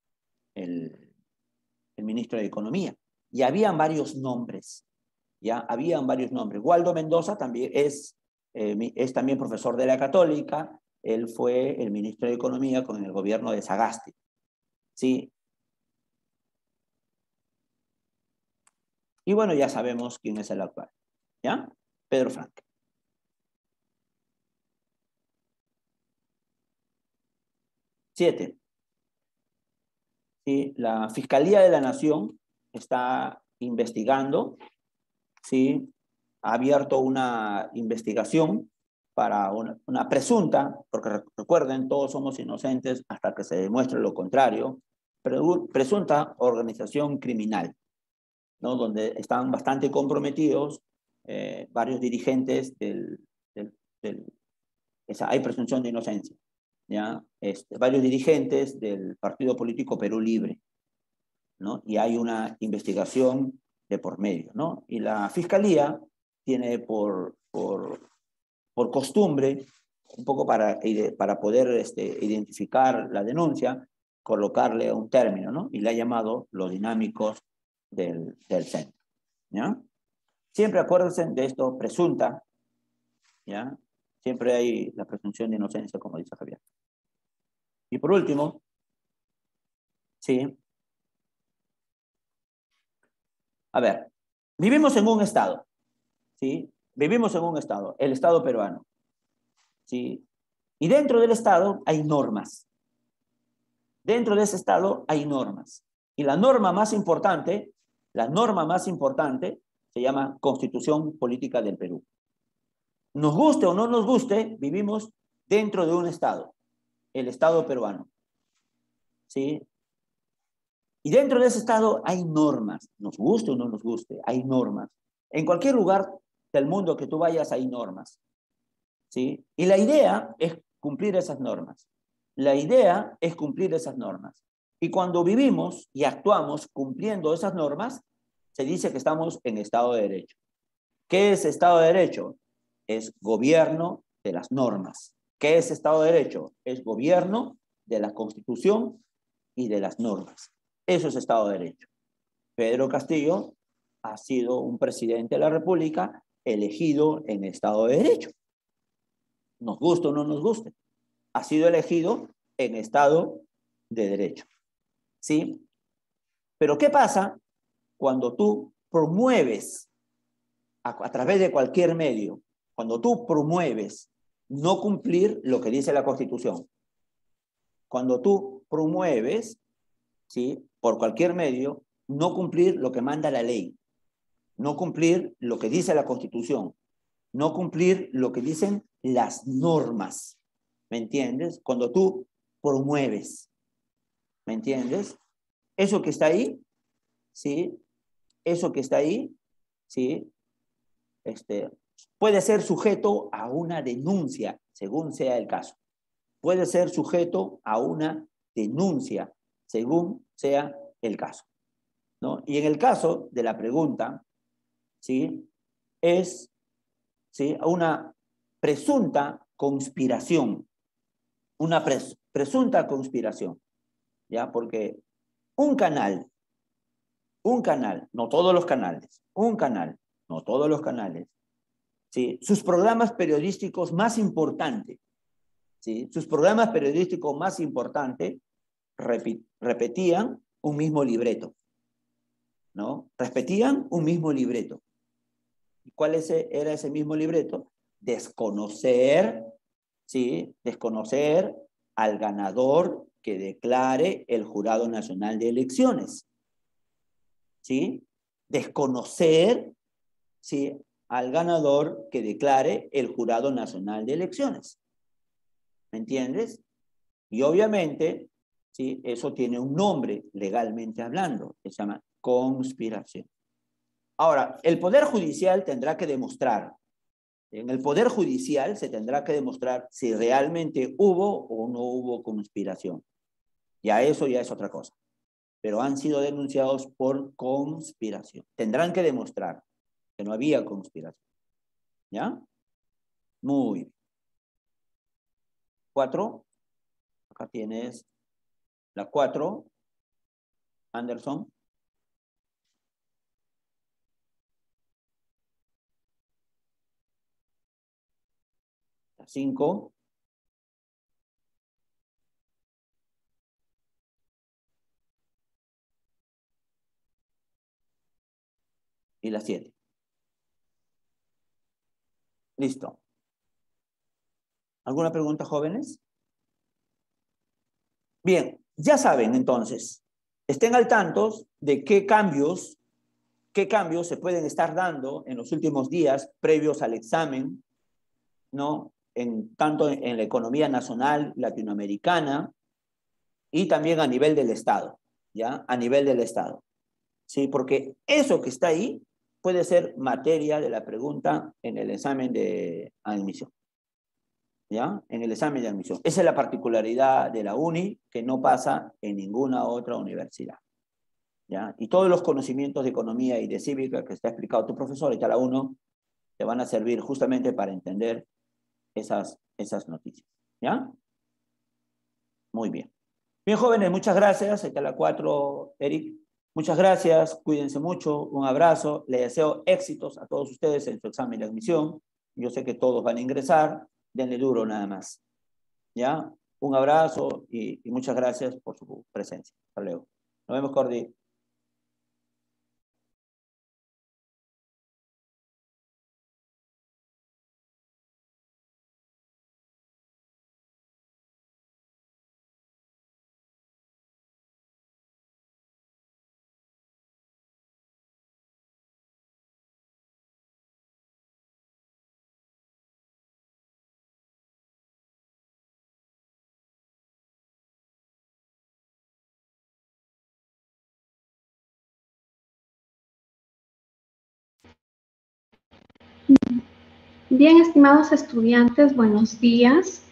ministro de Economía. Y habían varios nombres, ¿ya? Habían varios nombres. Waldo Mendoza también es es también profesor de la Católica. Él fue el ministro de Economía con el gobierno de Sagasti. ¿Sí? Y bueno, ya sabemos quién es el actual. ¿Ya? Pedro Frank. Siete. ¿Sí? La Fiscalía de la Nación está investigando, ¿sí? Ha abierto una investigación para una presunta, porque recuerden, todos somos inocentes hasta que se demuestre lo contrario, presunta organización criminal, ¿no? Donde están bastante comprometidos varios dirigentes hay presunción de inocencia, ¿ya? Varios dirigentes del partido político Perú Libre, ¿no? Y hay una investigación de por medio, ¿no? Y la Fiscalía tiene por costumbre, un poco para poder identificar la denuncia, colocarle un término, ¿no? Y le ha llamado los dinámicos del centro, ¿ya? Siempre acuérdense de esto, presunta, ¿ya? Siempre hay la presunción de inocencia, como dice Javier. Y por último, sí. A ver, vivimos en un estado, ¿sí? Vivimos en un estado, el estado peruano, ¿sí? Y dentro del estado hay normas. Dentro de ese estado hay normas. Y la norma más importante se llama Constitución Política del Perú. Nos guste o no nos guste, vivimos dentro de un estado, el estado peruano, ¿sí? Y dentro de ese estado hay normas, nos guste o no nos guste, hay normas. En cualquier lugar del mundo que tú vayas hay normas, ¿sí? Y la idea es cumplir esas normas. La idea es cumplir esas normas. Y cuando vivimos y actuamos cumpliendo esas normas, se dice que estamos en Estado de Derecho. ¿Qué es Estado de Derecho? Es gobierno de las normas. ¿Qué es Estado de Derecho? Es gobierno de la Constitución y de las normas. Eso es Estado de Derecho. Pedro Castillo ha sido un presidente de la República elegido en Estado de Derecho. Nos guste o no nos guste. Ha sido elegido en Estado de Derecho. ¿Sí? Pero ¿qué pasa cuando tú promueves a través de cualquier medio, cuando tú promueves no cumplir lo que dice la Constitución? Cuando tú promueves, ¿sí?, por cualquier medio, no cumplir lo que manda la ley, no cumplir lo que dice la Constitución, no cumplir lo que dicen las normas, ¿me entiendes? Cuando tú promueves, ¿me entiendes? Eso que está ahí, ¿sí? Eso que está ahí, ¿sí? Puede ser sujeto a una denuncia, según sea el caso. Puede ser sujeto a una denuncia, según sea el caso, ¿no? Y en el caso de la pregunta, ¿sí?, es, ¿sí?, una presunta conspiración, una presunta conspiración, ¿ya? Porque un canal, no todos los canales, un canal, no todos los canales, ¿sí?, sus programas periodísticos más importantes, ¿sí?, sus programas periodísticos más importantes repetían un mismo libreto, ¿no? Repetían un mismo libreto. ¿Cuál era ese mismo libreto? Desconocer, ¿sí?, desconocer al ganador que declare el Jurado Nacional de Elecciones, ¿sí? Desconocer, ¿sí?, al ganador que declare el Jurado Nacional de Elecciones. ¿Me entiendes? Y obviamente, ¿sí?, eso tiene un nombre legalmente hablando, que se llama conspiración. Ahora, el Poder Judicial tendrá que demostrar, en el Poder Judicial se tendrá que demostrar si realmente hubo o no hubo conspiración. Ya eso ya es otra cosa. Pero han sido denunciados por conspiración. Tendrán que demostrar que no había conspiración. ¿Ya? Muy bien. 4. Acá tienes la 4. Anderson. 5. Y la 7. Listo. ¿Alguna pregunta, jóvenes? Bien, ya saben entonces, estén al tanto de qué cambios se pueden estar dando en los últimos días previos al examen, ¿no? Tanto en la economía nacional latinoamericana y también a nivel del Estado, ¿ya? A nivel del Estado, ¿sí? Porque eso que está ahí puede ser materia de la pregunta en el examen de admisión, ¿ya? En el examen de admisión. Esa es la particularidad de la UNI que no pasa en ninguna otra universidad, ¿ya? Y todos los conocimientos de economía y de cívica que está explicado tu profesor y cada uno te van a servir justamente para entender esas noticias, ¿ya? Muy bien. Bien, jóvenes, muchas gracias. Hasta la 4, Eric. Muchas gracias, cuídense mucho, un abrazo. Les deseo éxitos a todos ustedes en su examen de admisión. Yo sé que todos van a ingresar, denle duro nada más, ¿ya? Un abrazo y muchas gracias por su presencia. Hasta luego. Nos vemos, Cordy. Bien, estimados estudiantes, buenos días.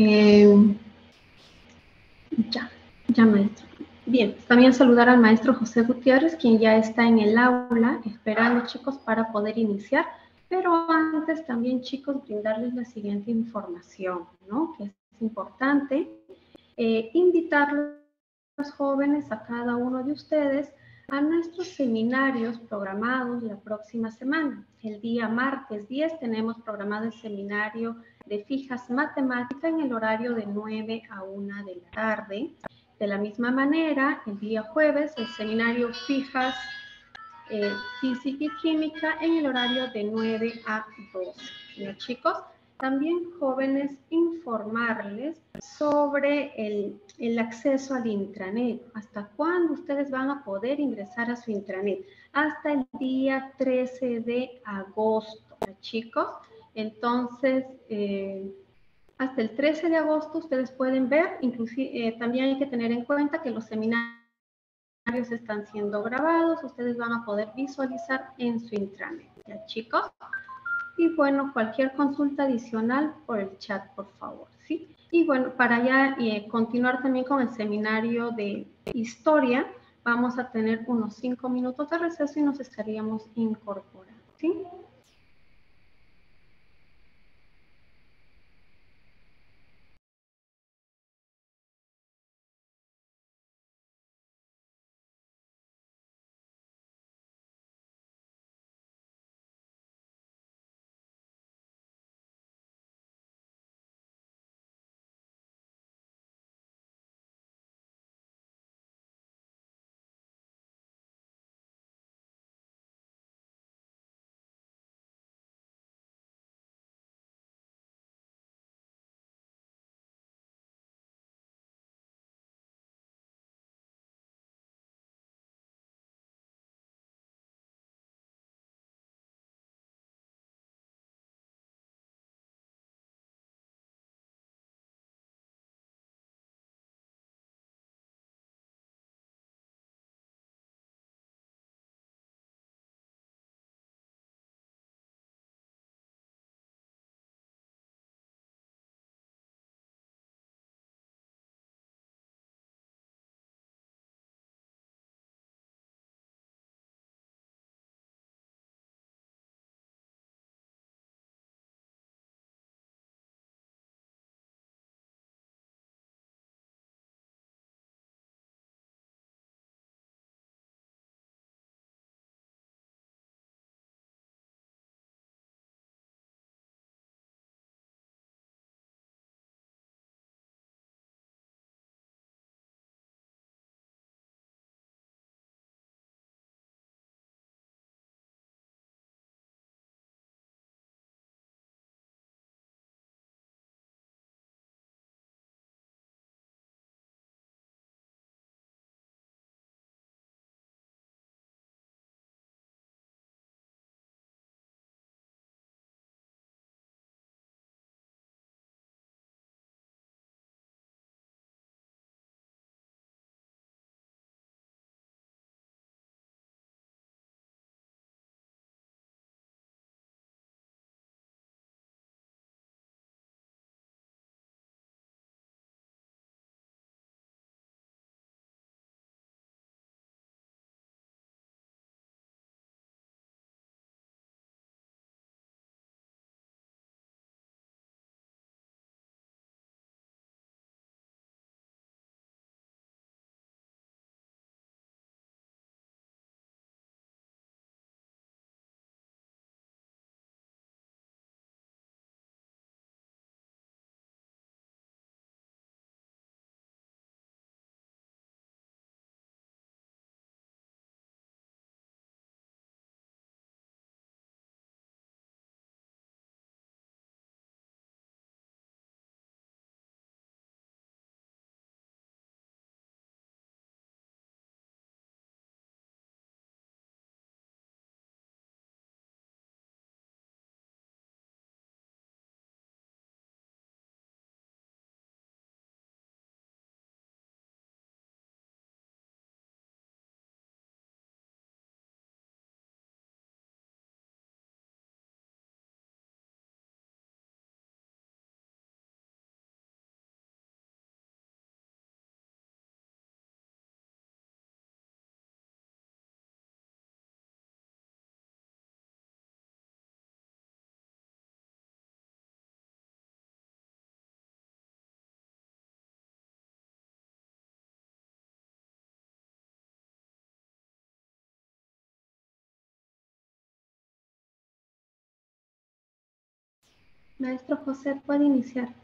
Ya, maestro. Bien, también saludar al maestro José Gutiérrez, quien ya está en el aula, esperando, chicos, para poder iniciar. Pero antes también, chicos, brindarles la siguiente información, ¿no? Que es importante. Invitar a los jóvenes, a cada uno de ustedes, a nuestros seminarios programados la próxima semana. El día martes 10 tenemos programado el seminario de fijas matemática en el horario de 9 a 1 de la tarde. De la misma manera, el día jueves, el seminario fijas física y química en el horario de 9 a 12. ¿No, chicos? También, jóvenes, informarles sobre el acceso al intranet. ¿Hasta cuándo ustedes van a poder ingresar a su intranet? Hasta el día 13 de agosto, ¿no, chicos? Entonces, hasta el 13 de agosto ustedes pueden ver, inclusive también hay que tener en cuenta que los seminarios están siendo grabados, ustedes van a poder visualizar en su intranet, ¿ya, chicos? Y bueno, cualquier consulta adicional por el chat, por favor, ¿sí? Y bueno, para ya continuar también con el seminario de historia, vamos a tener unos 5 minutos de receso y nos estaríamos incorporando, ¿sí? Maestro José, puede iniciar.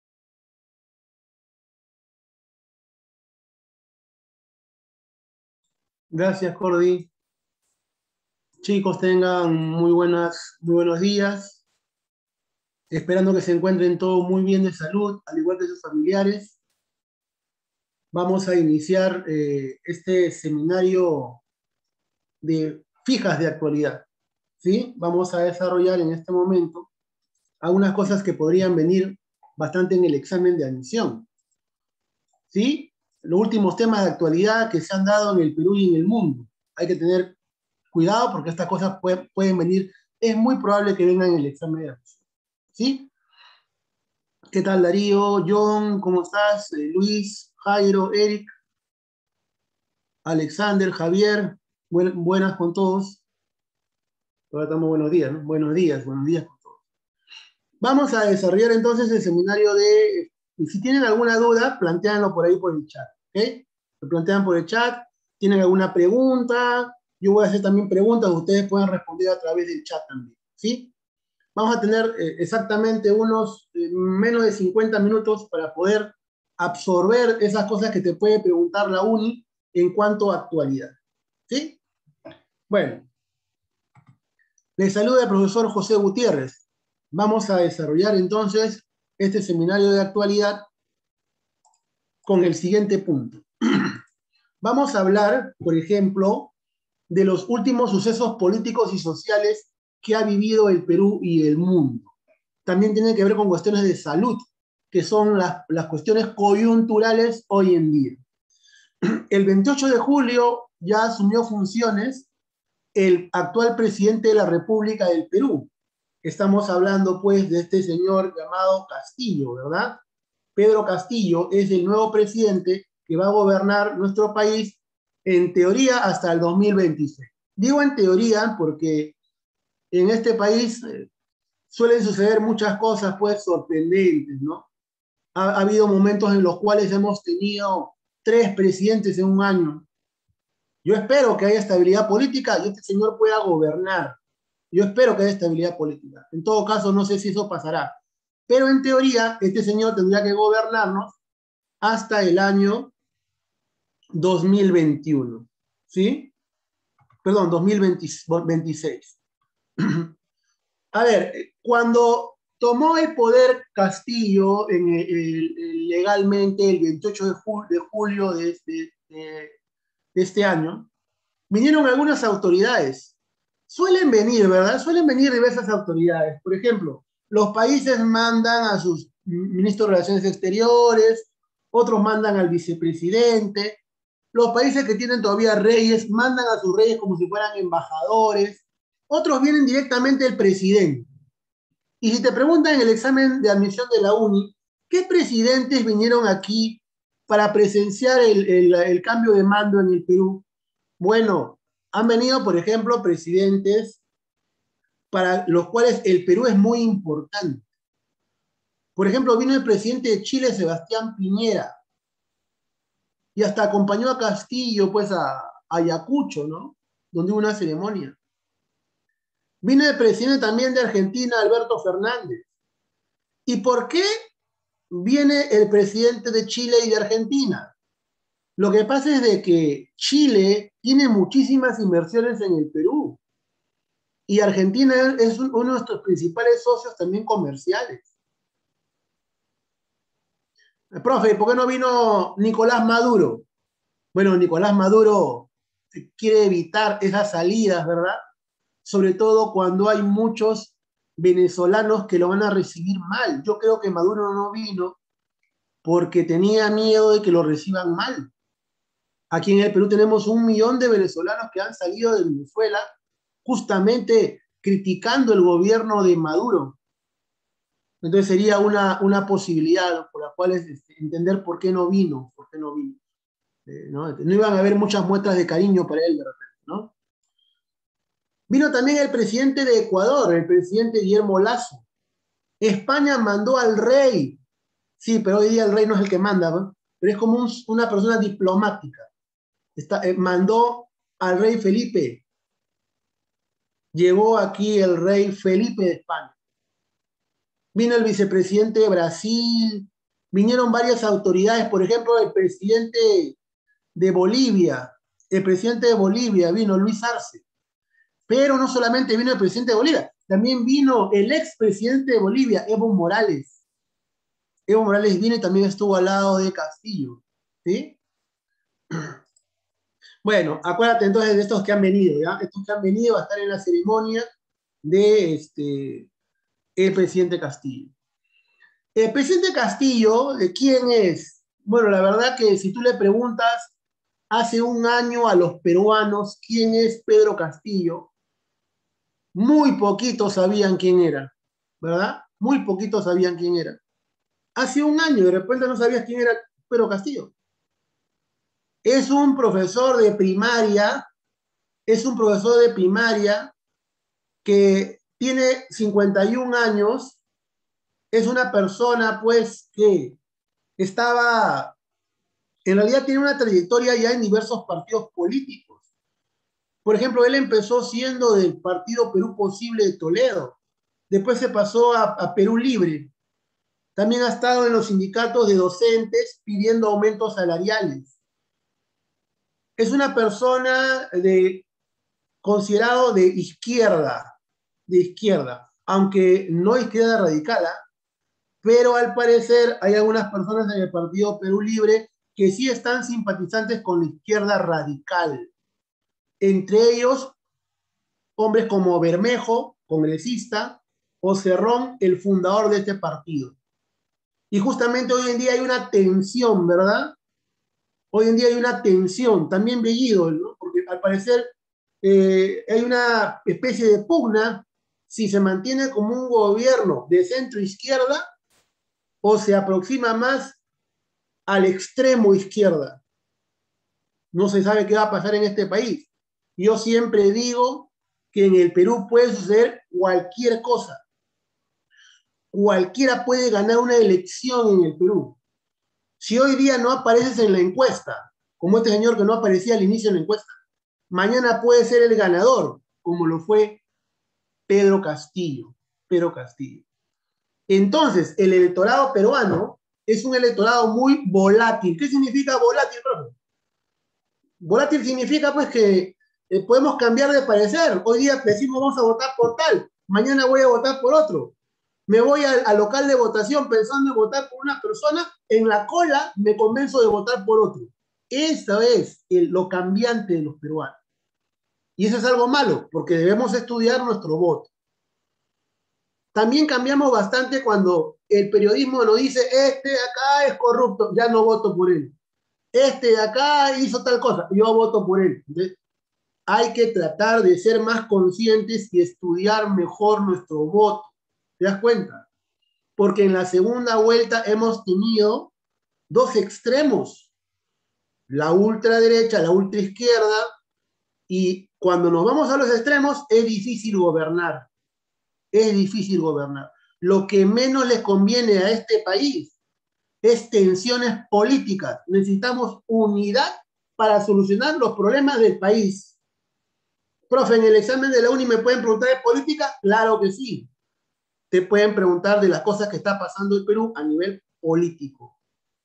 Gracias, Cordy. Chicos, tengan muy buenos días. Esperando que se encuentren todos muy bien de salud, al igual que sus familiares. Vamos a iniciar este seminario de fijas de actualidad. ¿Sí? Vamos a desarrollar en este momento algunas cosas que podrían venir bastante en el examen de admisión. ¿Sí? Los últimos temas de actualidad que se han dado en el Perú y en el mundo. Hay que tener cuidado porque estas cosas pueden venir, es muy probable que vengan en el examen de admisión. ¿Sí? ¿Qué tal, Darío? John, ¿cómo estás? Luis, Jairo, Eric, Alexander, Javier, buenas con todos. Ahora estamos buenos días, ¿no? Buenos días con todos. Vamos a desarrollar entonces el seminario de, y si tienen alguna duda, plantéanlo por ahí por el chat, ¿ok? Lo plantean por el chat, tienen alguna pregunta, yo voy a hacer también preguntas, ustedes pueden responder a través del chat también, ¿sí? Vamos a tener exactamente unos menos de 50 minutos para poder absorber esas cosas que te puede preguntar la UNI en cuanto a actualidad, ¿sí? Bueno, les saluda el profesor José Gutiérrez. Vamos a desarrollar entonces este seminario de actualidad con el siguiente punto. Vamos a hablar, por ejemplo, de los últimos sucesos políticos y sociales que ha vivido el Perú y el mundo. También tiene que ver con cuestiones de salud, que son las cuestiones coyunturales hoy en día. El 28 de julio ya asumió funciones el actual presidente de la República del Perú. Estamos hablando pues de este señor llamado Castillo, ¿verdad? Pedro Castillo es el nuevo presidente que va a gobernar nuestro país en teoría hasta el 2026. Digo en teoría porque en este país suelen suceder muchas cosas pues sorprendentes, ¿no? Ha habido momentos en los cuales hemos tenido 3 presidentes en un año. Yo espero que haya estabilidad política y este señor pueda gobernar. Yo espero que haya estabilidad política. En todo caso, no sé si eso pasará. Pero en teoría, este señor tendría que gobernarnos hasta el año 2021. ¿Sí? Perdón, 2026. A ver, cuando tomó el poder Castillo legalmente el 28 de julio de este año, vinieron algunas autoridades. Suelen venir, ¿verdad? Suelen venir diversas autoridades. Por ejemplo, los países mandan a sus ministros de Relaciones Exteriores, otros mandan al vicepresidente. Los países que tienen todavía reyes mandan a sus reyes como si fueran embajadores. Otros vienen directamente del presidente. Y si te preguntan en el examen de admisión de la UNI, ¿qué presidentes vinieron aquí para presenciar el cambio de mando en el Perú? Bueno, han venido, por ejemplo, presidentes para los cuales el Perú es muy importante. Por ejemplo, vino el presidente de Chile, Sebastián Piñera, y hasta acompañó a Castillo, pues, a Ayacucho, ¿no? Donde hubo una ceremonia. Vino el presidente también de Argentina, Alberto Fernández. ¿Y por qué viene el presidente de Chile y de Argentina? Lo que pasa es de que Chile tiene muchísimas inversiones en el Perú y Argentina es uno de nuestros principales socios también comerciales. Profe, ¿por qué no vino Nicolás Maduro? Bueno, Nicolás Maduro quiere evitar esas salidas, ¿verdad? Sobre todo cuando hay muchos venezolanos que lo van a recibir mal. Yo creo que Maduro no vino porque tenía miedo de que lo reciban mal. Aquí en el Perú tenemos 1 millón de venezolanos que han salido de Venezuela justamente criticando el gobierno de Maduro. Entonces sería una posibilidad por la cual entender por qué no vino, ¿no? No iban a haber muchas muestras de cariño para él de repente, ¿no? Vino también el presidente de Ecuador, el presidente Guillermo Lasso. España mandó al rey. Sí, pero hoy día el rey no es el que manda, ¿no? Pero es como una persona diplomática. Mandó al rey Felipe. Llegó aquí el rey Felipe de España. vino el vicepresidente de Brasil, vinieron varias autoridades, por ejemplo, el presidente de Bolivia, vino Luis Arce. Pero no solamente vino el presidente de Bolivia, también vino el expresidente de Bolivia, Evo Morales. Evo Morales vino y también estuvo al lado de Castillo, ¿sí? Bueno, acuérdate entonces de estos que han venido, ¿ya? Estos que han venido a estar en la ceremonia de el presidente Castillo. El presidente Castillo, ¿de quién es? Bueno, la verdad que si tú le preguntas hace un año a los peruanos quién es Pedro Castillo, muy poquitos sabían quién era, ¿verdad? Muy poquitos sabían quién era. Hace un año de repente no sabías quién era Pedro Castillo. Es un profesor de primaria, que tiene 51 años, es una persona pues que estaba, en realidad tiene una trayectoria ya en diversos partidos políticos. Por ejemplo, él empezó siendo del Partido Perú Posible de Toledo, después se pasó a Perú Libre, también ha estado en los sindicatos de docentes pidiendo aumentos salariales. Es una persona considerado de izquierda, aunque no izquierda radical, pero al parecer hay algunas personas en el Partido Perú Libre que sí están simpatizantes con la izquierda radical. Entre ellos, hombres como Bermejo, congresista, o Cerrón, el fundador de este partido. Y justamente hoy en día hay una tensión, ¿verdad? Hoy en día hay una tensión, también Bellido, ¿no? Porque al parecer hay una especie de pugna si se mantiene como un gobierno de centro-izquierda o se aproxima más al extremo izquierda. No se sabe qué va a pasar en este país. Yo siempre digo que en el Perú puede suceder cualquier cosa. Cualquiera puede ganar una elección en el Perú. Si hoy día no apareces en la encuesta, como este señor que no aparecía al inicio de la encuesta, mañana puede ser el ganador, como lo fue Pedro Castillo. Entonces, el electorado peruano es un electorado muy volátil. ¿Qué significa volátil, profe? Volátil significa pues que podemos cambiar de parecer. Hoy día decimos vamos a votar por tal, mañana voy a votar por otro. Me voy al local de votación pensando en votar por una persona, en la cola me convenzo de votar por otro. Eso es lo cambiante de los peruanos. Y eso es algo malo, porque debemos estudiar nuestro voto. También cambiamos bastante cuando el periodismo nos dice, este de acá es corrupto, ya no voto por él. Este de acá hizo tal cosa, yo voto por él. ¿Entonces, hay que tratar de ser más conscientes y estudiar mejor nuestro voto. ¿Te das cuenta? Porque en la segunda vuelta hemos tenido dos extremos, la ultraderecha, la ultraizquierda, y cuando nos vamos a los extremos es difícil gobernar. Lo que menos les conviene a este país es tensiones políticas. Necesitamos unidad para solucionar los problemas del país. Profe, en el examen de la uni me pueden preguntar de política, claro que sí. Te pueden preguntar de las cosas que está pasando en Perú a nivel político.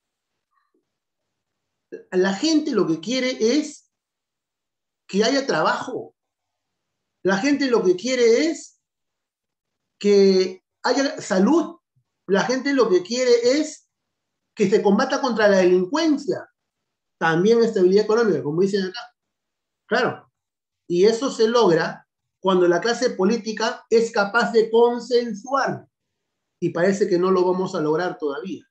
La gente lo que quiere es que haya trabajo. La gente lo que quiere es que haya salud. La gente lo que quiere es que se combata contra la delincuencia. También estabilidad económica, como dicen acá. Claro. Y eso se logra cuando la clase política es capaz de consensuar. Y parece que no lo vamos a lograr todavía.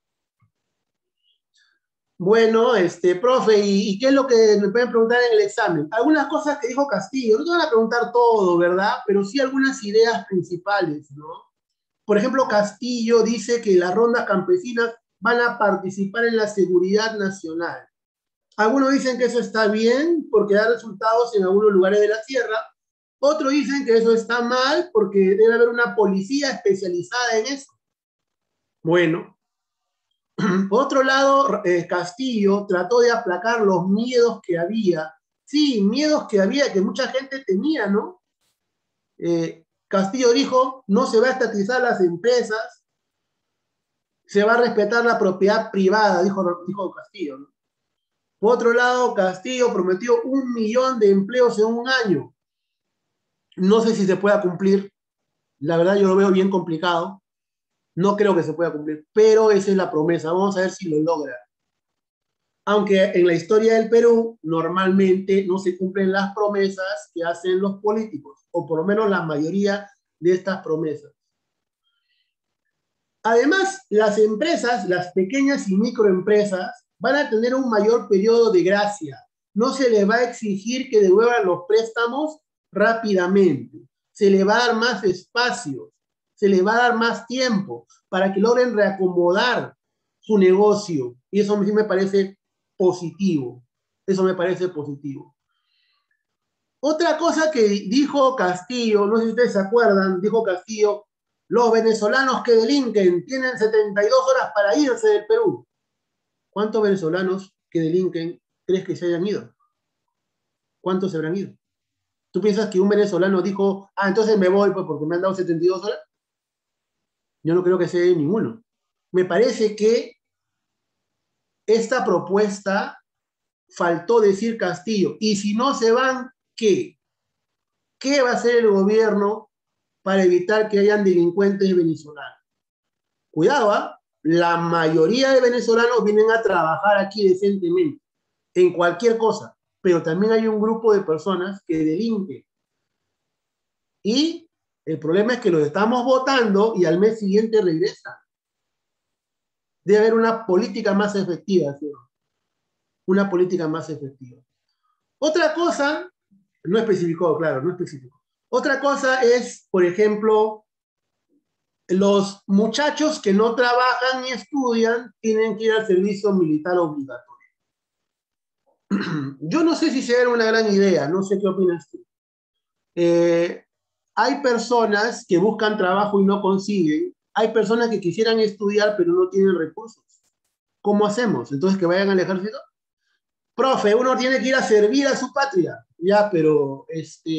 Bueno, profe, ¿y qué es lo que me pueden preguntar en el examen? Algunas cosas que dijo Castillo, no te van a preguntar todo, ¿verdad? Pero sí algunas ideas principales, ¿no? Por ejemplo, Castillo dice que las rondas campesinas van a participar en la seguridad nacional. Algunos dicen que eso está bien porque da resultados en algunos lugares de la sierra. Otros dicen que eso está mal porque debe haber una policía especializada en eso. Bueno, por otro lado, Castillo trató de aplacar los miedos que había. Sí, miedos que había, que mucha gente tenía, ¿no? Castillo dijo, no se va a estatizar las empresas, se va a respetar la propiedad privada, dijo Castillo, ¿no? Por otro lado, Castillo prometió 1 millón de empleos en un año. No sé si se pueda cumplir. La verdad yo lo veo bien complicado. No creo que se pueda cumplir, pero esa es la promesa. Vamos a ver si lo logra. Aunque en la historia del Perú normalmente no se cumplen las promesas que hacen los políticos, o por lo menos la mayoría de estas promesas. Además, las empresas, las pequeñas y microempresas, van a tener un mayor periodo de gracia. No se les va a exigir que devuelvan los préstamos rápidamente. Se les va a dar más espacio, se les va a dar más tiempo para que logren reacomodar su negocio. Y eso sí me parece positivo. Eso me parece positivo. Otra cosa que dijo Castillo, no sé si ustedes se acuerdan, dijo Castillo, los venezolanos que delinquen tienen 72 horas para irse del Perú. ¿Cuántos venezolanos que delinquen crees que se hayan ido? ¿Cuántos se habrán ido? ¿Tú piensas que un venezolano dijo, entonces me voy pues, porque me han dado 72 horas? Yo no creo que sea ninguno. Me parece que esta propuesta faltó decir Castillo. Y si no se van, ¿qué? ¿Qué va a hacer el gobierno para evitar que hayan delincuentes venezolanos? Cuidado, ¿eh? La mayoría de venezolanos vienen a trabajar aquí decentemente, en cualquier cosa, pero también hay un grupo de personas que delinquen. Y el problema es que los estamos votando y al mes siguiente regresan. Debe haber una política más efectiva, ¿sí? Una política más efectiva. Otra cosa, no especificó, claro, no especificó. Otra cosa es, por ejemplo, los muchachos que no trabajan ni estudian tienen que ir al servicio militar obligatorio. Yo no sé si sea una gran idea, no sé qué opinas tú. Hay personas que buscan trabajo y no consiguen. Hay personas que quisieran estudiar pero no tienen recursos. ¿Cómo hacemos? Entonces, que vayan al ejército. Profe, uno tiene que ir a servir a su patria. Ya, pero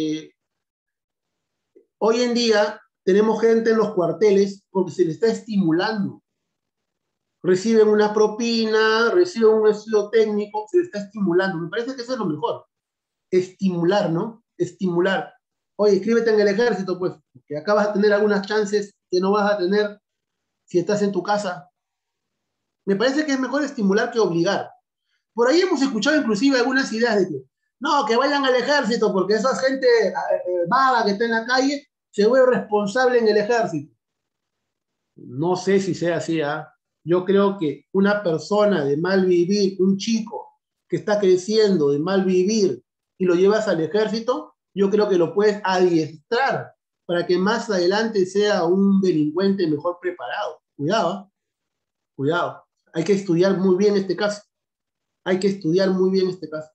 hoy en día tenemos gente en los cuarteles porque se les está estimulando. Reciben una propina, reciben un estudio técnico, se les está estimulando. Me parece que eso es lo mejor. Estimular, ¿no? Estimular. Oye, inscríbete en el ejército, pues, que acá vas a tener algunas chances que no vas a tener si estás en tu casa. Me parece que es mejor estimular que obligar. Por ahí hemos escuchado inclusive algunas ideas de que, no, que vayan al ejército, porque esa gente vaga que está en la calle se vuelve responsable en el ejército. No sé si sea así, ¿eh? Yo creo que una persona de mal vivir, un chico que está creciendo de mal vivir y lo llevas al ejército, yo creo que lo puedes adiestrar para que más adelante sea un delincuente mejor preparado. Cuidado, cuidado. Hay que estudiar muy bien este caso. Hay que estudiar muy bien este caso.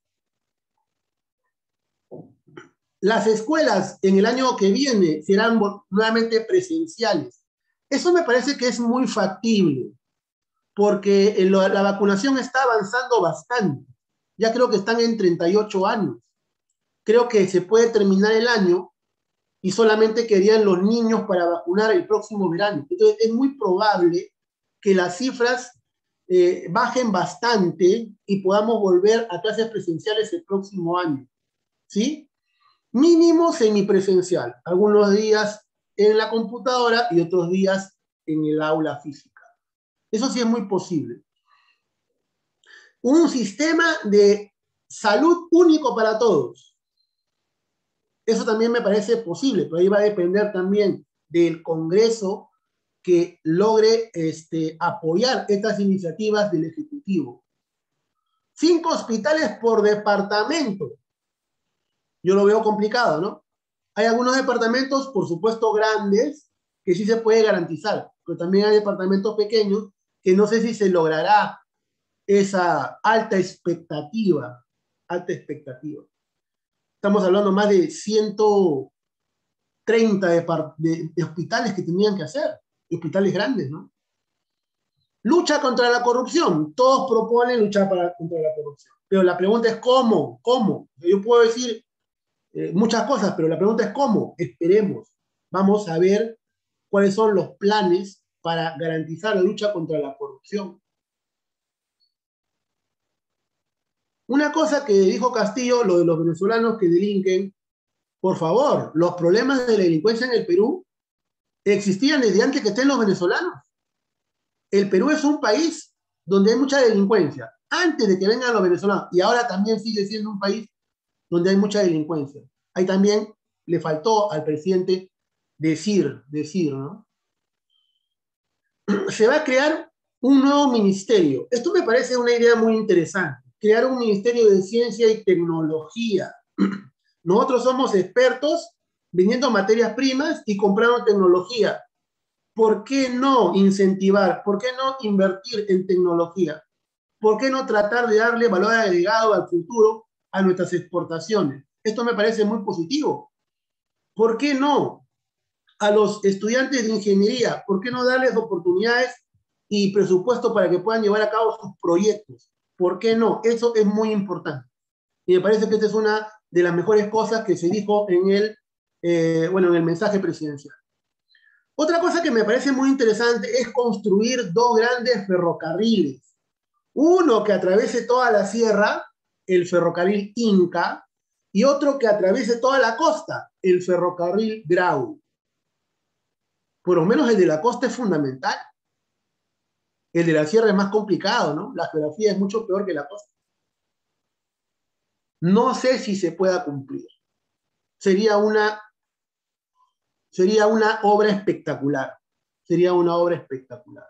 Las escuelas en el año que viene serán nuevamente presenciales. Eso me parece que es muy factible, porque la vacunación está avanzando bastante. Ya creo que están en 38 años. Creo que se puede terminar el año y solamente querían los niños para vacunar el próximo verano. Entonces es muy probable que las cifras bajen bastante y podamos volver a clases presenciales el próximo año. ¿Sí? Mínimo semipresencial. Algunos días en la computadora y otros días en el aula física. Eso sí es muy posible. Un sistema de salud único para todos. Eso también me parece posible, pero ahí va a depender también del Congreso que logre apoyar estas iniciativas del Ejecutivo. 5 hospitales por departamento. Yo lo veo complicado, ¿no? Hay algunos departamentos, por supuesto, grandes, que sí se puede garantizar, pero también hay departamentos pequeños que no sé si se logrará esa alta expectativa, alta expectativa. Estamos hablando más de 130 de hospitales que tenían que hacer, hospitales grandes, ¿no? Lucha contra la corrupción. Todos proponen luchar contra la corrupción. Pero la pregunta es ¿cómo? ¿Cómo? Yo puedo decir muchas cosas, pero la pregunta es ¿cómo? Esperemos. Vamos a ver cuáles son los planes para garantizar la lucha contra la corrupción. Una cosa que dijo Castillo, lo de los venezolanos que delinquen, por favor, los problemas de la delincuencia en el Perú existían desde antes que estén los venezolanos. El Perú es un país donde hay mucha delincuencia, antes de que vengan los venezolanos, y ahora también sigue siendo un país donde hay mucha delincuencia. Ahí también le faltó al presidente decir, ¿no? Se va a crear un nuevo ministerio. Esto me parece una idea muy interesante. Crear un ministerio de ciencia y tecnología. Nosotros somos expertos vendiendo materias primas y comprando tecnología. ¿Por qué no incentivar? ¿Por qué no invertir en tecnología? ¿Por qué no tratar de darle valor agregado al futuro a nuestras exportaciones? Esto me parece muy positivo. ¿Por qué no a los estudiantes de ingeniería? ¿Por qué no darles oportunidades y presupuesto para que puedan llevar a cabo sus proyectos? ¿Por qué no? Eso es muy importante. Y me parece que esta es una de las mejores cosas que se dijo en el mensaje presidencial. Otra cosa que me parece muy interesante es construir dos grandes ferrocarriles. Uno que atraviese toda la sierra, el ferrocarril Inca, y otro que atraviese toda la costa, el ferrocarril Grau. Por lo menos el de la costa es fundamental. El de la sierra es más complicado, ¿no? La geografía es mucho peor que la costa. No sé si se pueda cumplir. Sería una obra espectacular. Sería una obra espectacular.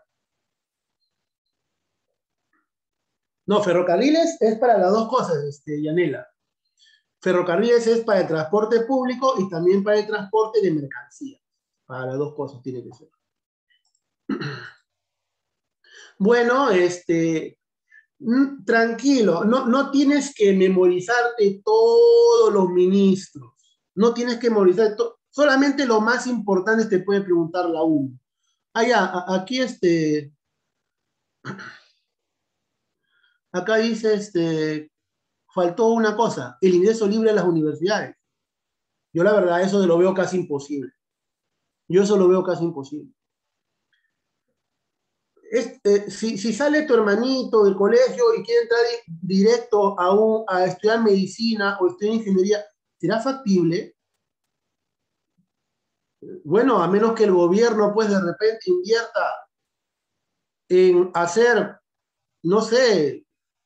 No, ferrocarriles es para las dos cosas, Yanela. Ferrocarriles es para el transporte público y también para el transporte de mercancías. Para las dos cosas tiene que ser. Bueno, tranquilo, no tienes que memorizarte todos los ministros. No tienes que memorizar todo. Solamente lo más importante te puede preguntar la UNO. Aquí acá dice, faltó una cosa, el ingreso libre a las universidades. Yo la verdad eso lo veo casi imposible. Yo eso lo veo casi imposible. Si sale tu hermanito del colegio y quiere entrar directo a estudiar medicina o estudiar ingeniería, ¿será factible? Bueno, a menos que el gobierno pues de repente invierta en hacer, no sé,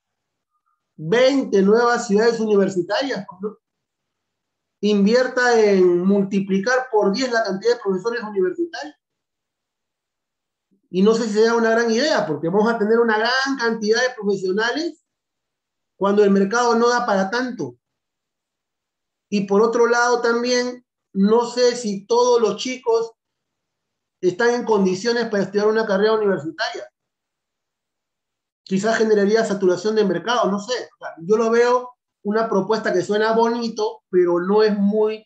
20 nuevas ciudades universitarias, ¿no? Invierta en multiplicar por 10 la cantidad de profesores universitarios. Y no sé si sea una gran idea, porque vamos a tener una gran cantidad de profesionales cuando el mercado no da para tanto. Y por otro lado también, no sé si todos los chicos están en condiciones para estudiar una carrera universitaria. Quizás generaría saturación de mercado, no sé. O sea, yo lo veo una propuesta que suena bonito, pero no es muy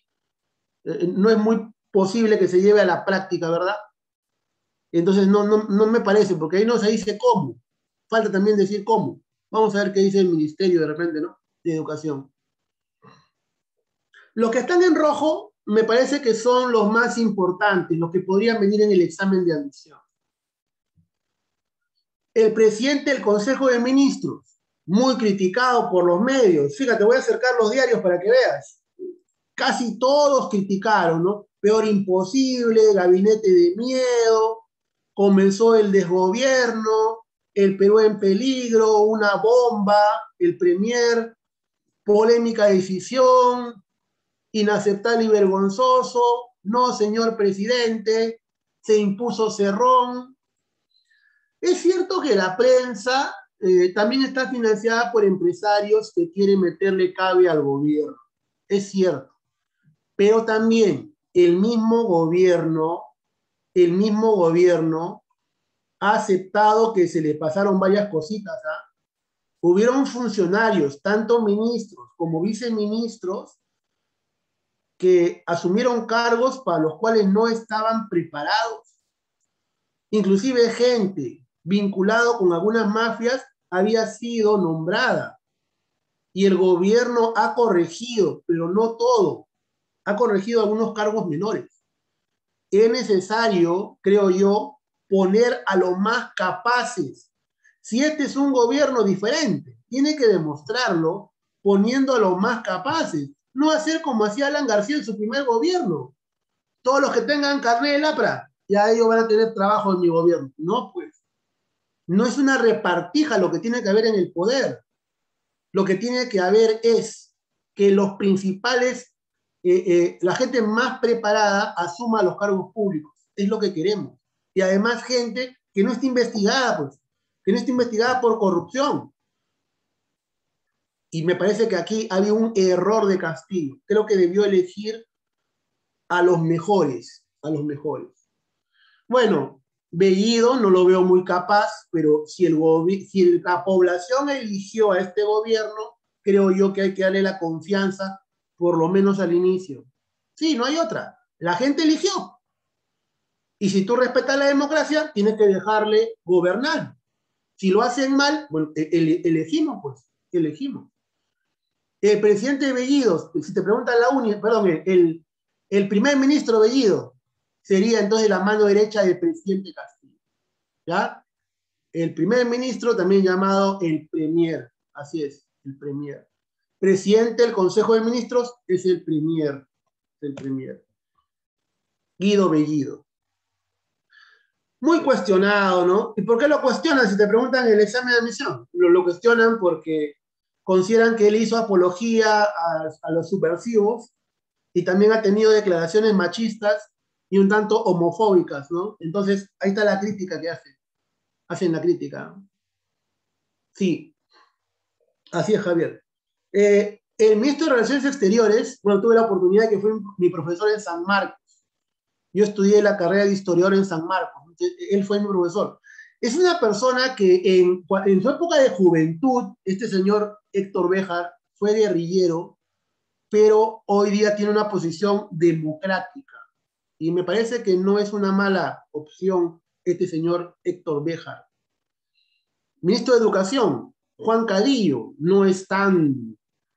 posible que se lleve a la práctica, ¿verdad? Entonces no me parece, porque ahí no se dice cómo. Falta también decir cómo. Vamos a ver qué dice el ministerio de repente, ¿no? De Educación. Los que están en rojo me parece que son los más importantes, los que podrían venir en el examen de admisión. El presidente del Consejo de Ministros, muy criticado por los medios. Fíjate, voy a acercar los diarios para que veas. Casi todos criticaron, ¿no? Peor imposible, gabinete de miedo, comenzó el desgobierno, el Perú en peligro, una bomba, el premier, polémica decisión, inaceptable y vergonzoso, no, señor presidente, se impuso Cerrón. Es cierto que la prensa también está financiada por empresarios que quieren meterle cabe al gobierno, es cierto, pero también el mismo gobierno ha aceptado que se le pasaron varias cositas, ¿ah? Hubieron funcionarios, tanto ministros como viceministros, que asumieron cargos para los cuales no estaban preparados. Inclusive gente vinculada con algunas mafias había sido nombrada. Y el gobierno ha corregido, pero no todo. Ha corregido algunos cargos menores. Es necesario, creo yo, poner a los más capaces. Si este es un gobierno diferente, tiene que demostrarlo poniendo a los más capaces. No hacer como hacía Alan García en su primer gobierno. Todos los que tengan carnet de lapra, ya ellos van a tener trabajo en mi gobierno. No, pues. No es una repartija lo que tiene que haber en el poder. Lo que tiene que haber es que los principales, la gente más preparada asuma los cargos públicos. Es lo que queremos. Y además gente que no esté investigada, pues, que no esté investigada por corrupción. Y me parece que aquí había un error de Castillo. Creo que debió elegir a los mejores, a los mejores. Bueno, Bellido no lo veo muy capaz, pero si la población eligió a este gobierno, creo yo que hay que darle la confianza, por lo menos al inicio. Sí, no hay otra. La gente eligió. Y si tú respetas la democracia, tienes que dejarle gobernar. Si lo hacen mal, bueno, elegimos, pues, elegimos. El presidente Bellido, si te preguntan el primer ministro Bellido, sería entonces la mano derecha del presidente Castillo. ¿Ya? El primer ministro, también llamado el premier. Así es, el premier. Presidente del Consejo de Ministros es el premier. El premier. Guido Bellido. Muy cuestionado, ¿no? ¿Y por qué lo cuestionan? Si te preguntan el examen de admisión. Lo cuestionan porque consideran que él hizo apología a los subversivos y también ha tenido declaraciones machistas y un tanto homofóbicas, ¿no? Entonces, ahí está la crítica que hacen. Hacen la crítica. Sí, así es, Javier. El ministro de Relaciones Exteriores, bueno, tuve la oportunidad que fue mi profesor en San Marcos. Yo estudié la carrera de historiador en San Marcos. Él fue mi profesor. Es una persona que en su época de juventud, este señor Héctor Béjar fue guerrillero, pero hoy día tiene una posición democrática. Y me parece que no es una mala opción este señor Héctor Béjar. Ministro de Educación, Juan Cadillo, no es tan,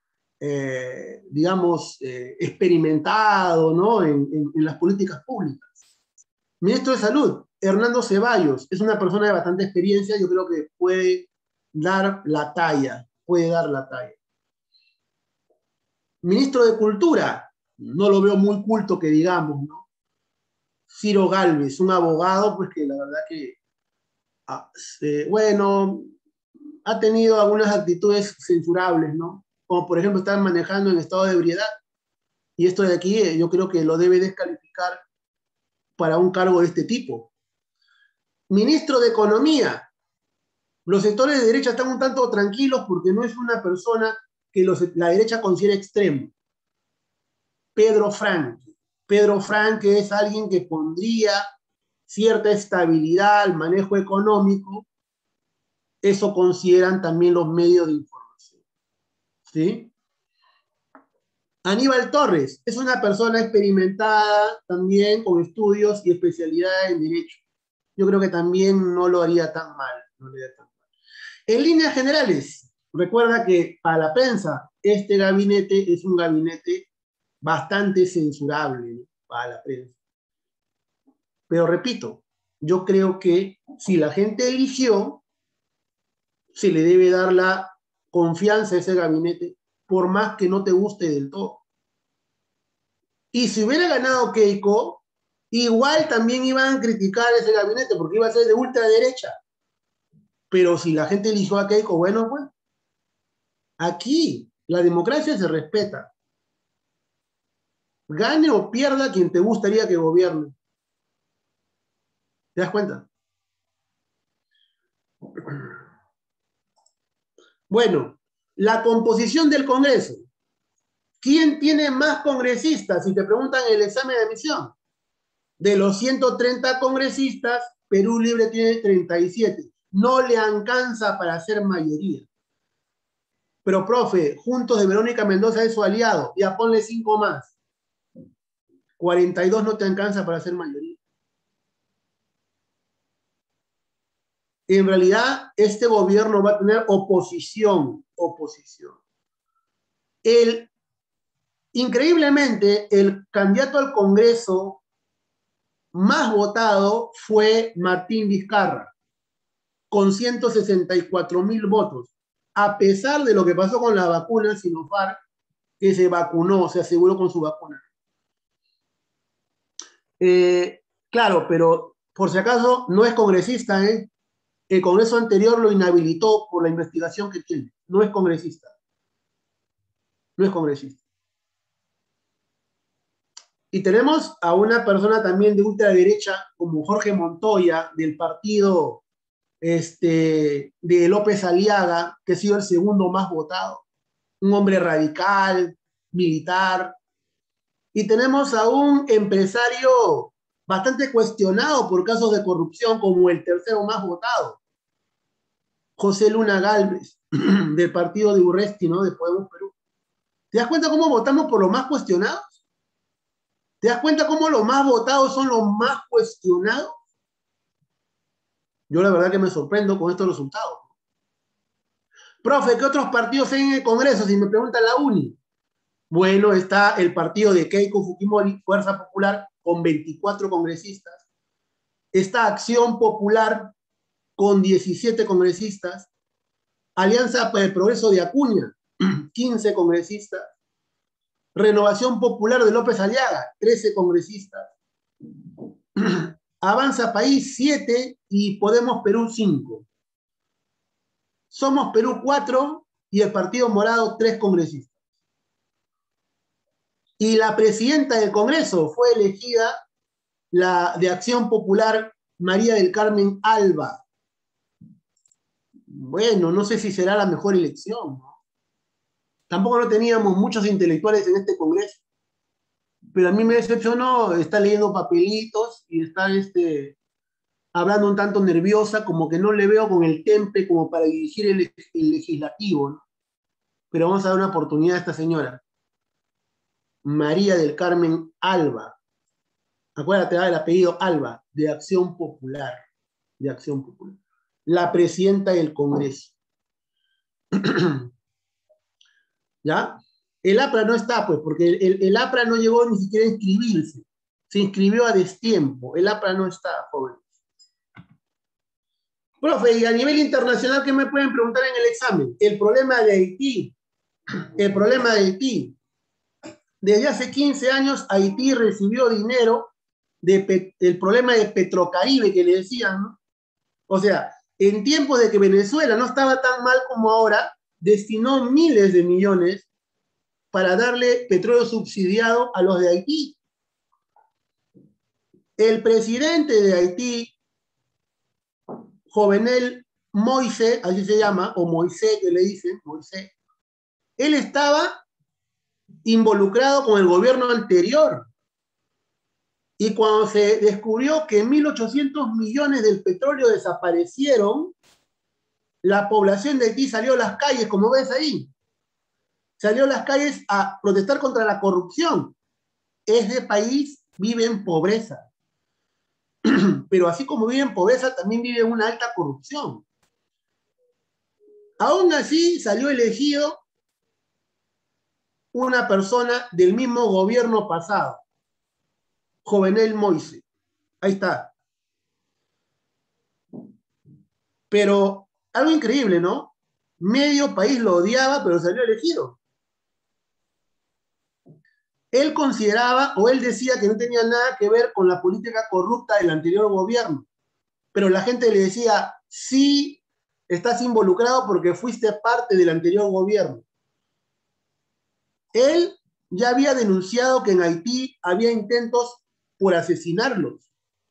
experimentado, ¿no? en las políticas públicas. Ministro de Salud, Hernando Ceballos, es una persona de bastante experiencia, yo creo que puede dar la talla, Ministro de Cultura, no lo veo muy culto que digamos, ¿no? Ciro Gálvez, un abogado, pues que la verdad que, ha tenido algunas actitudes censurables, ¿no? Como por ejemplo estar manejando en estado de ebriedad. Y esto de aquí yo creo que lo debe descalificar para un cargo de este tipo. Ministro de Economía. Los sectores de derecha están un tanto tranquilos porque no es una persona que la derecha considera extremo. Pedro Franque. Pedro Franque es alguien que pondría cierta estabilidad al manejo económico. Eso consideran también los medios de información. ¿Sí? Aníbal Torres es una persona experimentada también con estudios y especialidad en Derecho. Yo creo que también no lo haría tan mal. En líneas generales, recuerda que para la prensa este gabinete es un gabinete bastante censurable, ¿no? Para la prensa. Pero repito, yo creo que si la gente eligió, se le debe dar la confianza a ese gabinete, por más que no te guste del todo. Y si hubiera ganado Keiko, igual también iban a criticar ese gabinete, porque iba a ser de ultraderecha. Pero si la gente eligió a Keiko, bueno, pues, aquí la democracia se respeta. Gane o pierda quien te gustaría que gobierne. ¿Te das cuenta? Bueno, la composición del Congreso. ¿Quién tiene más congresistas? Si te preguntan el examen de admisión. De los 130 congresistas, Perú Libre tiene 37. No le alcanza para ser mayoría. Pero, profe, Juntos de Verónica Mendoza es su aliado. Ya ponle 5 más. 42 no te alcanza para ser mayoría. En realidad, este gobierno va a tener oposición. Increíblemente, el candidato al Congreso más votado fue Martín Vizcarra, con 164.000 votos, a pesar de lo que pasó con la vacuna Sinopharm, que se vacunó, se aseguró con su vacuna. Claro, pero por si acaso no es congresista, ¿eh? El Congreso anterior lo inhabilitó por la investigación que tiene. No es congresista. No es congresista. Y tenemos a una persona también de ultraderecha, como Jorge Montoya, del partido de López Aliaga, que ha sido el segundo más votado. Un hombre radical, militar. Y tenemos a un empresario bastante cuestionado por casos de corrupción, como el tercero más votado, José Luna Gálvez, del partido de Urresti, ¿no? De Podemos Perú. ¿Te das cuenta cómo votamos por los más cuestionados? ¿Te das cuenta cómo los más votados son los más cuestionados? Yo la verdad que me sorprendo con estos resultados. Profe, ¿qué otros partidos hay en el Congreso? Si me pregunta la UNI. Bueno, está el partido de Keiko Fujimori, Fuerza Popular, con 24 congresistas. Está Acción Popular, con 17 congresistas. Alianza para el Progreso de Acuña, 15 congresistas. Renovación Popular de López Aliaga, 13 congresistas. Avanza País, 7 y Podemos Perú, 5. Somos Perú, 4 y el Partido Morado, 3 congresistas. Y la presidenta del Congreso fue elegida, la de Acción Popular, María del Carmen Alba. Bueno, no sé si será la mejor elección, ¿no? Tampoco no teníamos muchos intelectuales en este Congreso. Pero a mí me decepcionó, está leyendo papelitos y está hablando un tanto nerviosa, como que no le veo con el temple como para dirigir el legislativo, ¿no? Pero vamos a dar una oportunidad a esta señora. María del Carmen Alba. Acuérdate del apellido Alba, de Acción Popular. De Acción Popular. La presidenta del Congreso. ¿Ya? El APRA no está, pues, porque el APRA no llegó ni siquiera a inscribirse. Se inscribió a destiempo. El APRA no está, joven. Profe, y a nivel internacional, ¿qué me pueden preguntar en el examen? El problema de Haití. El problema de Haití. Desde hace 15 años, Haití recibió dinero del problema de Petrocaribe, que le decían, ¿no? O sea, en tiempos de que Venezuela no estaba tan mal como ahora, destinó miles de millones para darle petróleo subsidiado a los de Haití. El presidente de Haití, Jovenel Moïse, así se llama, o Moisés que le dicen, Moisés, él estaba involucrado con el gobierno anterior. Y cuando se descubrió que 1.800 millones del petróleo desaparecieron, la población de Haití salió a las calles, como ves ahí. Salió a las calles a protestar contra la corrupción. Ese país vive en pobreza. Pero así como vive en pobreza, también vive en una alta corrupción. Aún así, salió elegido una persona del mismo gobierno pasado, Jovenel Moïse. Ahí está. Pero algo increíble, ¿no? Medio país lo odiaba, pero salió elegido. Él consideraba, o él decía que no tenía nada que ver con la política corrupta del anterior gobierno. Pero la gente le decía, sí, estás involucrado porque fuiste parte del anterior gobierno. Él ya había denunciado que en Haití había intentos por asesinarlos.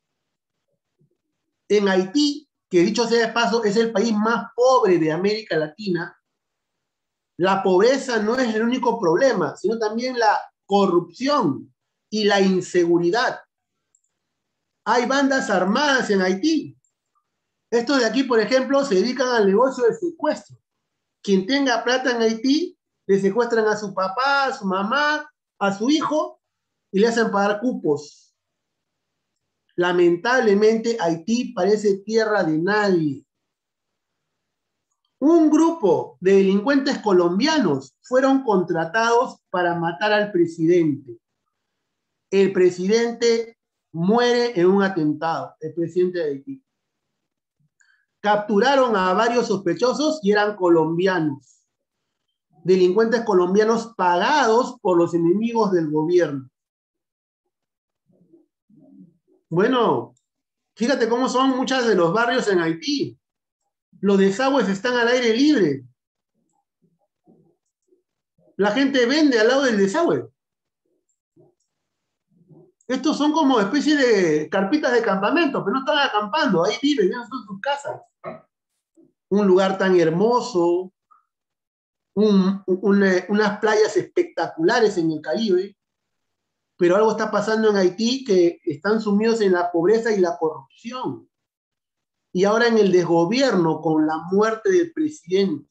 En Haití, que dicho sea de paso, es el país más pobre de América Latina, la pobreza no es el único problema, sino también la corrupción y la inseguridad. Hay bandas armadas en Haití. Estos de aquí, por ejemplo, se dedican al negocio del secuestro. Quien tenga plata en Haití, le secuestran a su papá, a su mamá, a su hijo, y le hacen pagar cupos. Lamentablemente, Haití parece tierra de nadie. Un grupo de delincuentes colombianos fueron contratados para matar al presidente. El presidente muere en un atentado, el presidente de Haití. Capturaron a varios sospechosos y eran colombianos, delincuentes colombianos pagados por los enemigos del gobierno. Bueno, fíjate cómo son muchos de los barrios en Haití. Los desagües están al aire libre. La gente vende al lado del desagüe. Estos son como especie de carpitas de campamento, pero no están acampando, ahí viven, ya son sus casas. Un lugar tan hermoso, unas playas espectaculares en el Caribe, pero algo está pasando en Haití que están sumidos en la pobreza y la corrupción. Y ahora en el desgobierno con la muerte del presidente.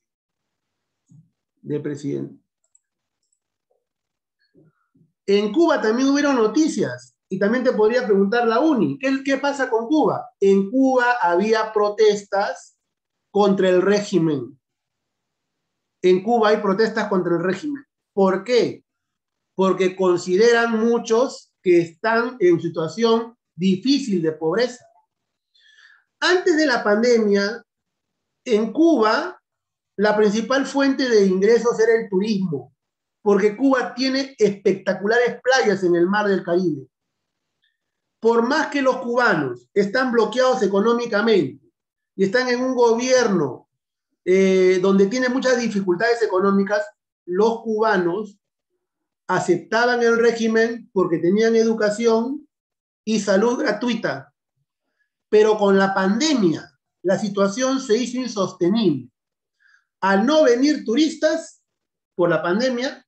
En Cuba también hubieron noticias, y también te podría preguntar la UNI, ¿qué pasa con Cuba? En Cuba había protestas contra el régimen. En Cuba hay protestas contra el régimen. ¿Por qué? Porque consideran muchos que están en situación difícil de pobreza. Antes de la pandemia, en Cuba, la principal fuente de ingresos era el turismo, porque Cuba tiene espectaculares playas en el mar del Caribe. Por más que los cubanos están bloqueados económicamente y están en un gobierno donde tiene muchas dificultades económicas, los cubanos aceptaban el régimen porque tenían educación y salud gratuita. Pero con la pandemia, la situación se hizo insostenible. Al no venir turistas por la pandemia,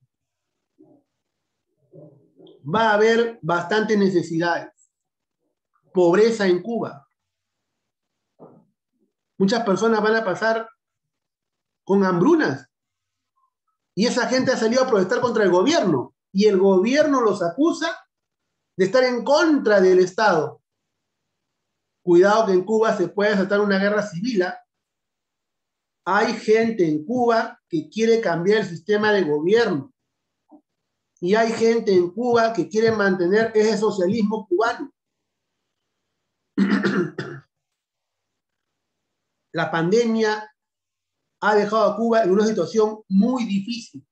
va a haber bastantes necesidades. Pobreza en Cuba. Muchas personas van a pasar con hambrunas. Y esa gente ha salido a protestar contra el gobierno. Y el gobierno los acusa de estar en contra del Estado. Cuidado que en Cuba se puede desatar una guerra civil. Hay gente en Cuba que quiere cambiar el sistema de gobierno. Y hay gente en Cuba que quiere mantener ese socialismo cubano. La pandemia ha dejado a Cuba en una situación muy difícil.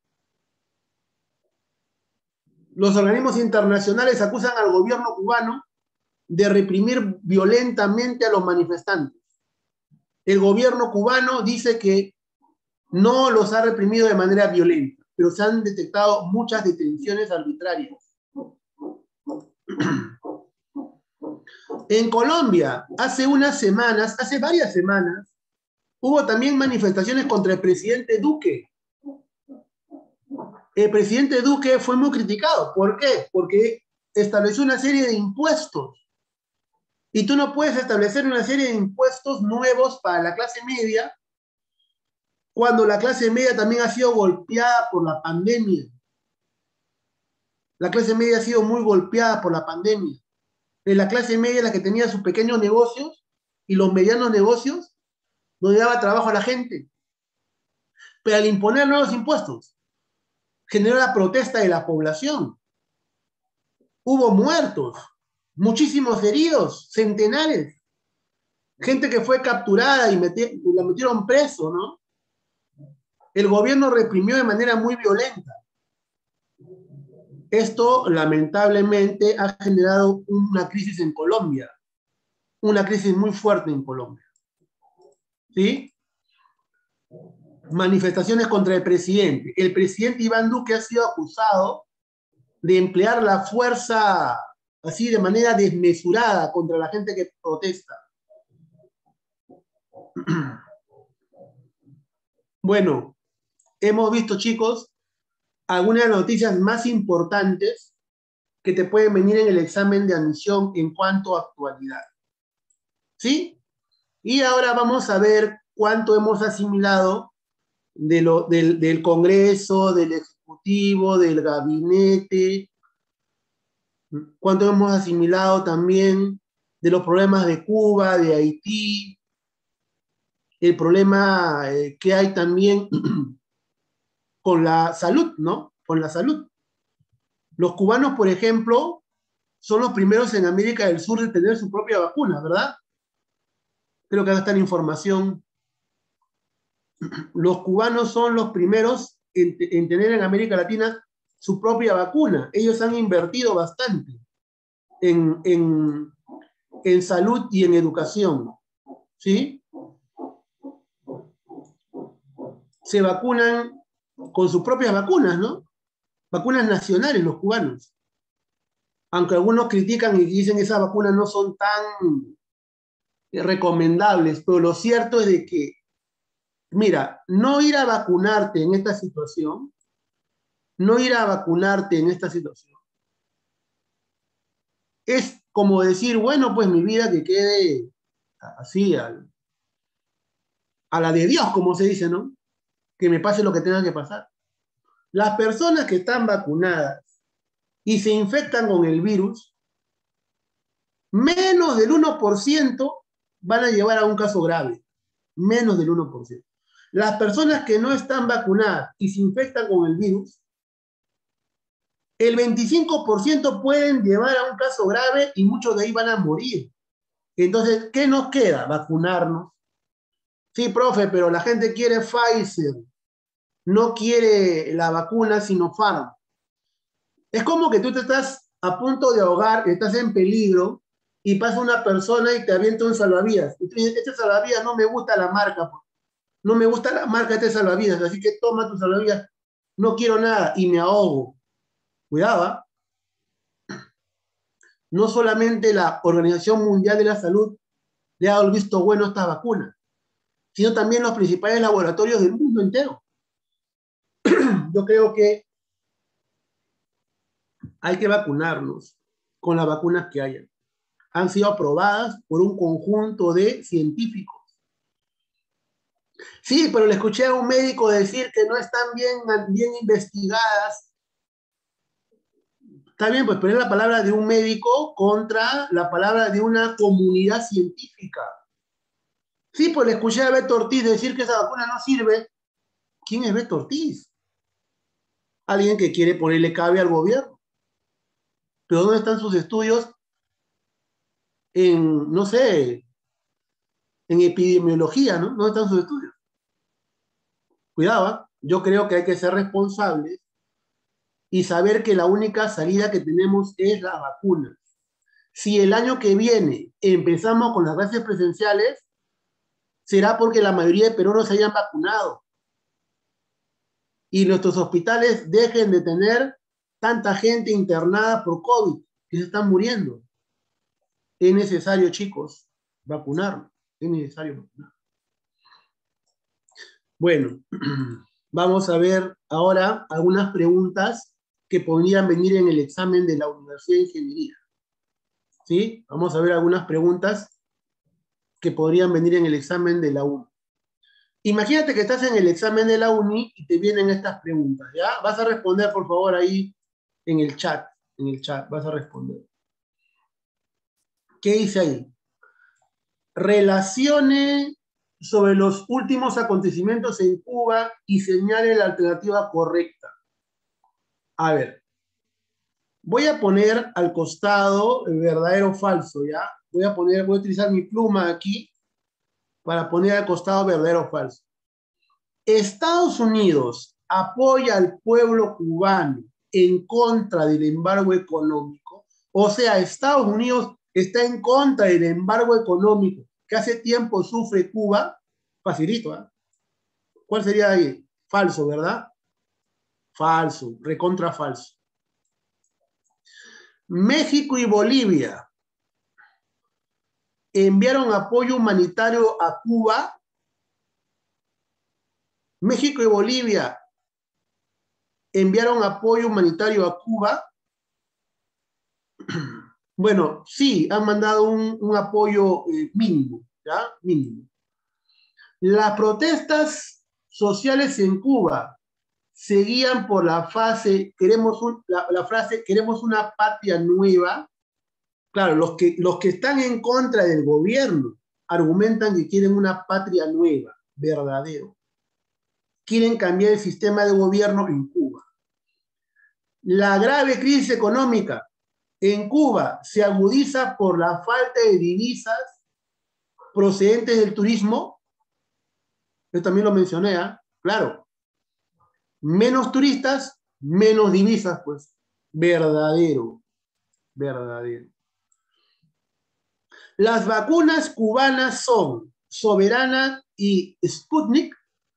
Los organismos internacionales acusan al gobierno cubano de reprimir violentamente a los manifestantes. El gobierno cubano dice que no los ha reprimido de manera violenta, pero se han detectado muchas detenciones arbitrarias. En Colombia, hace varias semanas, hubo también manifestaciones contra el presidente Duque. El presidente Duque fue muy criticado. ¿Por qué? Porque estableció una serie de impuestos. Y tú no puedes establecer una serie de impuestos nuevos para la clase media cuando la clase media también ha sido golpeada por la pandemia. La clase media ha sido muy golpeada por la pandemia. La clase media, la que tenía sus pequeños negocios y los medianos negocios, no le daba trabajo a la gente. Pero al imponer nuevos impuestos, generó la protesta de la población. Hubo muertos, muchísimos heridos, centenares. Gente que fue capturada y la metieron preso, ¿no? El gobierno reprimió de manera muy violenta. Esto, lamentablemente, ha generado una crisis en Colombia. Una crisis muy fuerte en Colombia. ¿Sí? Manifestaciones contra el presidente. El presidente Iván Duque ha sido acusado de emplear la fuerza así de manera desmesurada contra la gente que protesta. Bueno, hemos visto, chicos, algunas noticias más importantes que te pueden venir en el examen de admisión en cuanto a actualidad. ¿Sí? Y ahora vamos a ver cuánto hemos asimilado del Congreso, del Ejecutivo, del Gabinete, cuánto hemos asimilado también de los problemas de Cuba, de Haití, el problema que hay también con la salud, ¿no? Con la salud. Los cubanos, por ejemplo, son los primeros en América del Sur de tener su propia vacuna, ¿verdad? Creo que acá está la información. Los cubanos son los primeros en tener en América Latina su propia vacuna. Ellos han invertido bastante en salud y en educación, ¿sí? Se vacunan con sus propias vacunas, ¿no? Vacunas nacionales, los cubanos. Aunque algunos critican y dicen que esas vacunas no son tan recomendables, pero lo cierto es de que, mira, no ir a vacunarte en esta situación, es como decir, bueno, pues mi vida que quede así, a la de Dios, como se dice, ¿no? Que me pase lo que tenga que pasar. Las personas que están vacunadas y se infectan con el virus, menos del 1% van a llevar a un caso grave. Menos del 1%. Las personas que no están vacunadas y se infectan con el virus, el 25% pueden llevar a un caso grave y muchos de ahí van a morir. Entonces, ¿qué nos queda? Vacunarnos. Sí, profe, pero la gente quiere Pfizer, no quiere la vacuna Sinopharm. Es como que tú te estás a punto de ahogar, estás en peligro, y pasa una persona y te avienta un salvavidas. Y tú dices, este salvavidas no me gusta la marca, no me gusta la marca de este salvavidas, así que toma tu salvavidas, no quiero nada, y me ahogo. Cuidado, ¿eh? No solamente la Organización Mundial de la Salud le ha dado el visto bueno a esta vacuna, sino también los principales laboratorios del mundo entero. Yo creo que hay que vacunarnos con las vacunas que hayan. Han sido aprobadas por un conjunto de científicos. Sí, pero le escuché a un médico decir que no están bien investigadas. Está bien, pues, pero es la palabra de un médico contra la palabra de una comunidad científica. Sí, pues le escuché a Beto Ortiz decir que esa vacuna no sirve. ¿Quién es Beto Ortiz? Alguien que quiere ponerle cabe al gobierno. Pero ¿dónde están sus estudios en, no sé, en epidemiología, ¿no? ¿Dónde están sus estudios? Cuidado, ¿eh? Yo creo que hay que ser responsables y saber que la única salida que tenemos es la vacuna. Si el año que viene empezamos con las clases presenciales, será porque la mayoría de peruanos se hayan vacunado y nuestros hospitales dejen de tener tanta gente internada por COVID, que se están muriendo. Es necesario, chicos, vacunarnos. Es necesario vacunar. Bueno, vamos a ver ahora algunas preguntas que podrían venir en el examen de la Universidad de Ingeniería. ¿Sí? Vamos a ver algunas preguntas que podrían venir en el examen de la UNI. Imagínate que estás en el examen de la UNI y te vienen estas preguntas, ¿ya? Vas a responder, por favor, ahí en el chat vas a responder. ¿Qué dice ahí? Relacione sobre los últimos acontecimientos en Cuba y señale la alternativa correcta. A ver, voy a poner al costado el verdadero o falso, ¿ya? Voy a utilizar mi pluma aquí para poner al costado verdadero o falso. Estados Unidos apoya al pueblo cubano en contra del embargo económico. O sea, Estados Unidos está en contra del embargo económico que hace tiempo sufre Cuba. Facilito, ¿eh? ¿Cuál sería ahí? Falso, ¿verdad? Falso, recontra falso. México y Bolivia enviaron apoyo humanitario a Cuba. México y Bolivia enviaron apoyo humanitario a Cuba. Bueno, sí, han mandado un apoyo mínimo, ¿ya? Mínimo. Las protestas sociales en Cuba seguían por la frase, queremos una patria nueva. Claro, los que están en contra del gobierno argumentan que quieren una patria nueva, verdadero. Quieren cambiar el sistema de gobierno en Cuba. La grave crisis económica en Cuba se agudiza por la falta de divisas procedentes del turismo. Yo también lo mencioné, ¿eh? Claro. Menos turistas, menos divisas, pues. Verdadero. Verdadero. Las vacunas cubanas son Soberana y Sputnik.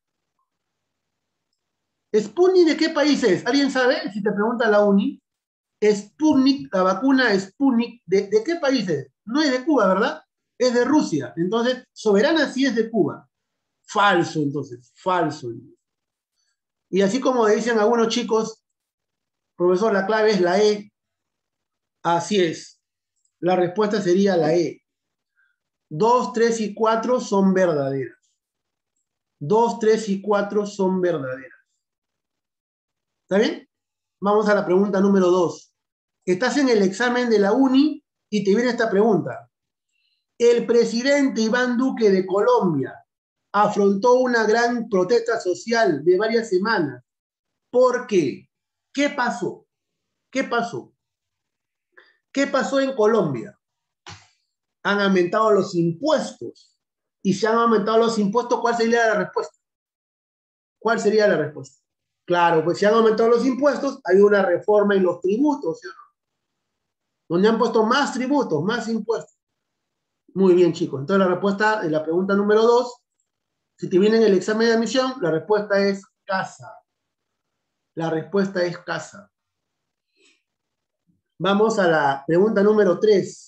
¿Sputnik de qué país es? ¿Alguien sabe? Si te pregunta la uni. Sputnik, la vacuna Sputnik, ¿de qué país es? No es de Cuba, ¿verdad? Es de Rusia. Entonces, Soberana sí es de Cuba. Falso, entonces. Falso. Y así como dicen algunos chicos, profesor, la clave es la E. Así es. La respuesta sería la E. 2, 3 y 4 son verdaderas. 2, 3 y 4 son verdaderas. ¿Está bien? Vamos a la pregunta número 2. Estás en el examen de la uni y te viene esta pregunta. El presidente Iván Duque de Colombia afrontó una gran protesta social de varias semanas. ¿Por qué? ¿Qué pasó? ¿Qué pasó? ¿Qué pasó en Colombia? Han aumentado los impuestos. Y si han aumentado los impuestos, ¿cuál sería la respuesta? ¿Cuál sería la respuesta? Claro, pues si han aumentado los impuestos, hay una reforma en los tributos, ¿sí o no? Donde han puesto más tributos, más impuestos. Muy bien, chicos. Entonces la respuesta de la pregunta número 2, si te viene en el examen de admisión, la respuesta es casa. La respuesta es casa. Vamos a la pregunta número 3.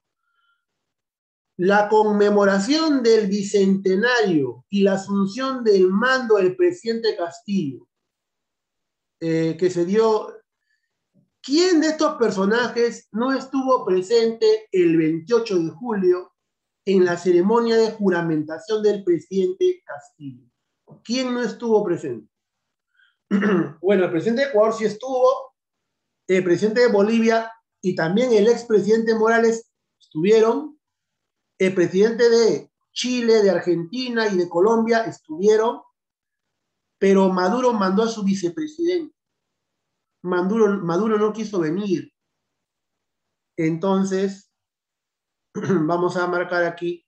La conmemoración del bicentenario y la asunción del mando del presidente Castillo, que se dio. ¿Quién de estos personajes no estuvo presente el 28 de julio en la ceremonia de juramentación del presidente Castillo? ¿Quién no estuvo presente? Bueno, el presidente de Ecuador sí estuvo, el presidente de Bolivia y también el expresidente Morales estuvieron, el presidente de Chile, de Argentina y de Colombia estuvieron, pero Maduro mandó a su vicepresidente. Maduro no quiso venir. Entonces, vamos a marcar aquí.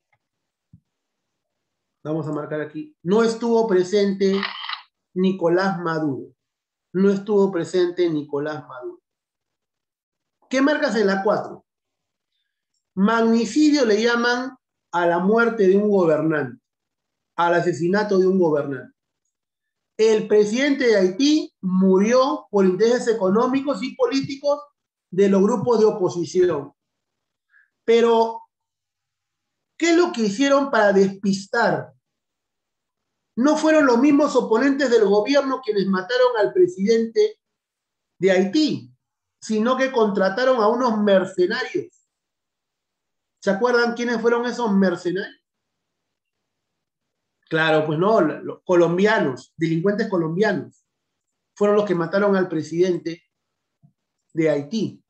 Vamos a marcar aquí. No estuvo presente Nicolás Maduro. No estuvo presente Nicolás Maduro. ¿Qué marcas en la 4? Magnicidio le llaman a la muerte de un gobernante, al asesinato de un gobernante. El presidente de Haití murió por intereses económicos y políticos de los grupos de oposición. Pero, ¿qué es lo que hicieron para despistar? No fueron los mismos oponentes del gobierno quienes mataron al presidente de Haití, sino que contrataron a unos mercenarios. ¿Se acuerdan quiénes fueron esos mercenarios? Claro, pues no, los colombianos, delincuentes colombianos, fueron los que mataron al presidente de Haití.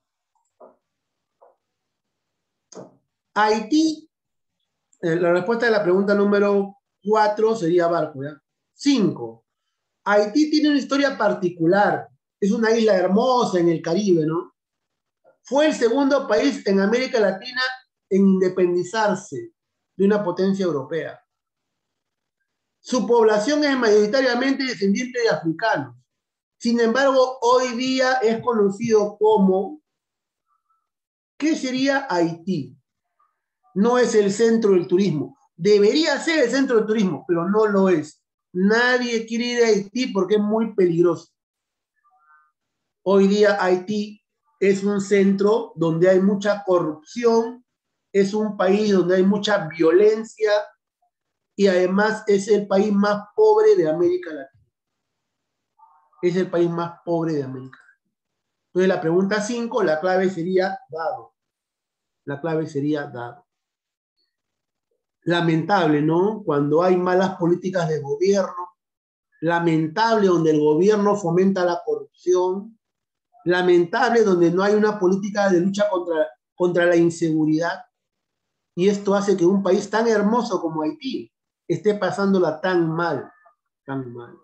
Haití, la respuesta de la pregunta número 4 sería barco, ¿ya? 5. Haití tiene una historia particular. Es una isla hermosa en el Caribe, ¿no? Fue el segundo país en América Latina en independizarse de una potencia europea. Su población es mayoritariamente descendiente de africanos. Sin embargo, hoy día es conocido como... ¿Qué sería Haití? No es el centro del turismo. Debería ser el centro del turismo, pero no lo es. Nadie quiere ir a Haití porque es muy peligroso. Hoy día Haití es un centro donde hay mucha corrupción, es un país donde hay mucha violencia y además es el país más pobre de América Latina. Es el país más pobre de América Latina. Entonces la pregunta 5, la clave sería dado. La clave sería dado. Lamentable, ¿no? Cuando hay malas políticas de gobierno, lamentable donde el gobierno fomenta la corrupción, lamentable donde no hay una política de lucha contra la inseguridad, y esto hace que un país tan hermoso como Haití esté pasándola tan mal, tan mal.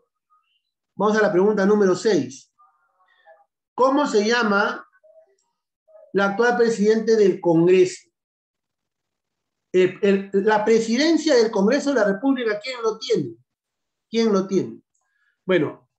Vamos a la pregunta número 6. ¿Cómo se llama la actual presidente del Congreso. La presidencia del Congreso de la República, ¿quién lo tiene? ¿Quién lo tiene? Bueno,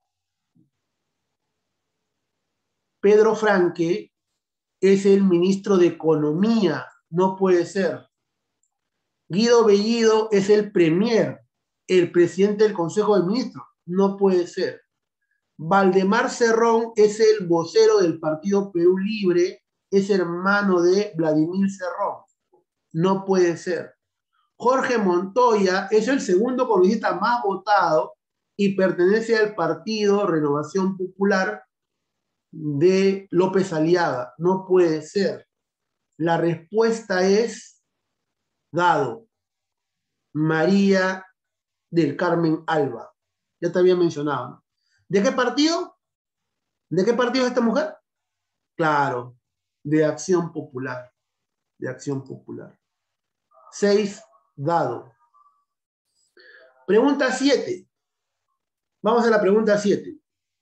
Pedro Franque es el ministro de Economía, no puede ser. Guido Bellido es el premier, el presidente del Consejo de Ministros, no puede ser. Valdemar Cerrón es el vocero del Partido Perú Libre, es hermano de Vladimir Cerrón, no puede ser. Jorge Montoya es el segundo congresista más votado y pertenece al partido Renovación Popular de López Aliaga. No puede ser. La respuesta es dado. María del Carmen Alba. Ya te había mencionado, ¿no? ¿De qué partido? ¿De qué partido es esta mujer? Claro, de Acción Popular. De Acción Popular. 6 dado. Pregunta 7. Vamos a la pregunta 7.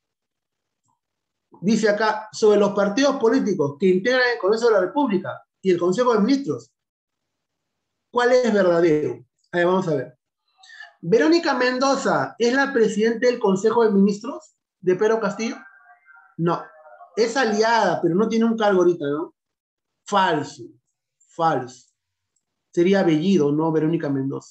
Dice acá, sobre los partidos políticos que integran el Congreso de la República y el Consejo de Ministros, ¿cuál es verdadero? A ver, vamos a ver. ¿Verónica Mendoza es la presidenta del Consejo de Ministros de Pedro Castillo? No. Es aliada, pero no tiene un cargo ahorita, ¿no? Falso. Falso. Sería Bellido, no Verónica Mendoza.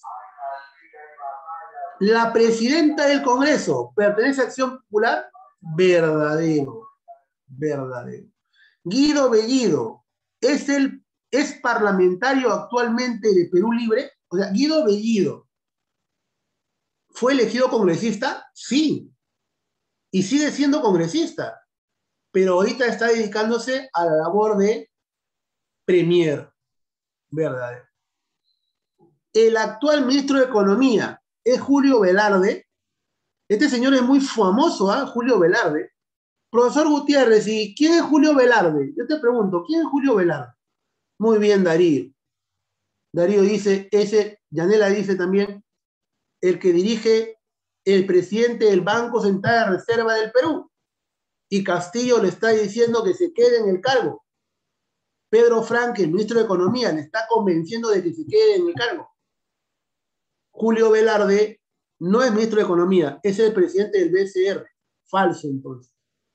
¿La presidenta del Congreso pertenece a Acción Popular? Verdadero. Verdadero. Guido Bellido es parlamentario actualmente de Perú Libre. O sea, Guido Bellido ¿fue elegido congresista? Sí. Y sigue siendo congresista. Pero ahorita está dedicándose a la labor de premier. Verdadero. El actual ministro de Economía es Julio Velarde. Este señor es muy famoso, ¿eh? Julio Velarde. Profesor Gutiérrez, ¿y quién es Julio Velarde? Yo te pregunto, ¿quién es Julio Velarde? Muy bien, Darío. Darío dice, Yanela dice también, el que dirige el presidente del Banco Central de Reserva del Perú. Y Castillo le está diciendo que se quede en el cargo. Pedro Franque, el ministro de Economía, le está convenciendo de que se quede en el cargo. Julio Velarde no es ministro de Economía, es el presidente del BCR. Falso, entonces.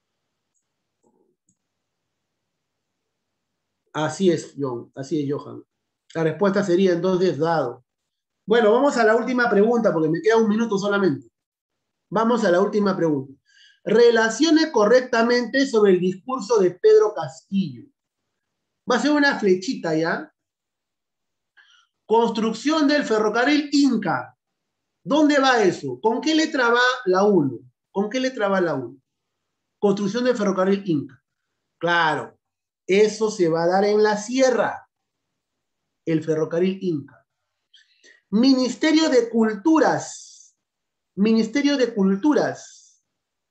Así es, John, así es, Johan. La respuesta sería entonces dado. Bueno, vamos a la última pregunta, porque me queda un minuto solamente. Vamos a la última pregunta. Relacione correctamente sobre el discurso de Pedro Castillo. Va a ser una flechita, ¿ya? Construcción del ferrocarril Inca. ¿Dónde va eso? ¿Con qué letra va la 1? ¿Con qué letra va la 1? Construcción del ferrocarril Inca. Claro, eso se va a dar en la sierra. El ferrocarril Inca. Ministerio de Culturas. Ministerio de Culturas.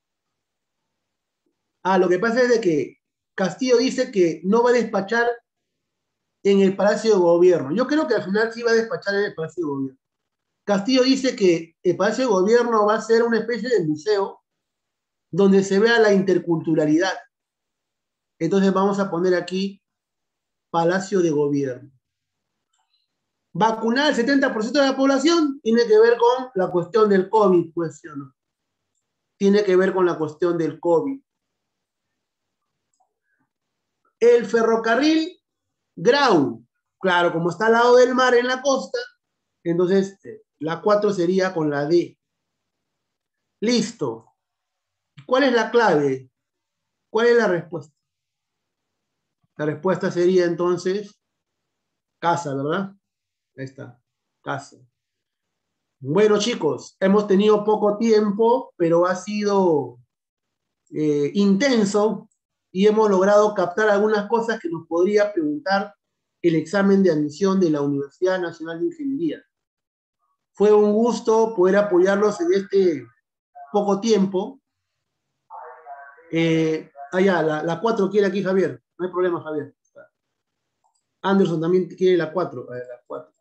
Lo que pasa es de que Castillo dice que no va a despachar en el Palacio de Gobierno. Yo creo que al final sí va a despachar en el Palacio de Gobierno. Castillo dice que el Palacio de Gobierno va a ser una especie de museo donde se vea la interculturalidad. Entonces vamos a poner aquí Palacio de Gobierno. Vacunar al 70% de la población tiene que ver con la cuestión del COVID, pues, ¿sí o no? Tiene que ver con la cuestión del COVID. El ferrocarril Grau, claro, como está al lado del mar en la costa, entonces la 4 sería con la D. Listo. ¿Cuál es la clave? ¿Cuál es la respuesta? La respuesta sería entonces casa, ¿verdad? Ahí está, casa. Bueno, chicos, hemos tenido poco tiempo, pero ha sido intenso y hemos logrado captar algunas cosas que nos podría preguntar el examen de admisión de la Universidad Nacional de Ingeniería. Fue un gusto poder apoyarlos en este poco tiempo. La 4 quiere aquí Javier. No hay problema, Javier. Anderson también quiere la 4. La 4.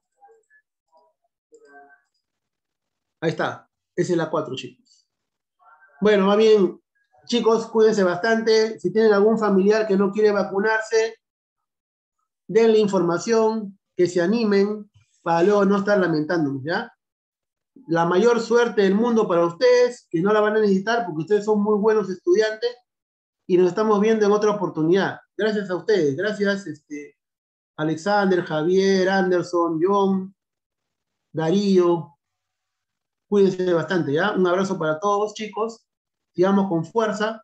Ahí está. Esa es la 4, chicos. Bueno, más bien, chicos, cuídense bastante. Si tienen algún familiar que no quiere vacunarse, denle información, que se animen, para luego no estar lamentándonos, ¿ya? La mayor suerte del mundo para ustedes, que no la van a necesitar porque ustedes son muy buenos estudiantes y nos estamos viendo en otra oportunidad. Gracias a ustedes, gracias Alexander, Javier, Anderson, John, Darío. Cuídense bastante, ¿ya? Un abrazo para todos, chicos. Sigamos con fuerza.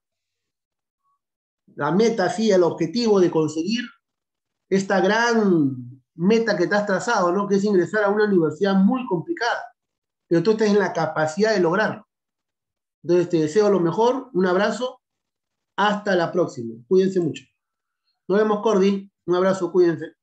La meta, sí, el objetivo de conseguir esta gran meta que te has trazado, ¿no? Que es ingresar a una universidad muy complicada, pero tú estás en la capacidad de lograrlo. Entonces te deseo lo mejor, un abrazo, hasta la próxima. Cuídense mucho. Nos vemos, Cordy. Un abrazo, cuídense.